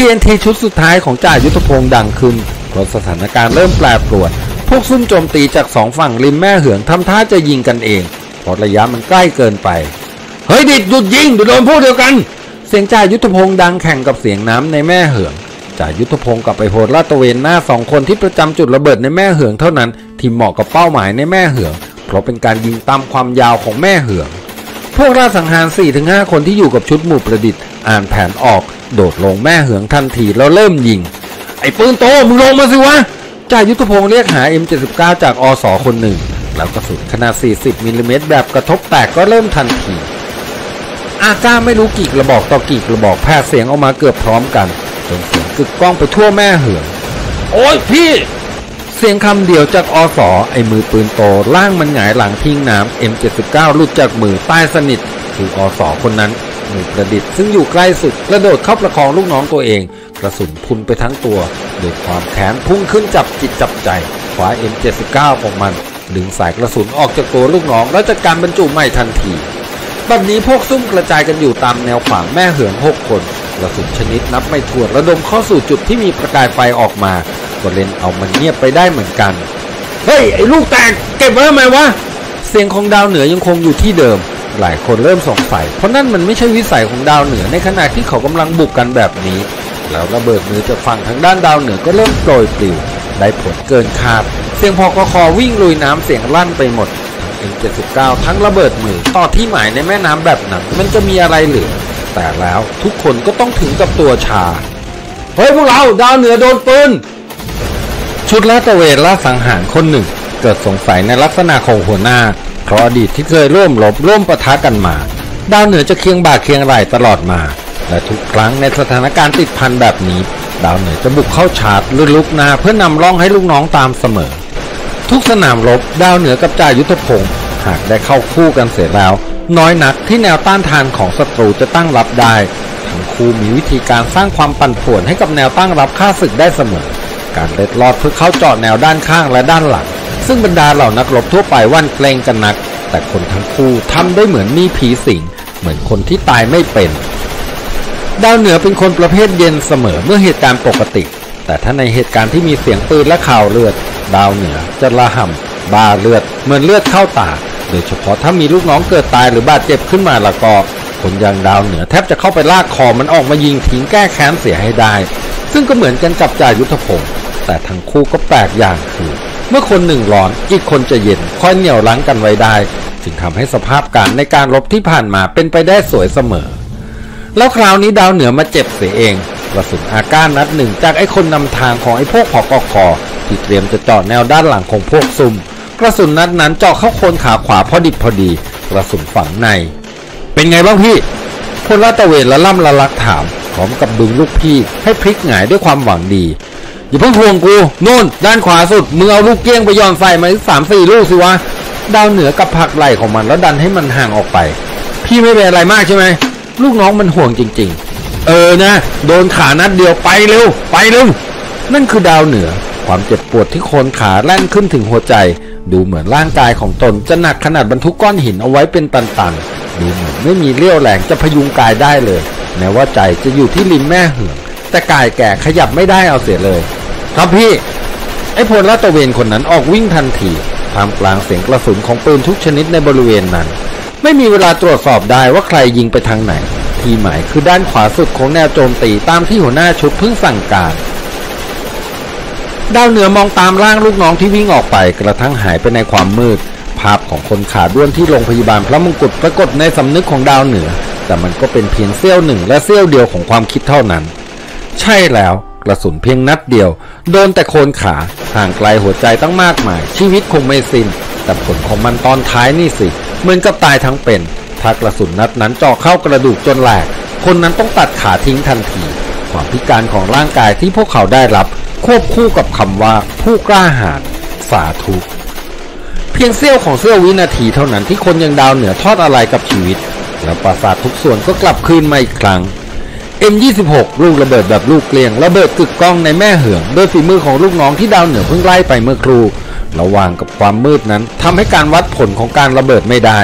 ที เอ็น ที ชุดสุดท้ายของจ่ายุทธพงศ์ดังขึ้นเพราะสถานการณ์เริ่มแปรปรวนพวกซุ่มโจมตีจากสองฝั่งริมแม่เหืองทำท่าจะยิงกันเองเพราะระยะมันใกล้เกินไปเฮ้ยดิดหยุดยิงเดี๋ยวโดนพวกเดียวกันเสียงจ่ายุทธพงศ์ดังแข่งกับเสียงน้ำในแม่เหืองจ่ายุทธพงศ์กับไอโพลลาดตระเวนหน้าสองคนที่ประจำจุดระเบิดในแม่เหืองเท่านั้นที่เหมาะกับเป้าหมายในแม่เหืองเพราะเป็นการยิงตามความยาวของแม่เหืองพวกราชสังหาร สี่ถึงห้า คนที่อยู่กับชุดหมู่ประดิษฐ์อ่านแผนออกโดดลงแม่เหืองทันทีแล้วเริ่มยิงไอ้ปืนโตมึงลงมาสิวะจ่ายุทธพงศ์เรียกหา เอ็ม เจ็ดสิบเก้า จากอสคนหนึ่งแล้วกระสุนขนาดสี่สิบมิลลิเมตรแบบกระทบแตกก็เริ่มทันทีอาก้าไม่รู้กี่กระบอกต่อกี่กระบอกแพร่เสียงออกมาเกือบพร้อมกันจนเสียงกึกก้องไปทั่วแม่เหืองโอ้ยพี่เสียงคำเดียวจากอสไอ้มือปืนโตล่างมันหงายหลังทิ้งน้ำ เอ็ม เจ็ดสิบเก้า หลุดจากมือใต้สนิทคืออสคนนั้นมือประดิษฐ์ซึ่งอยู่ใกล้สุดกระโดดเข้าประคองลูกน้องตัวเองกระสุนพุ่งไปทั้งตัวด้วยความแค้นพุ่งขึ้นจับจิตจับใจคว้า เอ็ม เจ็ดสิบเก้า ของมันดึงสายกระสุนออกจากตัวลูกน้องแล้วจัดการบรรจุใหม่ทันทีบัดนี้พวกซุ่มกระจายกันอยู่ตามแนวขวางแม่เหืองหกคนกระสุนชนิดนับไม่ถ้วนระดมเข้าสู่จุดที่มีประกายไฟออกมาก็เล่นเอามันเงียบไปได้เหมือนกันเฮ้ยไอ้ลูกแตกเก็บไว้ทำไมวะเสียงของดาวเหนือยังคงอยู่ที่เดิมหลายคนเริ่มสงสัยเพราะนั่นมันไม่ใช่วิสัยของดาวเหนือในขณะที่เขากำลังบุกกันแบบนี้แล้วระเบิดมือจากฝั่งทางด้านดาวเหนือก็เริ่มโปรยปลิวได้ผลเกินคาดเสียงพกควิ่งลุยน้ำเสียงลั่นไปหมด เอ็ม เจ็ดสิบเก้า ทั้งระเบิดมือต่อที่หมายในแม่น้ำแบบนั้นมันจะมีอะไรเหลือแต่แล้วทุกคนก็ต้องถึงกับตัวชาเฮ้ยพวกเราดาวเหนือโดนปืนชุดลาดตระเวนล่าสังหารคนหนึ่งเกิดสงสัยในลักษณะของหัวหน้าเพราะอดีตที่เคยร่วมรบร่วมปะทะกันมาดาวเหนือจะเคียงบ่าเคียงไหล่ตลอดมาและทุกครั้งในสถานการณ์ติดพันแบบนี้ดาวเหนือจะบุกเข้าชาร์จหรือลุกนาเพื่อนำร่องให้ลูกน้องตามเสมอทุกสนามรบดาวเหนือกับจ่ายุทธพงศ์หากได้เข้าคู่กันเสร็จแล้วน้อยนักที่แนวต้านทานของศัตรูจะตั้งรับได้ทั้งคู่มีวิธีการสร้างความปั่นป่วนให้กับแนวตั้งรับฆ่าศึกได้เสมอการเล็ดลอดเพื่อเข้าเจาะแนวด้านข้างและด้านหลังซึ่งบรรดาเหล่านักรบทั่วไปหวั่นเกรงกันนักแต่คนทั้งคู่ทำได้เหมือนมีผีสิงเหมือนคนที่ตายไม่เป็นดาวเหนือเป็นคนประเภทเย็นเสมอเมื่อเหตุการณ์ปกติแต่ถ้าในเหตุการณ์ที่มีเสียงปืนและข่าวเลือดดาวเหนือจะระห่ำบ้าเลือดเหมือนเลือดเข้าตาโดยเฉพาะถ้ามีลูกน้องเกิดตายหรือบาดเจ็บขึ้นมาละก็คนอย่างดาวเหนือแทบจะเข้าไปลากคอมันออกมายิงทิ้งแก้แค้นเสียให้ได้ซึ่งก็เหมือนกันกับจ่ายุทธพงศ์แต่ทั้งคู่ก็แปลกอย่างคือเมื่อคนหนึ่งร้อนอีกคนจะเย็นคอยเหนี่ยวรั้งกันไว้ได้จึงทำให้สภาพการในการรบที่ผ่านมาเป็นไปได้สวยเสมอแล้วคราวนี้ดาวเหนือมาเจ็บเสียเองกระสุนอาก้านัดหนึ่งจากไอ้คนนำทางของไอ้พวกผกคที่เตรียมจะเจาะแนวด้านหลังของพวกซุ่มกระสุนนัดนั้นเจาะเข้าโคนขาขวาพอดิบพอดีกระสุนฝังในเป็นไงบ้างพี่พลลาดตระเวนละล่ำละลักถามพร้อมกับดึงลูกพี่ให้พลิกหงายด้วยความหวังดีอย่าเพิ่งห่วงกูโน่นด้านขวาสุดมึงเอาลูกเกี้ยงไปย่อนใส่มาอีกสามสี่ลูกสิวะดาวเหนือกับผักไหล่ของมันแล้วดันให้มันห่างออกไปพี่ไม่เป็นอะไรมากใช่ไหมลูกน้องมันห่วงจริงๆเออนะโดนขานัดเดียวไปเร็วไปเร็วนั่นคือดาวเหนือความเจ็บปวดที่โคนขาแล่นขึ้นถึงหัวใจดูเหมือนร่างกายของตนจะหนักขนาดบรรทุกก้อนหินเอาไว้เป็นตันๆดูเหมือนไม่มีเรี่ยวแรงจะพยุงกายได้เลยแม้ว่าใจจะอยู่ที่ริมแม่เหืองแต่กายแก่ขยับไม่ได้เอาเสียเลยครับพี่ไอ้พลลาดตระเวนคนนั้นออกวิ่งทันทีท่ามกลางเสียงกระสุนของปืนทุกชนิดในบริเวณนั้นไม่มีเวลาตรวจสอบได้ว่าใครยิงไปทางไหนที่หมายคือด้านขวาสุดของแนวโจมตีตามที่หัวหน้าชุดเพิ่งสั่งการดาวเหนือมองตามร่างลูกน้องที่วิ่งออกไปกระทั่งหายไปในความมืดภาพของคนขาด้วนที่โรงพยาบาลพระมงกุฎปรากฏในสำนึกของดาวเหนือแต่มันก็เป็นเพียงเสี้ยวหนึ่งและเสี้ยวเดียวของความคิดเท่านั้นใช่แล้วกระสุนเพียงนัดเดียวโดนแต่โคนขาห่างไกลหัวใจตั้งมากมายชีวิตคงไม่สิ้นแต่ผลของมันตอนท้ายนี่สิเหมือนกับตายทั้งเป็นถ้ากระสุนนัดนั้นเจาะเข้ากระดูกจนแหลกคนนั้นต้องตัดขาทิ้งทันทีความพิการของร่างกายที่พวกเขาได้รับควบคู่กับคำว่าผู้กล้าหาญสาธุเพียงเสี้ยวของเสี้ยววินาทีเท่านั้นที่คนยังดาวเหนือทอดอะไรกับชีวิตแล้วประสาททุกส่วนก็กลับคืนมาอีกครั้ง เอ็ม ยี่สิบหก ลูกระเบิดแบบลูกเกลียงระเบิดกึกก้องในแม่เหืองโดยฝีมือของลูกน้องที่ดาวเหนือเพิ่งไล่ไปเมื่อครู่ระหว่างกับความมืดนั้นทำให้การวัดผลของการระเบิดไม่ได้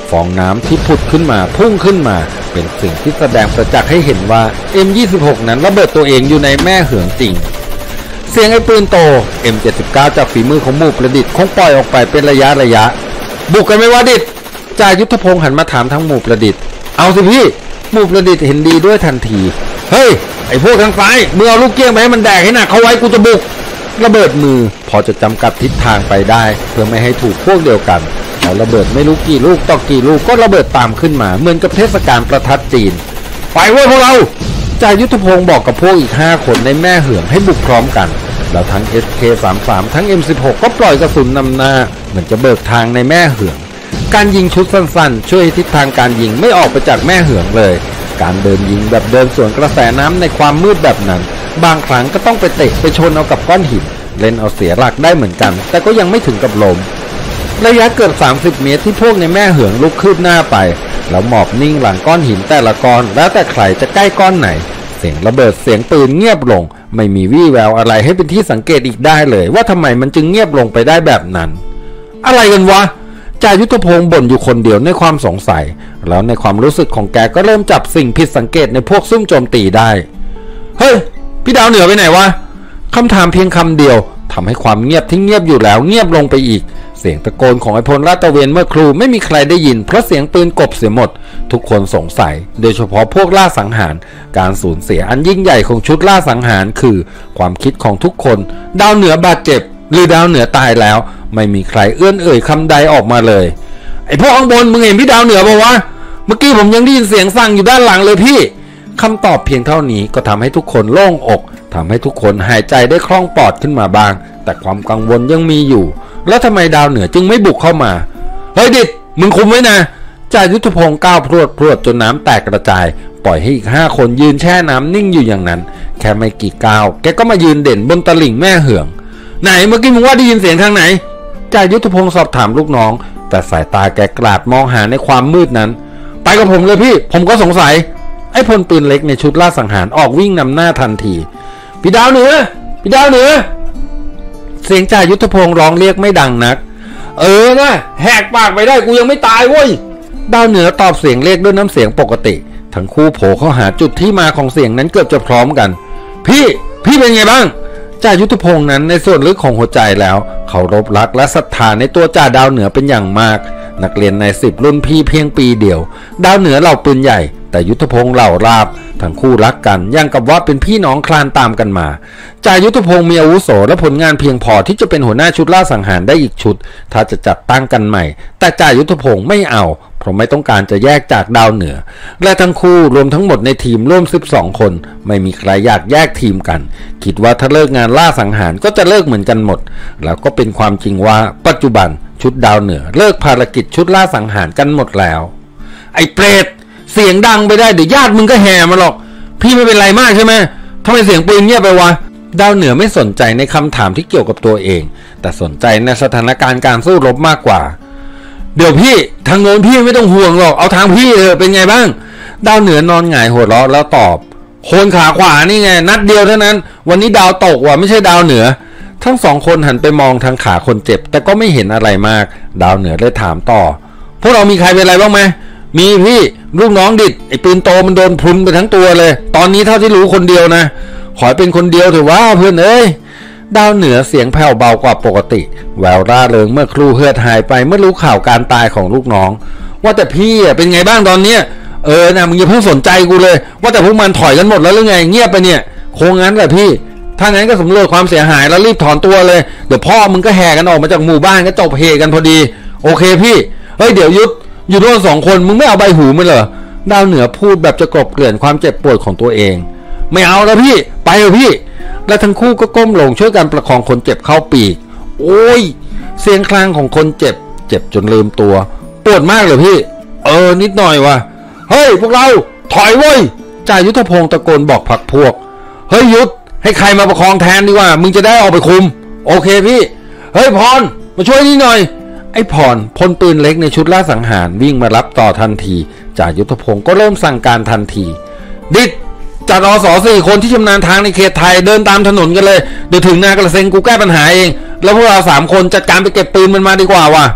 ฟองน้ำที่ผุดขึ้นมาพุ่งขึ้นมาเป็นสิ่งที่แสดงประจักษ์ให้เห็นว่า เอ็ม ยี่สิบหก นั้นระเบิดตัวเองอยู่ในแม่เหืองจริงเสียงไอ้ปืนโต เอ็ม เจ็ดสิบเก้า จากฝีมือของหมู่ประดิษฐ์คงปล่อยออกไปเป็นระยะระยะบุกกันไม่ว่าดิษฐ์จ่ายุทธพงศ์หันมาถามทั้งหมู่ประดิษฐ์เอาสิพี่หมู่ประดิษฐ์เห็นดีด้วยทันทีเฮ้ยไอ้พวกทางซ้ายมึงเอาลูกเกี้ยงไปให้มันแดกให้หนักเขาไว้กูจะบุกระเบิดมือพอจะจำกัดทิศทางไปได้เพื่อไม่ให้ถูกพวกเดียวกันแล้วระเบิดไม่รู้กี่ลูกต่อกี่ลูกก็ระเบิดตามขึ้นมาเหมือนกับเทศกาลประทัดจีนไปเว้ยพวกเราจ่ายุทธพงศ์บอกกับพวกอีกห้าคนในแม่เหืองให้บุกพร้อมกันแล้วทั้ง เอส เค สามสิบสาม ทั้ง เอ็ม สิบหก ก็ปล่อยกระสุนนำหน้าเหมือนจะเบิกทางในแม่เหืองการยิงชุดสั้นๆช่วยทิศทางการยิงไม่ออกไปจากแม่เหืองเลยการเดินยิงแบบเดินสวนกระแสน้ำในความมืดแบบนั้นบางครั้งก็ต้องไปเตะไปชนเอากับก้อนหินเล่นเอาเสียหลักได้เหมือนกันแต่ก็ยังไม่ถึงกับล้มระยะเกือบสามสิบเมตรที่พวกในแม่เหืองลุกคืบหน้าไปแล้วหมอบนิ่งหลังก้อนหินแต่ละก้อนแล้วแต่ใครจะใกล้ก้อนไหนเสียงระเบิดเสียงปืนเงียบลงไม่มีวี่แววอะไรให้เป็นที่สังเกตอีกได้เลยว่าทำไมมันจึงเงียบลงไปได้แบบนั้นอะไรกันวะจ่ายุทธพงศ์บ่นอยู่คนเดียวในความสงสัยแล้วในความรู้สึกของแกก็เริ่มจับสิ่งผิดสังเกตในพวกซุ่มโจมตีได้เฮ้ยพี่ดาวเหนือไปไหนวะคำถามเพียงคำเดียวทำให้ความเงียบที่เงียบอยู่แล้วเงียบลงไปอีกเสียงตะโกนของไอ้พลลาดตระเวนเมื่อครู่ไม่มีใครได้ยินเพราะเสียงปืนกบเสียหมดทุกคนสงสัยโดยเฉพาะพวกล่าสังหารการสูญเสียอันยิ่งใหญ่ของชุดล่าสังหารคือความคิดของทุกคนดาวเหนือบาดเจ็บหรือดาวเหนือตายแล้วไม่มีใครเอื้อนเอ่ยคำใดออกมาเลยไอ้พวกข้างบนมึงเห็นพี่ดาวเหนือป่าวะเมื่อกี้ผมยังได้ยินเสียงสั่งอยู่ด้านหลังเลยพี่คำตอบเพียงเท่านี้ก็ทำให้ทุกคนโล่งอกทำให้ทุกคนหายใจได้คล่องปลอดขึ้นมาบ้างแต่ความกังวลยังมีอยู่แล้วทำไมดาวเหนือจึงไม่บุกเข้ามาเฮ้ยดิดมึงคุมไว้นะจ่ายุทธพงศ์ก้าวพรวดพรวดจนน้ำแตกกระจายปล่อยให้อีกห้าคนยืนแช่น้ำนิ่งอยู่อย่างนั้นแค่ไม่กี่ก้าวแกก็มายืนเด่นบนตลิ่งแม่เหืองไหนเมื่อกี้มึงว่าได้ยินเสียงทางไหนจ่ายุทธพงศ์สอบถามลูกน้องแต่สายตาแกกราดมองหาในความมืดนั้นไปกับผมเลยพี่ผมก็สงสัยไอ้พลปืนเล็กในชุดล่าสังหารออกวิ่งนำหน้าทันทีพี่ดาวเหนือพี่ดาวเหนือเสียงจ่ายุทธพงศ์ร้องเรียกไม่ดังนักเออนะแหกปากไปได้กูยังไม่ตายเว้ยดาวเหนือตอบเสียงเรียกด้วยน้ำเสียงปกติทั้งคู่โผล่เข้าหาจุดที่มาของเสียงนั้นเกือบจะพร้อมกันพี่พี่เป็นไงบ้างจ่ายุทธพงศ์นั้นในส่วนลึกของหัวใจแล้วเคารพรักและศรัทธาในตัวจ่าดาวเหนือเป็นอย่างมากนักเรียนในสิบรุ่นพี่เพียงปีเดียวดาวเหนือเหล่าปืนใหญ่แต่ยุทธพงศ์เหล่าราบทั้งคู่รักกันย่างกับว่าเป็นพี่น้องคลานตามกันมาจ่ายุทธพงศ์มีอาวุโสและผลงานเพียงพอที่จะเป็นหัวหน้าชุดล่าสังหารได้อีกชุดถ้าจะจัดตั้งกันใหม่แต่จ่ายุทธพงศ์ไม่เอาเพราะไม่ต้องการจะแยกจากดาวเหนือและทั้งคู่รวมทั้งหมดในทีมร่วมสิบสองคนไม่มีใครอยากแยกทีมกันคิดว่าถ้าเลิกงานล่าสังหารก็จะเลิกเหมือนกันหมดแล้วก็เป็นความจริงว่าปัจจุบันชุดดาวเหนือเลิกภารกิจชุดล่าสังหารกันหมดแล้วไอ้เปรตเสียงดังไปได้เดี๋ยวญาติมึงก็แห่มาหรอกพี่ไม่เป็นไรมากใช่ไหมทำไมเสียงปืนเงียบไปวะดาวเหนือไม่สนใจในคำถามที่เกี่ยวกับตัวเองแต่สนใจในสถานการณ์การสู้รบมากกว่าเดี๋ยวพี่ทางโน้นพี่ไม่ต้องห่วงหรอกเอาทางพี่เถอะเป็นไงบ้างดาวเหนือนอนหงายหัวเราะแล้วตอบโคนขาขวานี่ไงนัดเดียวเท่านั้นวันนี้ดาวตกว่ะไม่ใช่ดาวเหนือทั้งสองคนหันไปมองทางขาคนเจ็บแต่ก็ไม่เห็นอะไรมากดาวเหนือเลยถามต่อพวกเรามีใครเป็นอะไรบ้างไหมมีพี่ลูกน้องดิดไอ้ปืนโตมันโดนพรุนไปทั้งตัวเลยตอนนี้เท่าที่รู้คนเดียวนะขอเป็นคนเดียวเถอะว่าเพื่อนเอ้ยดาวเหนือเสียงแผ่วเบากว่าปกติแววร่าเริงเมื่อครูเฮือดหายไปเมื่อรู้ข่าวการตายของลูกน้องว่าแต่พี่เป็นไงบ้างตอนเนี้ยเออนะมึงอย่าเพิ่งสนใจกูเลยว่าแต่พวกมันถอยกันหมดแล้วหรือไงเงียบไปเนี่ยโคงงั้นแหละพี่ถ้างั้นก็สำรวจความเสียหายแล้วรีบถอนตัวเลยเดี๋ยวพ่อมึงก็แห่กันออกมาจากหมู่บ้านก็จบเฮกันพอดีโอเคพี่เฮ้ยเดี๋ยวยุดอยู่ด้วยสองคนมึงไม่เอาใบหูมันเหรอดาวเหนือพูดแบบจะกลบเกลื่อนความเจ็บปวดของตัวเองไม่เอาแล้วพี่ไปเถอะพี่และทั้งคู่ก็ก้มลงช่วยกันประคองคนเจ็บเข้าปีกโอ้ยเสียงคลางของคนเจ็บเจ็บจนลืมตัวปวดมากเลยพี่เออนิดหน่อยว่ะเฮ้ยพวกเราถอยเว้ยจ่ายุทธพงศ์ตะโกนบอกพรรคพวกเฮ้ยยุทธให้ใครมาประคองแทนดีกว่ามึงจะได้ออกไปคุมโอเคพี่เฮ้ยพรมาช่วยนี่หน่อยไอ้พรพลปืนเล็กในชุดล่าสังหารวิ่งมารับต่อทันทีจ่ายุทธพงศ์ก็เริ่มสั่งการทันทีดิดจัดอสสี่คนที่ชำนาญทางในเขตไทยเดินตามถนนกันเลยเดี๋ยวถึงนากระเซ็งกูแก้ปัญหาเองแล้วพวกเราสามคนจัดการไปเก็บปืนมันมาดีกว่าว่ะ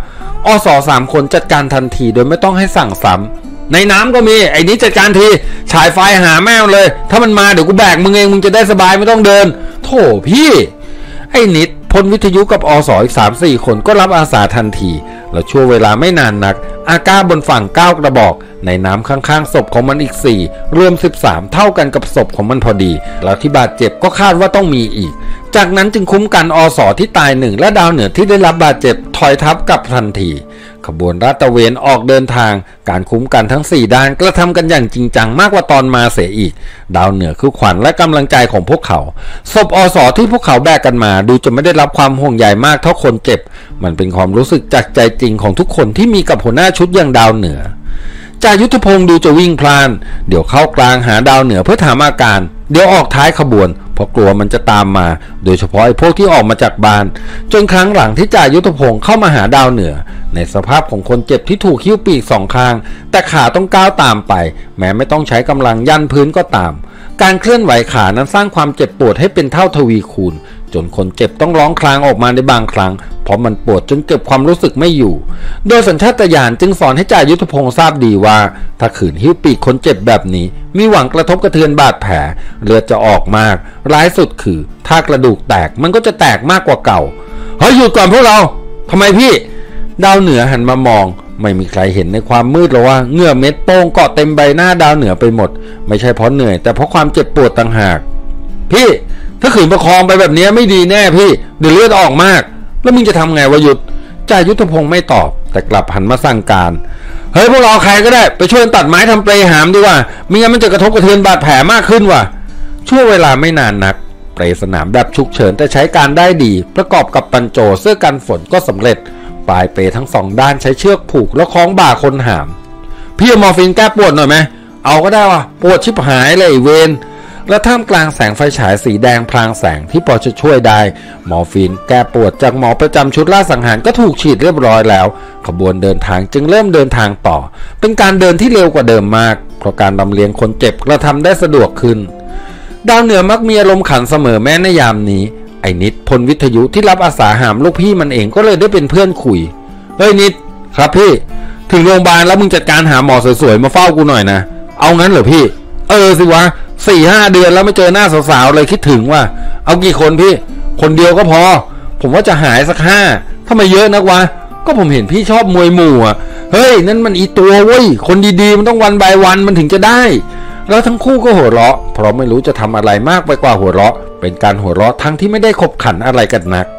อสสามคนจัดการทันทีโดยไม่ต้องให้สั่งซ้ำในน้ำก็มีไอ้นี้จัดการทีฉายไฟหาแม่เลยถ้ามันมาเดี๋ยวกูแบกมึงเองมึงจะได้สบายไม่ต้องเดินโธ่พี่ไอ้นิดพลวิทยุกับอสอีก สามสี่ คนก็รับอาสาทันทีแล้วชั่วเวลาไม่นานนักอาก้าบนฝั่งเก้ากระบอกในน้ำข้างๆศพของมันอีกสี่รวมสิบสามเท่ากันกับศพของมันพอดีแล้วที่บาดเจ็บก็คาดว่าต้องมีอีกจากนั้นจึงคุ้มกันอสที่ตายหนึ่งและดาวเหนือที่ได้รับบาดเจ็บถอยทับกลับทันทีขบวนราษฎรตระเวนออกเดินทางการคุ้มกันทั้งสี่ด้านกระทำกันอย่างจริงจังมากกว่าตอนมาเสียอีกดาวเหนือคือขวัญและกำลังใจของพวกเขาศพอสที่พวกเขาแบกกันมาดูจะไม่ได้รับความห่วงใยมากเท่าคนเจ็บมันเป็นความรู้สึกจากใจจริงของทุกคนที่มีกับหัวหน้าชุดอย่างดาวเหนือจ่ายุทธพงศ์ดูจะวิ่งพลานเดี๋ยวเข้ากลางหาดาวเหนือเพื่อถามอาการเดี๋ยวออกท้ายขบวนเพราะกลัวมันจะตามมาโดยเฉพาะไอ้พวกที่ออกมาจากบ้านจนครั้งหลังที่จ่ายุทธพงศ์เข้ามาหาดาวเหนือในสภาพของคนเจ็บที่ถูกหิ้วปีกสองข้างแต่ขาต้องก้าวตามไปแม้ไม่ต้องใช้กำลังยันพื้นก็ตามการเคลื่อนไหวขานั้นสร้างความเจ็บปวดให้เป็นเท่าทวีคูณจนคนเจ็บต้องร้องครางออกมาในบางครั้งเพราะมันปวดจนเก็บความรู้สึกไม่อยู่โดยสัญชาตญาณจึงสอนให้จ่ายุทธพงศ์ทราบดีว่าถ้าขืนหิ้วปีกคนเจ็บแบบนี้มีหวังกระทบกระเทือนบาดแผลเลือดจะออกมากร้ายสุดคือถ้ากระดูกแตกมันก็จะแตกมากกว่าเก่าเฮ้ยหยุดก่อนพวกเราทำไมพี่ดาวเหนือหันมามองไม่มีใครเห็นในความมืดหรอกว่าเหงื่อเม็ดโป้งเกาะเต็มใบหน้าดาวเหนือไปหมดไม่ใช่เพราะเหนื่อยแต่เพราะความเจ็บปวดต่างหากพี่ถ้าขืนประคองไปแบบนี้ไม่ดีแน่พี่เดี๋ยวเลือดออกมากแล้วมึงจะทำไงวะหยุดจ่ายุทธพงศ์ไม่ตอบแต่กลับหันมาสั่งการเฮ้ยพวกเราใครก็ได้ไปช่วยตัดไม้ทำเปลหามดีกว่าไม่งั้นมันจะกระทบกระเทือนบาดแผลมากขึ้นว่ะช่วงเวลาไม่นานนักเปลสนามแบบฉุกเฉินแต่ใช้การได้ดีประกอบกับปัญโจเสื้อกันฝนก็สำเร็จปลายเปลทั้งสองด้านใช้เชือกผูกแล้วคล้องบ่าคนหามพี่เอามอร์ฟีนแก้ปวดหน่อยไหมเอาก็ได้ว่ะปวดชิบหายเลยเวนและท่ามกลางแสงไฟฉายสีแดงพลางแสงที่พอจะช่วยได้มอร์ฟีนแก้ปวดจากหมอประจำชุดล่าสังหารก็ถูกฉีดเรียบร้อยแล้วขบวนเดินทางจึงเริ่มเดินทางต่อเป็นการเดินที่เร็วกว่าเดิมมากเพราะการลำเลียงคนเจ็บกระทำได้สะดวกขึ้นดาวเหนือมักมีอารมณ์ขันเสมอแม้ในยามนี้ไอ้นิดพลวิทยุที่รับอาสาหามลูกพี่มันเองก็เลยได้เป็นเพื่อนคุยเฮ้ยนิดครับพี่ถึงโรงพยาบาลแล้วมึงจัดการหาหมอสวยๆมาเฝ้ากูหน่อยนะเอางั้นเหรอพี่เออสิวะสี่ห้าเดือนแล้วไม่เจอหน้าสาวๆเลยคิดถึงว่าเอากี่คนพี่คนเดียวก็พอผมว่าจะหายสักห้าทำไมเยอะนักวะก็ผมเห็นพี่ชอบมวยหมู่อ่ะเฮ้ยนั่นมันอีตัวเว้ยคนดีๆมันต้องวันบายวันมันถึงจะได้แล้วทั้งคู่ก็หัวเราะเพราะไม่รู้จะทำอะไรมากไปกว่าหัวเราะเป็นการหัวเราะทั้งที่ไม่ได้ขบขันอะไรกันนัก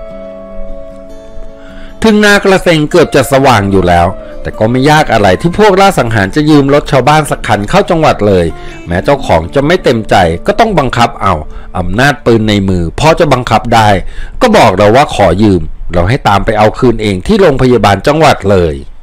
ถึงนากระเซ็งเกือบจะสว่างอยู่แล้วแต่ก็ไม่ยากอะไรที่พวกล่าสังหารจะยืมรถชาวบ้านสักคันเข้าจังหวัดเลยแม้เจ้าของจะไม่เต็มใจก็ต้องบังคับเอาอำนาจปืนในมือพอจะบังคับได้ก็บอกเราว่าขอยืมเราให้ตามไปเอาคืนเองที่โรงพยาบาลจังหวัดเลย